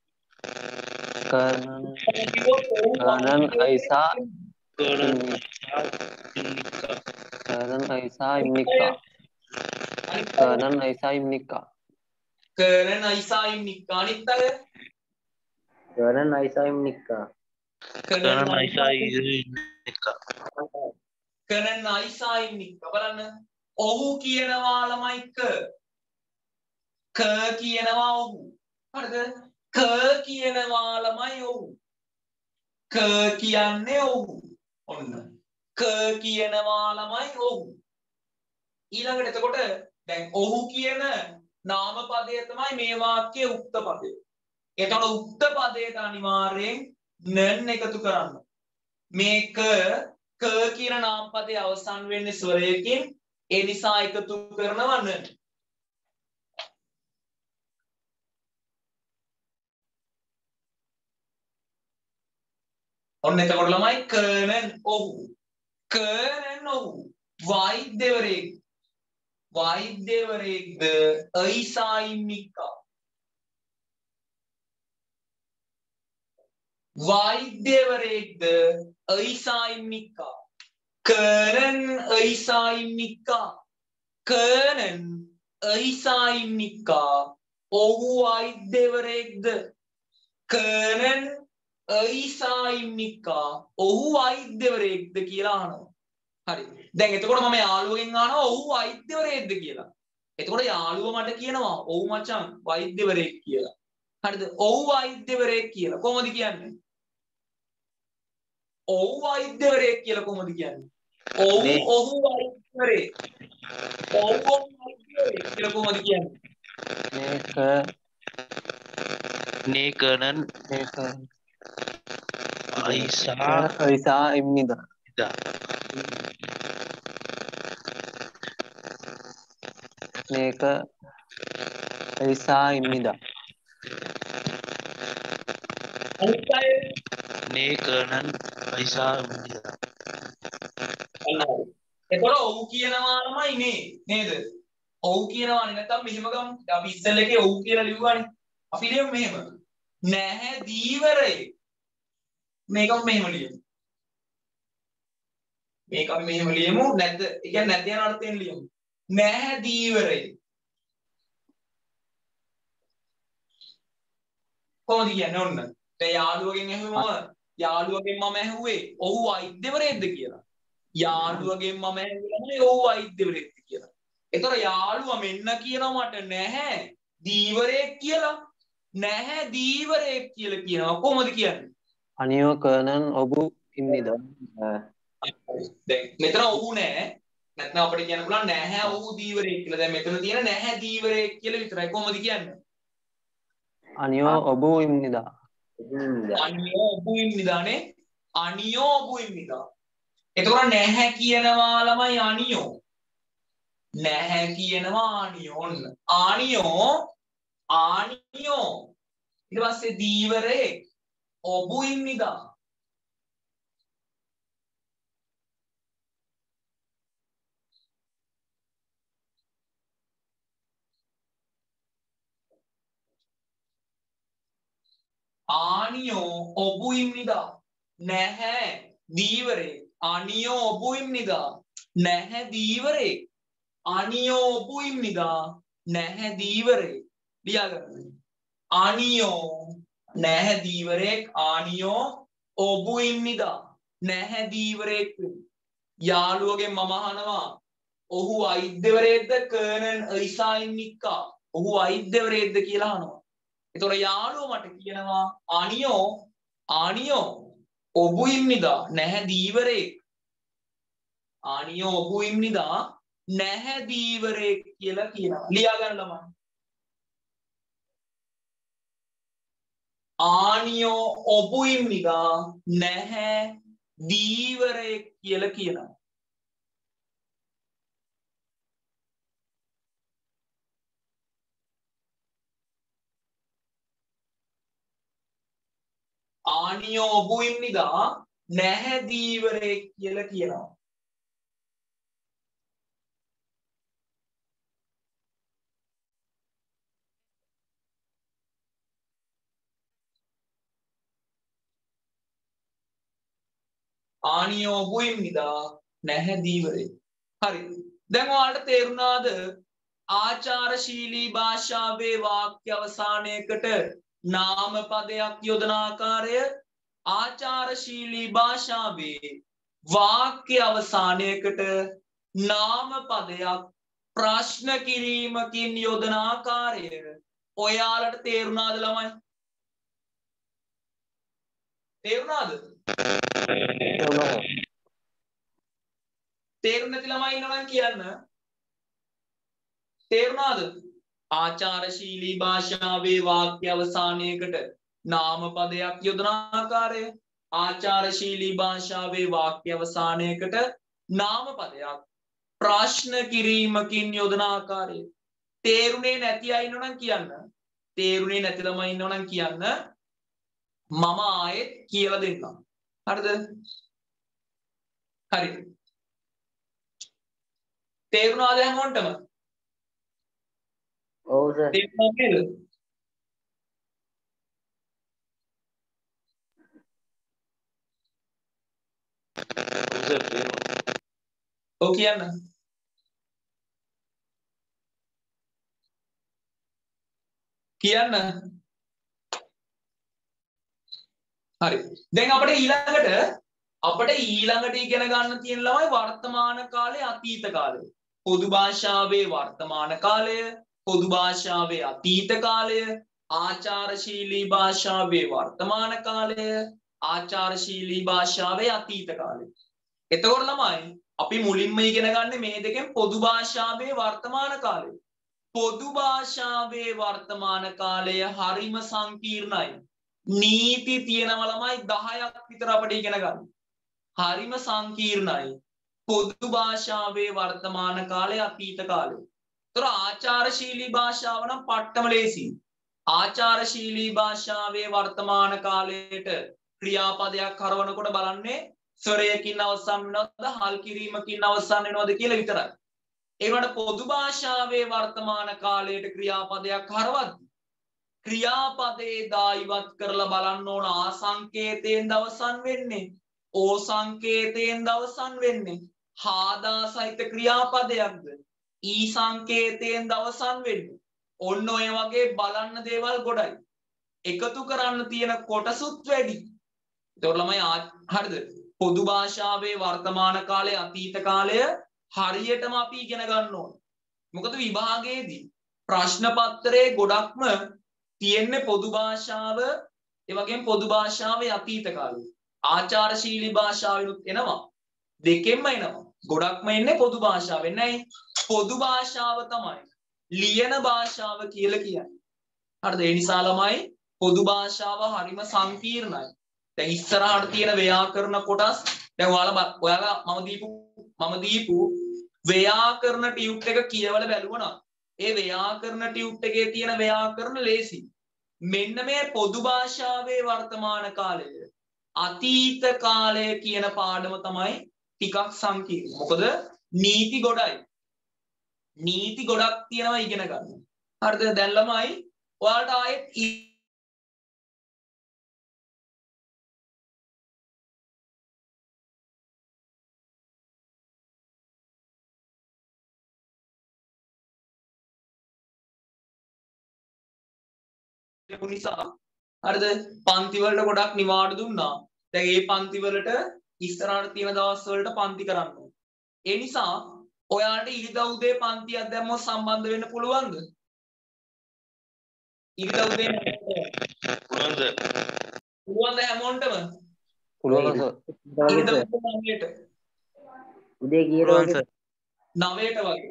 කනන් කනන් අයිසා කනන් අයිසා ඉම්නිකා. කනන් අයිසා ඉම්නිකා. කනන් අයිසා ඉම්නිකා. අනිත් අය Kanan Aisyah menikah. කනන් අයිසා ඉම්නිකා. කනන් අයිසා ඉම්නිකා. බලන්න ඔහු කියනවා ළමයි ක ක කියනවා ඔහු. හරිද? ක කියනවා ළමයි ඔහු. ක කියන්නේ ඔහු. ඔන්න. ක කියනවා ළමයි ඔහු. ඊළඟට එතකොට දැන් ඔහු කියන නාම පදය තමයි මේ වාක්‍යයේ උක්ත පදය. එතකොට උක්ත පදයට අනිවාර්යෙන් නන් එකතු කරන්න. මේ ක ක කියන නාම පදයේ අවසන් වෙන්නේ ස්වරයකින්. ඒ නිසා එකතු කරනවා න. ඔන්න එතකොට ළමයි කනන් ඔහු. කනන් ඔහු වෛද්‍යවරයෙක්. වෛද්‍යවරයෙක්ද? අයිසා ඉම්නිකා. වෛද්‍යවරයෙක්ද? අයිසා ඉම්නිකා. කනන් අයිසා ඉම්නිකා. කනන් අයිසා ඉම්නිකා. ඔහු වෛද්‍යවරයෙක්ද? කනන් අයිසා ඉම්නිකා. ඔහු වෛද්‍යවරයෙක්ද කියලා අහනවා. හරි. දැන් එතකොට මම යාළුවගෙන් අහනවා ඔහු වෛද්‍යවරයෙක්ද කියලා. එතකොට යාළුවා මට කියනවා ඔව් මචං වෛද්‍යවරයෙක් කියලා. හරිද? ඔව් වෛද්‍යවරයෙක් කියලා. කොහොමද කියන්නේ? ඔව් වෛද්‍යවරයෙක් කියලා කොහොමද කියන්නේ? ඔව් ඔහු වෛද්‍යවරයෙක්. ඔව් ඔහු වෛද්‍යවරයෙක් කියලා කොහොමද කියන්නේ? මේක නේ කනන් මේක 저는 의사입니다. මේක 의사입니다. මේකනන් පයිසාමිනිද. එතකොට ඔව් කියනවාමයි නේ නේද? ඔව් කියනවානේ නැත්නම් මෙහෙම ගමු. අපි ඉස්සෙල් එකේ ඔව් කියලා ලිව්වානේ. අපි ලියමු මෙහෙම. නැහැ දීවරේ. මේකම මෙහෙම ලියමු. මේක අපි මෙහෙම ලියමු. නැද්ද? ඒ කියන්නේ නැද්ද යන අර්ථයෙන් ලියමු. නැහැ දීවරේ. කොහොමද කියන්නේ ඔන්න. දැන් යාළුවගෙන් ඇහුවම යාළුවගෙන් මම ඇහුවේ ඔව් වෛද්‍යවරයෙක්ද කියලා. යාළුවගෙන් මම ඇහුවේ ඔව් වෛද්‍යවරයෙක්ද කියලා. ඒතර යාළුවා මෙන්න කියනවා මට නැහැ දීවරයෙක් කියලා. නැහැ දීවරයෙක් කියලා කියනවා. කොහොමද කියන්නේ? අනියෝ කර්නන් ඔබ ඉන්නේද? දැන් මෙතන ඔව් නෑ. නැත්නම් අපිට කියන්න පුළුවන් නැහැ ඔව් දීවරයෙක් කියලා. දැන් මෙතන තියෙන නැහැ දීවරයෙක් කියලා විතරයි. කොහොමද කියන්නේ? අනියෝ ඔබ ඉන්නේද? අනියෝ ඔබ ඉන්නේදානේ. අනියෝ ඔබ ඉන්නේදා. එතකොට නැහැ කියනවා ළමයි අනියෝ. නැහැ කියනවා ආනියෝ. ඔන්න. ආනියෝ ආනියෝ. ඊට පස්සේ දීවරේ ඔබ ඉන්නේදා. ආනියෝ ඔබ ඉන්නේදා. නැහැ දීවරේ. අනියෝ ඔබ ඉන්නේදා. නැහැ දීවරේ. අනියෝ ඔබ ඉන්නේදා. නැහැ දීවරේ. ලියාගන්න. අනියෝ නැහැ දීවරෙක්. ආනියෝ ඔබ ඉන්නේදා. නැහැ දීවරෙක්. යාළුවගෙන් මම අහනවා ඔහු වෛද්‍යවරයෙක්ද කර්නන් අයිසායිනික්කා. ඔහු වෛද්‍යවරයෙක්ද කියලා අහනවා. එතකොට යාළුවා මට කියනවා අනියෝ ආනියෝ ඔබ ඉන්නේදා. නැහැ දීවරෙක්. ආනියෝ ඔබ ඉන්නේදා. නැහැ දීවරෙක් කියලා කියනවා. ලියා ගන්න ළමයි. ආනියෝ ඔබ ඉන්නේදා. නැහැ දීවරෙක් කියලා කියනවා. ආනියෝ ඔබ ඉන්නේදා. නැහැ දීවරෙක් කියලා කියනවා. ආනියෝ ඔබ ඉන්නේදා. නැහැ දීවරෙක්. හරි. දැන් ඔයාලට තේරුණාද ආචාරශීලී භාෂාවේ වාක්‍ය අවසානයකට නාම පදයක් යොදන ආකාරය? ආචාරශීලී භාෂාවේ වාක්‍ය අවසානයකට නාම පදයක් ප්‍රශ්න කිරීමකින් යොදන ආකාරය ඔයාලට තේරුණාද ළමයි? තේරුණාද? තේරුණ නැති ළමයි ඉන්නවා නම් කියන්න. තේරුණාද? ආචාරශීලී භාෂාවේ වාක්‍ය අවසානයකට නාම පදයක් යොදන ආකාරය. ආචාරශීලී භාෂාවේ වාක්‍ය අවසානයකට නාම පදයක් ප්‍රශ්න කිරීමකින් යොදන ආකාරය. තේරුණේ නැති අය ඉන්නවා නම් කියන්න. තේරුණේ නැති ළමයි ඉන්නවා නම් කියන්න. මම ආයෙත් කියලා දෙන්නම්. හරිද? හරි. තේරුණාද හැමෝටම? ඔව් සර්. තේරුණාද නේද? ඔව් කියන්න. කියන්න. හරි. දැන් අපිට ඊළඟට අපිට ඊළඟට ඉගෙන ගන්න තියෙන ළමයි වර්තමාන කාලය අතීත කාලය. පොදු භාෂාවේ වර්තමාන කාලය, පොදු භාෂාවේ අතීත කාලය, ආචාරශීලී භාෂාවේ වර්තමාන කාලය, ආචාරශීලී භාෂාවේ අතීත කාලය. එතකොට ළමයි අපි මුලින්ම ඉගෙන ගන්න මේ දෙකෙන් පොදු භාෂාවේ වර්තමාන කාලය. පොදු භාෂාවේ වර්තමාන කාලය හරිම සංකීර්ණයි. නීති තියෙනවා ළමයි දහයක් විතර අපිට ඉගෙන ගන්න. හරිම සංකීර්ණයි. පොදු භාෂාවේ වර්තමාන කාලය අතීත කාලය. ඒතර ආචාරශීලී භාෂාව නම් පට්ටම ලේසි. ආචාරශීලී භාෂාවේ වර්තමාන කාලයට ක්‍රියාපදයක් හරවනකොට බලන්නේ ස්වරයකින් අවසන් වෙනවද හල් කිරීමකින් අවසන් වෙනවද කියලා විතරයි. ඒ වුණාට පොදු භාෂාවේ වර්තමාන කාලයට ක්‍රියාපදයක් හරවද්දී ක්‍රියාපදේ දායිවත් කරලා බලන්න ඕන ආ සංකේතයෙන් අවසන් වෙන්නේ ඕ සංකේතයෙන් අවසන් වෙන්නේ හාදා සහිත ක්‍රියාපදයක්ද ඊ සංකේතයෙන් අවසන් වෙන්නේ ඔන්න ඔය වගේ බලන්න දේවල් ගොඩයි එකතු කරන්න තියෙන කොටසුත් වැඩි ඒතකොට ළමයි හරිද පොදු භාෂාවේ වර්තමාන කාලය අතීත කාලය හරියටම අපි ඉගෙන ගන්න ඕන මොකද විභාගයේදී ප්‍රශ්න පත්‍රයේ ගොඩක්ම තියෙන්නේ පොදු භාෂාව ඒ වගේම පොදු භාෂාවේ අතීත කාලය ආචාරශීලී භාෂාවෙනුත් එනවා දෙකෙන්ම එනවා ගොඩක්ම එන්නේ පොදු භාෂාවෙන් නෑ පොදු භාෂාව තමයි ලියන භාෂාව කියලා කියන්නේ හරිද ඒ නිසා ළමයි පොදු භාෂාව හරිම සංකීර්ණයි දැන් ඉස්සරහට තියෙන ව්‍යාකරණ කොටස් දැන් ඔයාලා ඔයාලා මම දීපු මම දීපු ව්‍යාකරණ ටියුට් එක කියවලා බැලුවා ඒ ව්‍යාකරණ ටියුට් එකේ තියෙන ව්‍යාකරණ ලේසි මෙන්න මේ පොදු භාෂාවේ වර්තමාන කාලය අතීත කාලය කියන පාඩම තමයි ටිකක් සංකීර්ණ මොකද නීති ගොඩයි නීති ගොඩක් තියෙනවා ඉගෙන ගන්න හරිද දැන් ළමයි ඔයාලට ආයෙත් නිසා හරිද පන්ති වලට ගොඩක් නිවාඩු දුන්නා. දැන් මේ පන්ති වලට ඉස්සරහට තියෙන දවස් වලට පන්ති කරන්න ඕනේ. ඒ නිසා ඔයාලට ඉරිදා උදේ පන්තියක් දැම්මොත් සම්බන්ධ වෙන්න පුළුවන්ද? ඉරිදා උදේ පුළුවන්ද? පුළුවන්ද හැමෝටම? පුළුවන් සර්. ඉරිදා උදේ නවයට. උදේ කීයට වගේ? නවයට වගේ.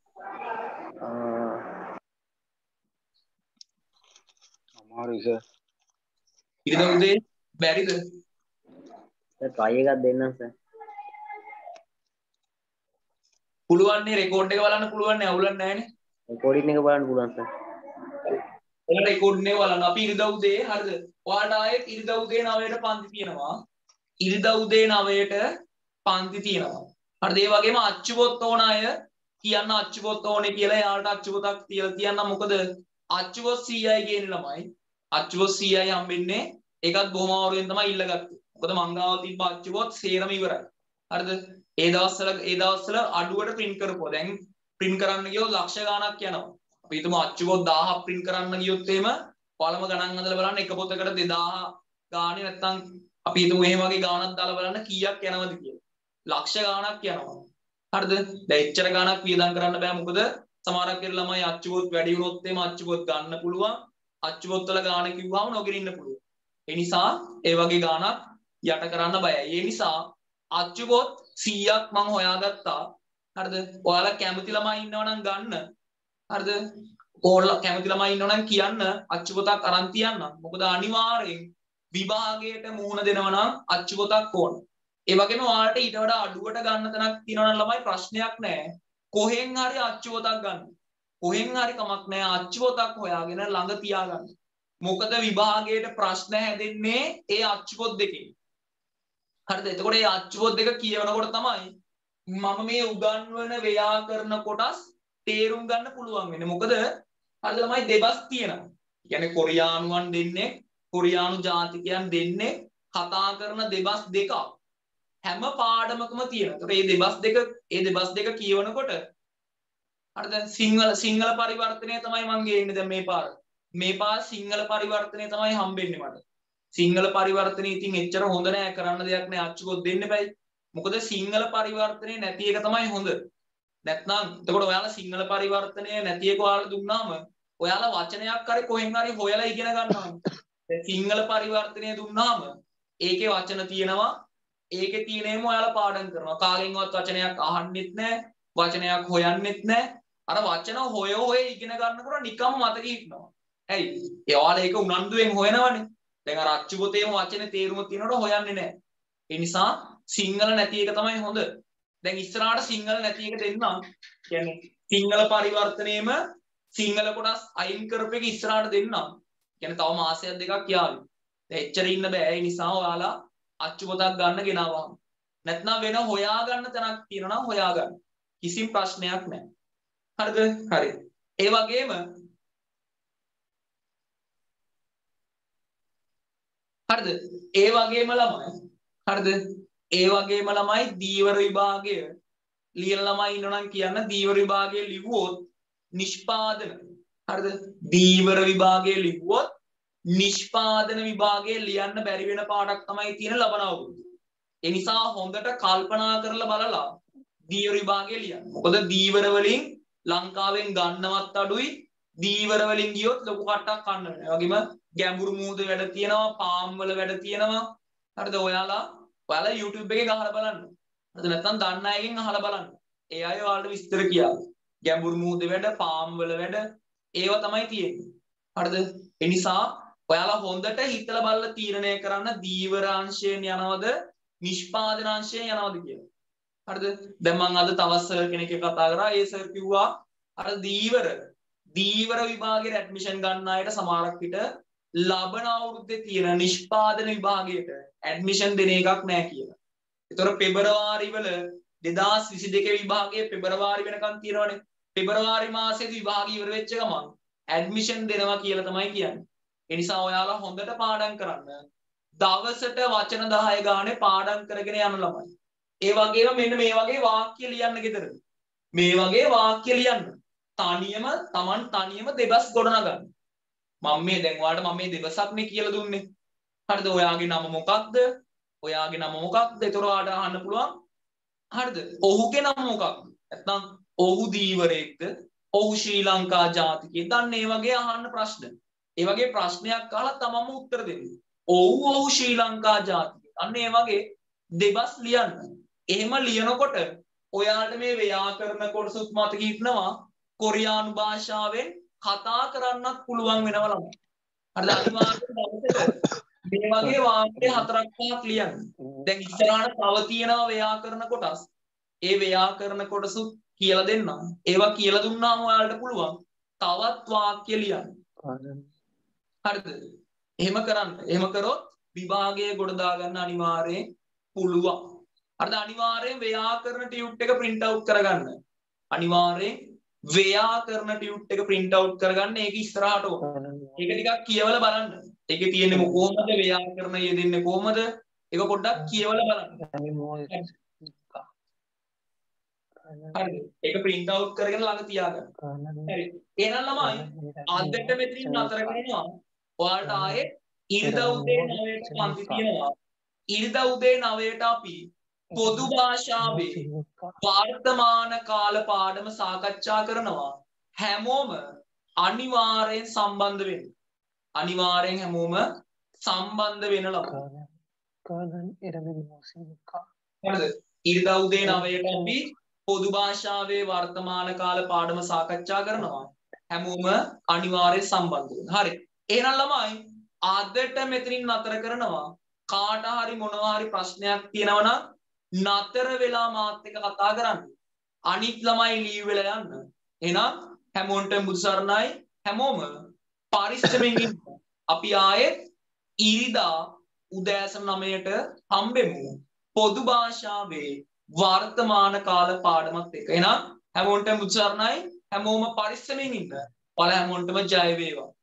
අමාරුයි සර්. ඉරිදා උදේ බැරිද? සර් try එකක් දෙන්නම් සර්. පුළුවන් නේ රෙකෝඩ් එක බලන්න පුළුවන් නේ අවුලක් නැහැ නේ. රෙකෝඩින් එක බලන්න පුළුවන් සර්. ඔයාලා රෙකෝඩ් එක බලන්න. අපි ඉරිදා උදේ හරිද? ඔයාලට ආයෙත් ඉරිදා උදේ නවයට පන්ති තියෙනවා. ඉරිදා උදේ නවයට පන්ති තියෙනවා. හරිද? ඒ වගේම අච්චු පොත් ඕන අය කියන්න අච්චු පොත් ඕනේ කියලා එයාලට අච්චු පොතක් තියලා තියන්න. මොකද අච්චු පොත් සීයයි කියන ළමයි අච්චු පොත් සීයයි හම්බෙන්නේ ඒකත් බොහොම අමාරුවෙන් තමයි ඉල්ලගත්තේ. මොකද මංගාව තිබ්බ අච්චු පොත් සේරම ඉවරයි. හරිද? ඒ දවස්වල ඒ දවස්වල අඩුවට print කරපුවා. දැන් print කරන්න ගියොත් ලක්ෂ ගණක් යනවා. අපි හිතමු අච්චු පොත් දහයක් print කරන්න ගියොත් එහෙම පළම ගණන් හදලා බලන්න එක පොතකට දෙදාහ ගානේ නැත්තම් අපි හිතමු එහෙම වගේ ගාණක් දාලා බලන්න කීයක් යනවද කියලා. ලක්ෂ ගාණක් යනවා. හරිද? දැන් එච්චර ගාණක් වියදම් කරන්න බෑ. මොකද සමහරක් වෙල ළමයි අච්චු පොත් වැඩි වුණොත් එහෙම අච්චු පොත් ගන්න පුළුවන්. අච්චු පොත් වල ගාණ කිව්වම නොගෙන ඉන්න පුළුවන්. ඒ නිසා ඒ වගේ ගාණක් යට කරන්න බයයි. ඒ නිසා අච්චු පොත් සීයක් මම හොයාගත්තා. හරිද? ඔයාලා කැමති ළමයි ඉන්නවනම් ගන්න. හරිද? ඕගොල්ලෝ කැමති ළමයි ඉන්නවනම් කියන්න අච්චු පොතක් අරන් තියන්න. මොකද අනිවාර්යෙන් විභාගයට මුහුණ දෙනවා නම් අච්චු පොතක් ඕන. ඒ වගේම ඔයාලට ඊට වඩා අඩුවට ගන්න තැනක් තියෙනවා නම් ළමයි ප්‍රශ්නයක් නැහැ. කොහෙන් හරි අච්චු පොතක් ගන්න. කොහෙන් හරි කමක් නැහැ අච්චු පොතක් හොයාගෙන ළඟ තියාගන්න. මොකද විභාගයට ප්‍රශ්න හැදෙන්නේ ඒ අච්චු පොත් දෙකෙන්. හරිද? එතකොට මේ අච්චු පොත් දෙක කියවනකොට තමයි මම මේ උගන්වන ව්‍යාකරණ කොටස් තේරුම් ගන්න පුළුවන් වෙන්නේ. මොකද හරිද ළමයි දෙබස් තියෙනවා. කියන්නේ කොරියානුවන් දෙන්නේ කොරියානු ජාතිකයන් දෙන්නේ කතා කරන දෙබස් දෙකක් හැම පාඩමකම තියෙනවා. ඒතකොට මේ දෙබස් දෙක මේ දෙබස් දෙක කියවනකොට හරිද සිංහල සිංහල පරිවර්තනය තමයි මම ගේන්නේ දැන් මේ පාර. මේ පාර සිංහල පරිවර්තනය තමයි හම්බෙන්නේ මට. සිංහල පරිවර්තනය ඉතින් එච්චර හොඳ නෑ කරන්න දෙයක් නෑ අච්චු පොත් දෙන්න බෑ. මොකද සිංහල පරිවර්තනය නැති එක තමයි හොඳ. නැත්නම් එතකොට ඔයාලා සිංහල පරිවර්තනය නැති එක ඔයාලා දුන්නාම ඔයාලා වචනයක් හරි කොහෙන් හරි හොයලා ඉගෙන ගන්නවා. දැන් සිංහල පරිවර්තනය දුන්නාම ඒකේ වචන තියෙනවා. ඒකේ තියෙනේම ඔයාලා පාඩම් කරනවා. කාගෙන්වත් වචනයක් අහන්නෙත් නෑ. වචනයක් හොයන්නෙත් නෑ. අර වචන හොය හොය ඉගෙන ගන්නකොට නිකම්ම මතක හිටිනවා. ඇයි? ඒ ඔයාලා ඒක උනන්දුවෙන් හොයනවනේ. දැන් අර අච්චු පොතේම වචනේ තේරුම තියෙනකොට හොයන්නේ නැහැ. ඒ නිසා සිංහල නැති එක තමයි හොඳ. දැන් ඉස්සරහට සිංහල නැති එක දෙන්නම්. කියන්නේ සිංහල පරිවර්තනයේම සිංහල කොටස් අයින් කරපු එක ඉස්සරහට දෙන්නම්. කියන්නේ තව මාසයක් දෙකක් යාවි. දැන් එච්චර ඉන්න බෑ. ඒ නිසා ඔයාලා අච්චු පොතක් ගන්න ගෙනාවම. නැත්නම් වෙන හොයා ගන්න තැනක් තියෙනවා නම් හොයා ගන්න. කිසිම ප්‍රශ්නයක් නැහැ. හරිද? හරි. ඒ වගේම හරිද? ඒ වගේම ළමයි හරිද? ඒ වගේම ළමයි දීවර විභාගය ලියන ළමයි ඉන්නවා නම් කියන්න දීවර විභාගය ලිව්වොත් නිෂ්පාදන හරිද? දීවර විභාගය ලිව්වොත් නිෂ්පාදන විභාගය ලියන්න බැරි වෙන පාඩක් තමයි තියෙන ලබන අවුරුද්ද. ඒ නිසා හොඳට කල්පනා කරලා බලලා දීවර විභාගය ලියන්න. මොකද දීවර වලින් ලංකාවෙන් ගන්නවත් අඩුයි. දීවර වලින් ගියොත් ලොකු කට්ටක් ගන්න වෙනවා. ඒ වගේම ගැඹුරු මූද වැඩ තියෙනවා, පාම් වල වැඩ තියෙනවා. හරිද? ඔයාලා ඔයාලා YouTube එකේ ගහලා බලන්න. හරිද? නැත්නම් දන්න අයගෙන් අහලා බලන්න. ඒ අය ඔයාලට විස්තර කියාවි. ගැඹුරු මූද වැඩ, පාම් වල වැඩ ඒවා තමයි තියෙන්නේ. හරිද? ඒ නිසා ඔයාලා හොඳට හිතලා බලලා තීරණය කරන්න දීවර අංශයෙන් යනවද, නිෂ්පාදන අංශයෙන් යනවද කියලා. හරිද? දැන් මම අද තවත් සර් කෙනෙක් එක්ක කතා කරා. ඒ සර් කිව්වා අර දීවර දීවර විභාගයට ඇඩ්මිෂන් ගන්න අයට සමහරක් විට ලබන අවුරුද්දේ තියෙන නිෂ්පාදන විභාගයට ඇඩ්මිෂන් දෙන එකක් නැහැ කියලා. ඒතර පෙබරවාරි වල දෙදාස් විසි දෙකේ විභාගයේ පෙබරවාරි වෙනකන් තියෙනවනේ. පෙබරවාරි මාසෙදි විභාගය ඉවර වෙච්ච ගමන් ඇඩ්මිෂන් දෙනවා කියලා තමයි කියන්නේ. ඒ නිසා ඔයාලා හොඳට පාඩම් කරන්න. දවසට වචන දහය ගානේ පාඩම් කරගෙන යන ළමයි. ඒ වගේම මෙන්න මේ වගේ වාක්‍ය ලියන්න ගෙදරදී. මේ වගේ වාක්‍ය ලියන්න. තනියම Taman තනියම දෙබස් ගොඩනගන්න. මම මේ දැන් ඔයාලට මම මේ දෙබසක්නේ කියලා දුන්නේ. හරිද? ඔයාගේ නම මොකක්ද? ඔයාගේ නම මොකක්ද? ඒතර ඔයාලට අහන්න පුළුවන්. හරිද? ඔහුගේ නම මොකක්ද? නැත්නම් ඔහු දීවරයෙක්ද? ඔහු ශ්‍රී ලංකා ජාතිකයෙක්ද? අන්න ඒ වගේ අහන්න ප්‍රශ්න. ඒ වගේ ප්‍රශ්නයක් අහලා තමම උත්තර දෙන්න. ඔව් ඔහු ශ්‍රී ලංකා ජාතිකයෙක්. අන්න ඒ වගේ දෙබස් ලියන්න. එහෙම ලියනකොට ඔයාලට මේ ව්‍යාකරණ කොටසුත් මතක ඉන්නවා. කොරියානු භාෂාවෙන් කතා කරන්නත් පුළුවන් වෙනවා ළමයි. හරිද? අනිවාර්යයෙන් දවසට මේ වගේ වාක්‍ය හතරක් පහක් ලියන්න. දැන් ඉස්සරහට තව තියෙනවා ව්‍යාකරණ කොටස්. ඒ ව්‍යාකරණ කොටසුත් කියලා දෙන්නම්. ඒවා කියලා දුන්නාම ඔයාලට පුළුවන් තවත් වාක්‍ය ලියන්න. හරිද? එහෙම කරන්න. එහෙම කරොත් විභාගයේ ගොඩ දාගන්න අනිවාර්යයෙන් පුළුවන්. හරිද? අනිවාර්යයෙන් ව්‍යාකරණ ටියුට් එක print out කරගන්න. අනිවාර්යයෙන් ව්‍යාකරණ ටියුට් එක print out කරගන්න. ඒක ඉස්සරහට ඕන. ඒක ටිකක් කියවලා බලන්න. ඒකේ තියෙන්නේ කොහොමද ව්‍යාකරණ යෙදෙන්නේ කොහොමද? ඒක පොඩ්ඩක් කියවලා බලන්න. හරි. ඒක print out කරගෙන ළඟ තියාගන්න. හරි. එහෙනම් ළමයි අදට මෙතනින් නතර කරනවා. ඔයාලට ආයේ ඉරිදා උදේ නවයට පන්ති තියෙනවා. ඉරිදා උදේ නවයට අපි පොදු භාෂාවේ වර්තමාන කාල පාඩම සාකච්ඡා කරනවා. හැමෝම අනිවාර්යෙන් සම්බන්ධ වෙන්න. අනිවාර්යෙන් හැමෝම සම්බන්ධ වෙන ළමයි. හරිද? ඉරිදා උදේ නවයට අපි පොදු භාෂාවේ වර්තමාන කාල පාඩම සාකච්ඡා කරනවා. හැමෝම අනිවාර්යෙන් සම්බන්ධ වෙන්න. හරි. එහෙනම් ළමයි අදට මෙතනින් නතර කරනවා. කාට හරි මොනවා හරි ප්‍රශ්නයක් තියෙනවා නම් නතර වෙලා මාත් එක්ක කතා කරන්න. අනිත් ළමයි ලීව් වෙලා යන්න. එහෙනම් හැමෝන්ටම බුදු සරණයි. හැමෝම පරිස්සමෙන් ඉන්න. අපි ආයෙත් ඉරිදා උදෑසන නවයට හම්බෙමු. පොදු භාෂාවේ වර්තමාන කාල පාඩමත් එක්ක. එහෙනම් හැමෝන්ටම බුදු සරණයි. හැමෝම පරිස්සමෙන් ඉන්න. ඔයාලා හැමෝන්ටම ජය වේවා.